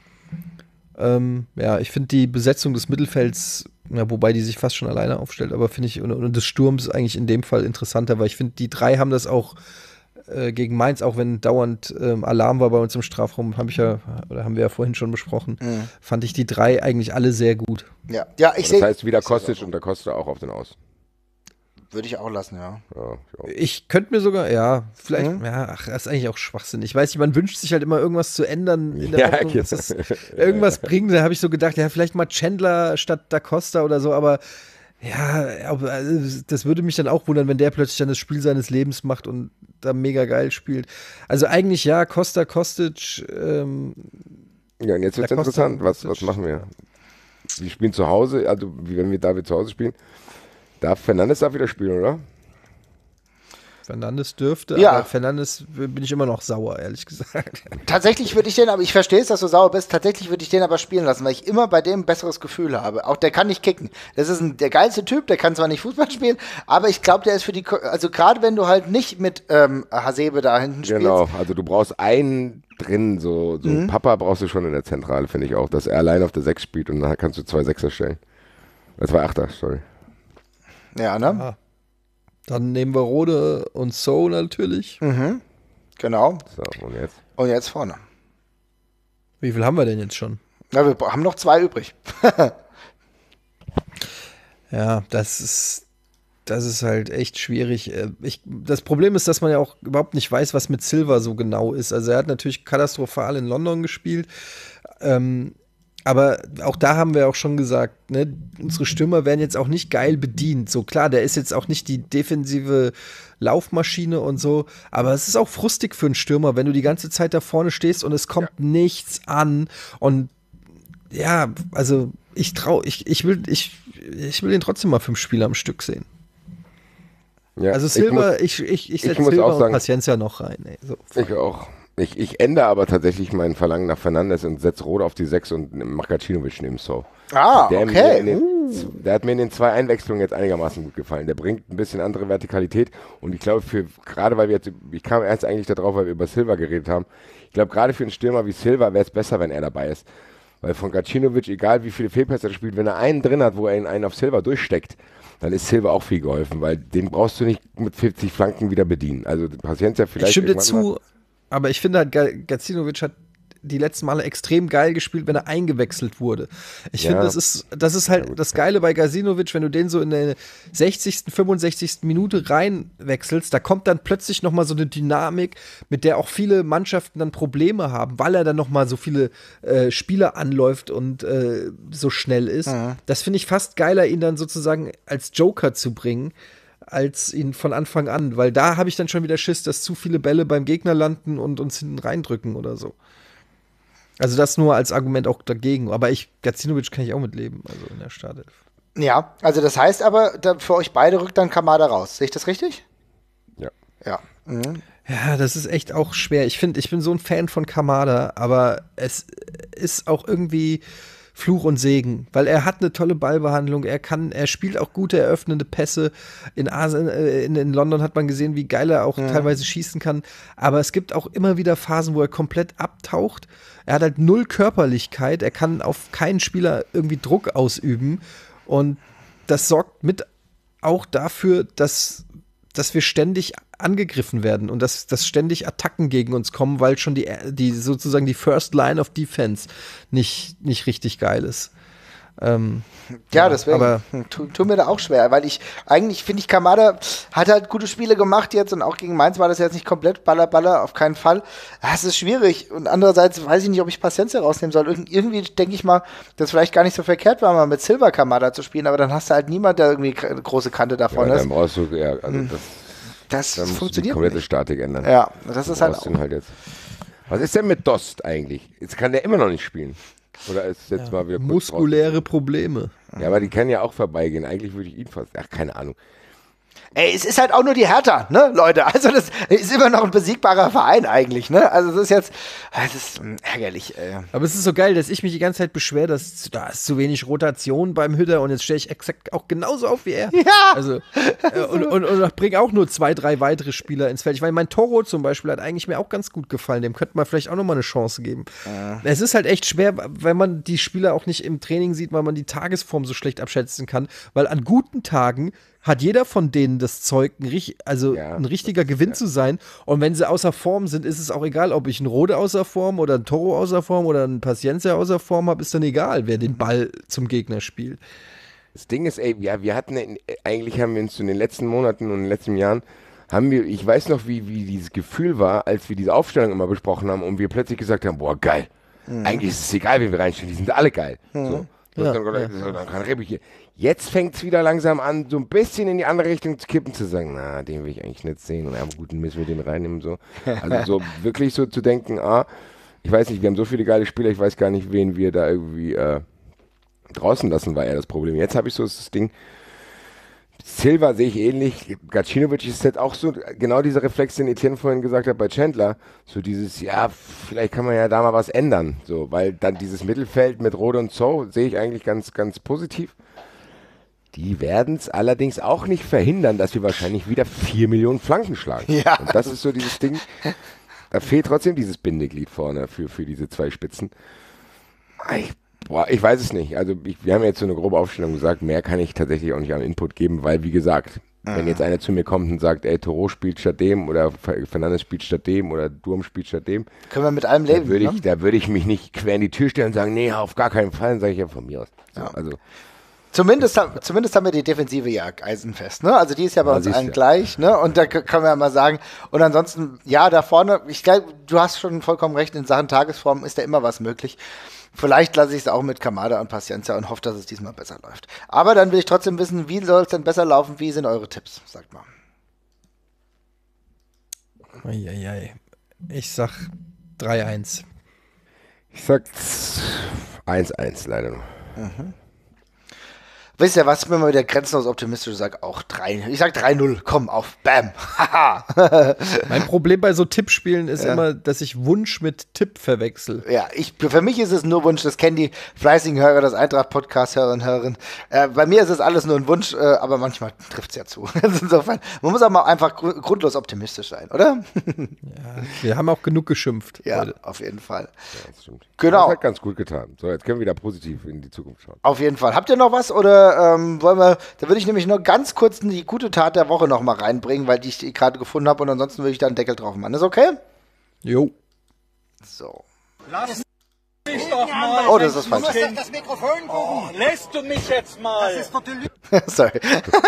Ja, ich finde die Besetzung des Mittelfelds, ja, wobei die sich fast schon alleine aufstellt, aber finde ich, und des Sturms eigentlich in dem Fall interessanter, weil ich finde, die drei haben das auch gegen Mainz, auch wenn dauernd Alarm war bei uns im Strafraum, haben wir ja vorhin schon besprochen, fand ich die drei eigentlich alle sehr gut. Ja, ich Das sehe. heißt, wieder Kostic und der Costa auch auf den Aus. Würde ich auch lassen, ja. Ja, Ich könnte mir sogar, vielleicht, das ist eigentlich auch Schwachsinn. Ich weiß nicht, man wünscht sich halt immer irgendwas zu ändern in der Hoffnung, dass es irgendwas bringt. Da habe ich so gedacht, ja, vielleicht mal Chandler statt Da Costa oder so, aber ja, das würde mich dann auch wundern, wenn der plötzlich dann das Spiel seines Lebens macht und da mega geil spielt. Also eigentlich ja, Costa, Kostic, Ja, und jetzt wird es Da Costa interessant. und Was Kostic. machen wir? Wir spielen zu Hause, also wie wenn wir David zu Hause spielen. Darf Fernandes da wieder spielen, oder? Fernandes dürfte, Ja. aber Fernandes bin ich immer noch sauer, ehrlich gesagt. Tatsächlich würde ich den, aber ich verstehe es, dass du sauer bist, tatsächlich würde ich den aber spielen lassen, weil ich immer bei dem ein besseres Gefühl habe. Auch der kann nicht kicken. Das ist der geilste Typ, der kann zwar nicht Fußball spielen, aber ich glaube, der ist für die, also gerade wenn du halt nicht mit Hasebe da hinten spielst. Genau, also du brauchst einen drin, so Papa brauchst du schon in der Zentrale, finde ich auch, dass er allein auf der 6 spielt und dann kannst du 2 Sechser stellen. 2 Achter, sorry. Ja, ne? Dann nehmen wir Rode und So natürlich. Genau. So, und jetzt? Und jetzt vorne. Wie viel haben wir denn jetzt schon? Na, wir haben noch 2 übrig. Ja, das ist halt echt schwierig. Das Problem ist, dass man ja auch überhaupt nicht weiß, was mit Silva so genau ist. Also er hat natürlich katastrophal in London gespielt. Aber auch da haben wir auch schon gesagt, ne, unsere Stürmer werden jetzt auch nicht geil bedient. So klar, der ist jetzt auch nicht die defensive Laufmaschine und so, aber es ist auch frustig für einen Stürmer, wenn du die ganze Zeit da vorne stehst und es kommt nichts an. Und ja, also ich will ihn trotzdem mal 5 Spiele am Stück sehen. Ja, Also Silva, ich setze muss Silva auch und sagen- Paciencia noch rein. Ey. So. Ich auch. Ich ändere aber tatsächlich mein Verlangen nach Fernandes und setze Rode auf die 6 und mache Gacinovic neben So. Ah, Der, okay. der hat mir in den 2 Einwechslungen jetzt einigermaßen gut gefallen. Der bringt ein bisschen andere Vertikalität und ich glaube, gerade weil ich kam erst eigentlich darauf, weil wir über Silva geredet haben. Ich glaube, gerade für einen Stürmer wie Silva wäre es besser, wenn er dabei ist. Weil von Gacinovic, egal wie viele Fehlpässe er spielt, wenn er einen drin hat, wo er ihn einen auf Silva durchsteckt, dann ist Silva auch viel geholfen, weil den brauchst du nicht mit 50 Flanken wieder bedienen. Also Paciencia vielleicht. Ich stimme dir irgendwann mal. zu, aber ich finde halt, Gacinovic hat die letzten Male extrem geil gespielt, wenn er eingewechselt wurde. Ich Ja. finde, das ist halt das Geile bei Gacinovic, wenn du den so in der 60., 65. Minute reinwechselst, da kommt dann plötzlich noch mal so eine Dynamik, mit der auch viele Mannschaften dann Probleme haben, weil er dann noch mal so viele Spieler anläuft und so schnell ist. Das finde ich fast geiler, ihn dann sozusagen als Joker zu bringen, als ihn von Anfang an, weil da habe ich dann schon wieder Schiss, dass zu viele Bälle beim Gegner landen und uns hinten reindrücken oder so. Also das nur als Argument auch dagegen. Aber Gacinovic kann ich auch mitleben, also in der Startelf. Ja, also das heißt aber, für euch beide rückt dann Kamada raus. Sehe ich das richtig? Ja. Ja. Mhm. Ja, das ist echt auch schwer. Ich bin so ein Fan von Kamada, aber es ist auch irgendwie Fluch und Segen, weil er hat eine tolle Ballbehandlung, er spielt auch gute eröffnende Pässe. In London hat man gesehen, wie geil er auch teilweise schießen kann, aber es gibt auch immer wieder Phasen, wo er komplett abtaucht. Er hat halt null Körperlichkeit, er kann auf keinen Spieler irgendwie Druck ausüben und das sorgt mit auch dafür, dass wir ständig angegriffen werden und dass ständig Attacken gegen uns kommen, weil schon die sozusagen die First Line of Defense nicht richtig geil ist. Ja, deswegen aber- tut mir da auch schwer, weil eigentlich finde ich, Kamada hat halt gute Spiele gemacht jetzt und auch gegen Mainz war das jetzt nicht komplett Baller, auf keinen Fall. Ja, es ist schwierig und andererseits weiß ich nicht, ob ich Paciencia rausnehmen soll. Irgendwie denke ich mal, dass vielleicht gar nicht so verkehrt war, mal mit Silva Kamada zu spielen, aber dann hast du halt niemand, der irgendwie eine große Kante davon Ja, ist. dann brauchst du, also Das dann musst du die funktioniert komplette nicht. Statik ändern. Ja, das ist halt Brauchst auch. den halt jetzt. Was ist denn mit Dost eigentlich? Jetzt kann der immer noch nicht spielen. Oder ist jetzt mal wieder kurz Muskuläre Probleme. draußen? Ja, aber die können ja auch vorbeigehen. Eigentlich würde ich ihn fast. Ach, keine Ahnung. Ey, es ist halt auch nur die Hertha, ne, Leute? Also das ist immer noch ein besiegbarer Verein eigentlich, ne? Also es ist ärgerlich, ey. Aber es ist so geil, dass ich mich die ganze Zeit beschwere, dass da ist zu wenig Rotation beim Hütter und jetzt stelle ich exakt auch genauso auf wie er. Ja! Also, und bringe auch nur 2, 3 weitere Spieler ins Feld. Ich meine, mein Toro zum Beispiel hat eigentlich mir auch ganz gut gefallen. Dem könnte man vielleicht auch nochmal eine Chance geben. Es ist halt echt schwer, wenn man die Spieler auch nicht im Training sieht, weil man die Tagesform so schlecht abschätzen kann. Weil an guten Tagen hat jeder von denen das Zeug, ein richtiger Gewinn zu sein. Und wenn sie außer Form sind, ist es auch egal, ob ich einen Rode außer Form oder einen Toro außer Form oder einen Paciencia außer Form habe, ist dann egal, wer den Ball zum Gegner spielt. Das Ding ist, eigentlich haben wir uns in den letzten Monaten und in den letzten Jahren, ich weiß noch, wie dieses Gefühl war, als wir diese Aufstellung immer besprochen haben und wir plötzlich gesagt haben, boah, geil. Eigentlich ist es egal, wen wir reinstellen, die sind alle geil. So. Jetzt fängt es wieder langsam an, so ein bisschen in die andere Richtung zu kippen, zu sagen, na, den will ich eigentlich nicht sehen und am guten müssen wir den reinnehmen. So. Also so wirklich so zu denken, ich weiß nicht, wir haben so viele geile Spieler, ich weiß gar nicht, wen wir da irgendwie draußen lassen, war ja das Problem. Jetzt habe ich so das Ding, Silva sehe ich ähnlich, Gacinovic ist jetzt auch so, genau dieser Reflex, den Etienne vorhin gesagt hat bei Chandler, so dieses, vielleicht kann man ja da mal was ändern, so, weil dann dieses Mittelfeld mit Rode und Zo sehe ich eigentlich ganz, ganz positiv. Die werden es allerdings auch nicht verhindern, dass wir wahrscheinlich wieder 4 Millionen Flanken schlagen. Ja. Und das ist so dieses Ding, da fehlt trotzdem dieses Bindeglied vorne für diese 2 Spitzen. Ich weiß es nicht. Also wir haben jetzt so eine grobe Aufstellung gesagt, mehr kann ich tatsächlich auch nicht an Input geben, weil wie gesagt, wenn jetzt einer zu mir kommt und sagt, ey, Toro spielt statt dem oder Fernandes spielt statt dem oder Durm spielt statt dem. Können wir mit allem leben, da würde ich mich nicht quer in die Tür stellen und sagen, nee, auf gar keinen Fall, dann sage ich ja von mir aus. So, also Zumindest haben wir die Defensive ja eisenfest, ne? Also die ist ja bei uns allen gleich, ne? Und da können wir ja mal sagen, und ansonsten, da vorne, ich glaube, du hast schon vollkommen recht, in Sachen Tagesform ist da immer was möglich. Vielleicht lasse ich es auch mit Kamada und Paciencia und hoffe, dass es diesmal besser läuft. Aber dann will ich trotzdem wissen, wie soll es denn besser laufen? Wie sind eure Tipps? Sagt mal. Eieiei. Ich sag 3-1. Ich sag 1-1 leider nur. Wisst ihr was, wenn man wieder grenzenlos optimistisch sagt, auch 3. Ich sag 3-0, komm auf, bam. Mein Problem bei so Tippspielen ist immer, dass ich Wunsch mit Tipp verwechsel. Ja, für mich ist es nur Wunsch, das kennen die fleißigen Hörer, das Eintracht-Podcast-Hörer und Hörerinnen. Bei mir ist es alles nur ein Wunsch, aber manchmal trifft es ja zu. Insofern, man muss auch mal einfach grundlos optimistisch sein, oder? Ja, wir haben auch genug geschimpft. Ja, heute. auf jeden Fall. Ja, das stimmt. Genau. Das hat ganz gut getan. So, jetzt können wir wieder positiv in die Zukunft schauen. Auf jeden Fall. Habt ihr noch was oder wollen wir, da würde ich nämlich nur ganz kurz die gute Tat der Woche noch mal reinbringen, weil die ich gerade gefunden habe und ansonsten würde ich da einen Deckel drauf machen. Ist okay? Jo. So. Lass mich doch mal. Oh, das ist falsch. Du musst das Mikrofon gucken. Lässt du mich jetzt mal? Das ist doch die Lüge. Sorry.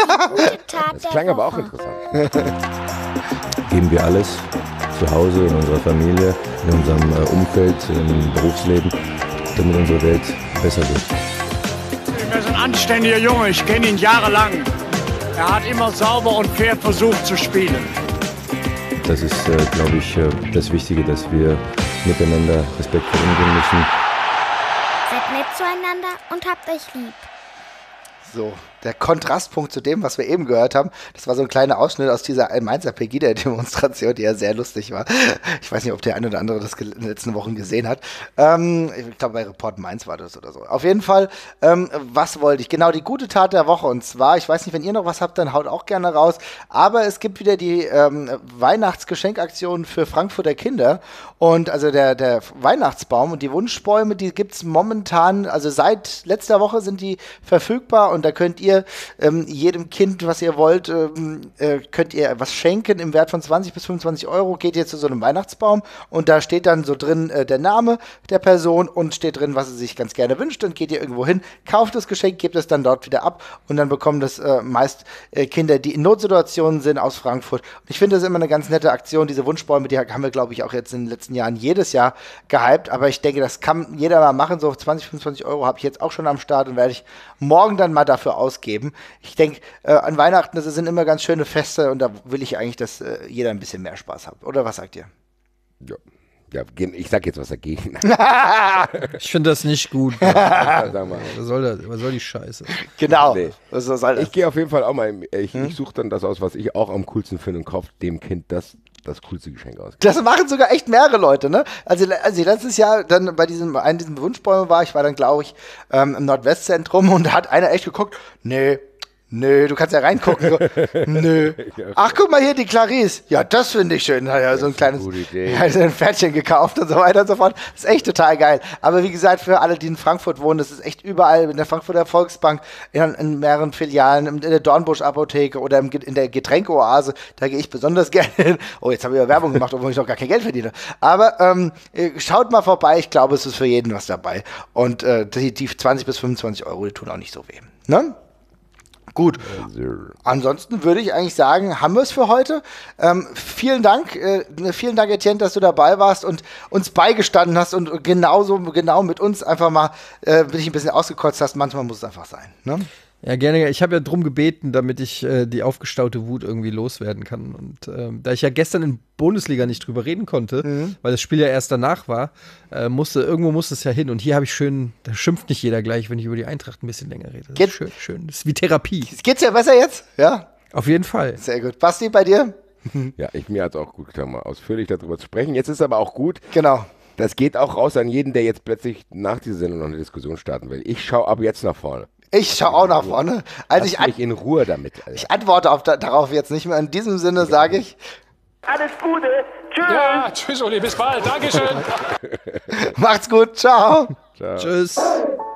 Das klang aber auch interessant. Geben wir alles zu Hause, in unserer Familie, in unserem Umfeld, im Berufsleben, damit unsere Welt besser wird. Er ist ein anständiger Junge, ich kenne ihn jahrelang. Er hat immer sauber und fair versucht zu spielen. Das ist, glaube ich, das Wichtige, dass wir miteinander respektvoll umgehen müssen. Seid nett zueinander und habt euch lieb. So, der Kontrastpunkt zu dem, was wir eben gehört haben, das war so ein kleiner Ausschnitt aus dieser Mainzer Pegida-Demonstration, die ja sehr lustig war. Ich weiß nicht, ob der eine oder andere das in den letzten Wochen gesehen hat. Ich glaube, bei Report Mainz war das oder so. Auf jeden Fall, was wollte ich? Genau, die gute Tat der Woche. Und zwar, ich weiß nicht, wenn ihr noch was habt, dann haut auch gerne raus. Aber es gibt wieder die Weihnachtsgeschenkaktion für Frankfurter Kinder. Und also der Weihnachtsbaum und die Wunschbäume, die gibt es momentan, also seit letzter Woche sind die verfügbar. Und da könnt ihr jedem Kind, was ihr wollt, könnt ihr was schenken im Wert von 20 bis 25 Euro. Geht ihr zu so einem Weihnachtsbaum und da steht dann so drin der Name der Person und steht drin, was sie sich ganz gerne wünscht. Dann geht ihr irgendwo hin, kauft das Geschenk, gebt es dann dort wieder ab und dann bekommen das meist Kinder, die in Notsituationen sind aus Frankfurt. Und ich finde das immer eine ganz nette Aktion. Diese Wunschbäume, die haben wir, glaube ich, auch jetzt in den letzten Jahren jedes Jahr gehypt. Aber ich denke, das kann jeder mal machen. So 20, 25 Euro habe ich jetzt auch schon am Start und werde ich morgen dann mal dafür ausgeben. Ich denke, an Weihnachten, das sind immer ganz schöne Feste und da will ich eigentlich, dass jeder ein bisschen mehr Spaß hat. Oder was sagt ihr? Ja, Ja, ich sag jetzt was dagegen. Ich finde das nicht gut. Sag mal. Was soll die Scheiße? Genau. Nee. Was soll das? Ich gehe auf jeden Fall auch mal, ich suche dann das aus, was ich auch am coolsten finde und kaufe dem Kind das coolste Geschenk aus. Das machen sogar echt mehrere Leute, ne? Also ich letztes Jahr dann bei diesem Wunschbäume war, ich war dann, glaube ich, im Nordwestzentrum und da hat einer echt geguckt, Nö, du kannst ja reingucken. So, nö. Ach, guck mal hier, die Clarice. Ja, das finde ich schön. Hat ja so ein kleines ein Pferdchen gekauft und so weiter und so fort. Das ist echt total geil. Aber wie gesagt, für alle, die in Frankfurt wohnen, das ist echt überall in der Frankfurter Volksbank, in mehreren Filialen, in der Dornbusch-Apotheke oder in der Getränkeoase. Da gehe ich besonders gerne hin. Oh, jetzt habe ich ja Werbung gemacht, obwohl ich noch gar kein Geld verdiene. Aber schaut mal vorbei. Ich glaube, es ist für jeden was dabei. Und die 20 bis 25 Euro, die tun auch nicht so weh. Ne? Gut. Ansonsten würde ich eigentlich sagen, haben wir es für heute. Vielen Dank, Etienne, dass du dabei warst und uns beigestanden hast und genau mit uns einfach mal dich ein bisschen ausgekotzt hast. Manchmal muss es einfach sein. Ne? Ja, gerne. Ich habe ja drum gebeten, damit ich die aufgestaute Wut irgendwie loswerden kann. Und da ich ja gestern in Bundesliga nicht drüber reden konnte, weil das Spiel ja erst danach war, irgendwo musste es ja hin. Und hier habe ich schön, da schimpft nicht jeder gleich, wenn ich über die Eintracht ein bisschen länger rede. Das ist schön. Das ist wie Therapie. Geht's ja besser jetzt? Ja. Auf jeden Fall. Sehr gut. Basti, bei dir? Ja, mir hat es auch gut getan, mal ausführlich darüber zu sprechen. Jetzt ist aber auch gut. Genau. Das geht auch raus an jeden, der jetzt plötzlich nach dieser Sendung noch eine Diskussion starten will. Ich schaue ab jetzt nach vorne. Ich schaue auch nach vorne. Also Lass mich in Ruhe damit. Alter. Ich antworte darauf jetzt nicht mehr. In diesem Sinne sage ich Alles Gute. Tschüss. Ja, tschüss, Uli, bis bald. Dankeschön. Macht's gut. Ciao. Ciao. Tschüss.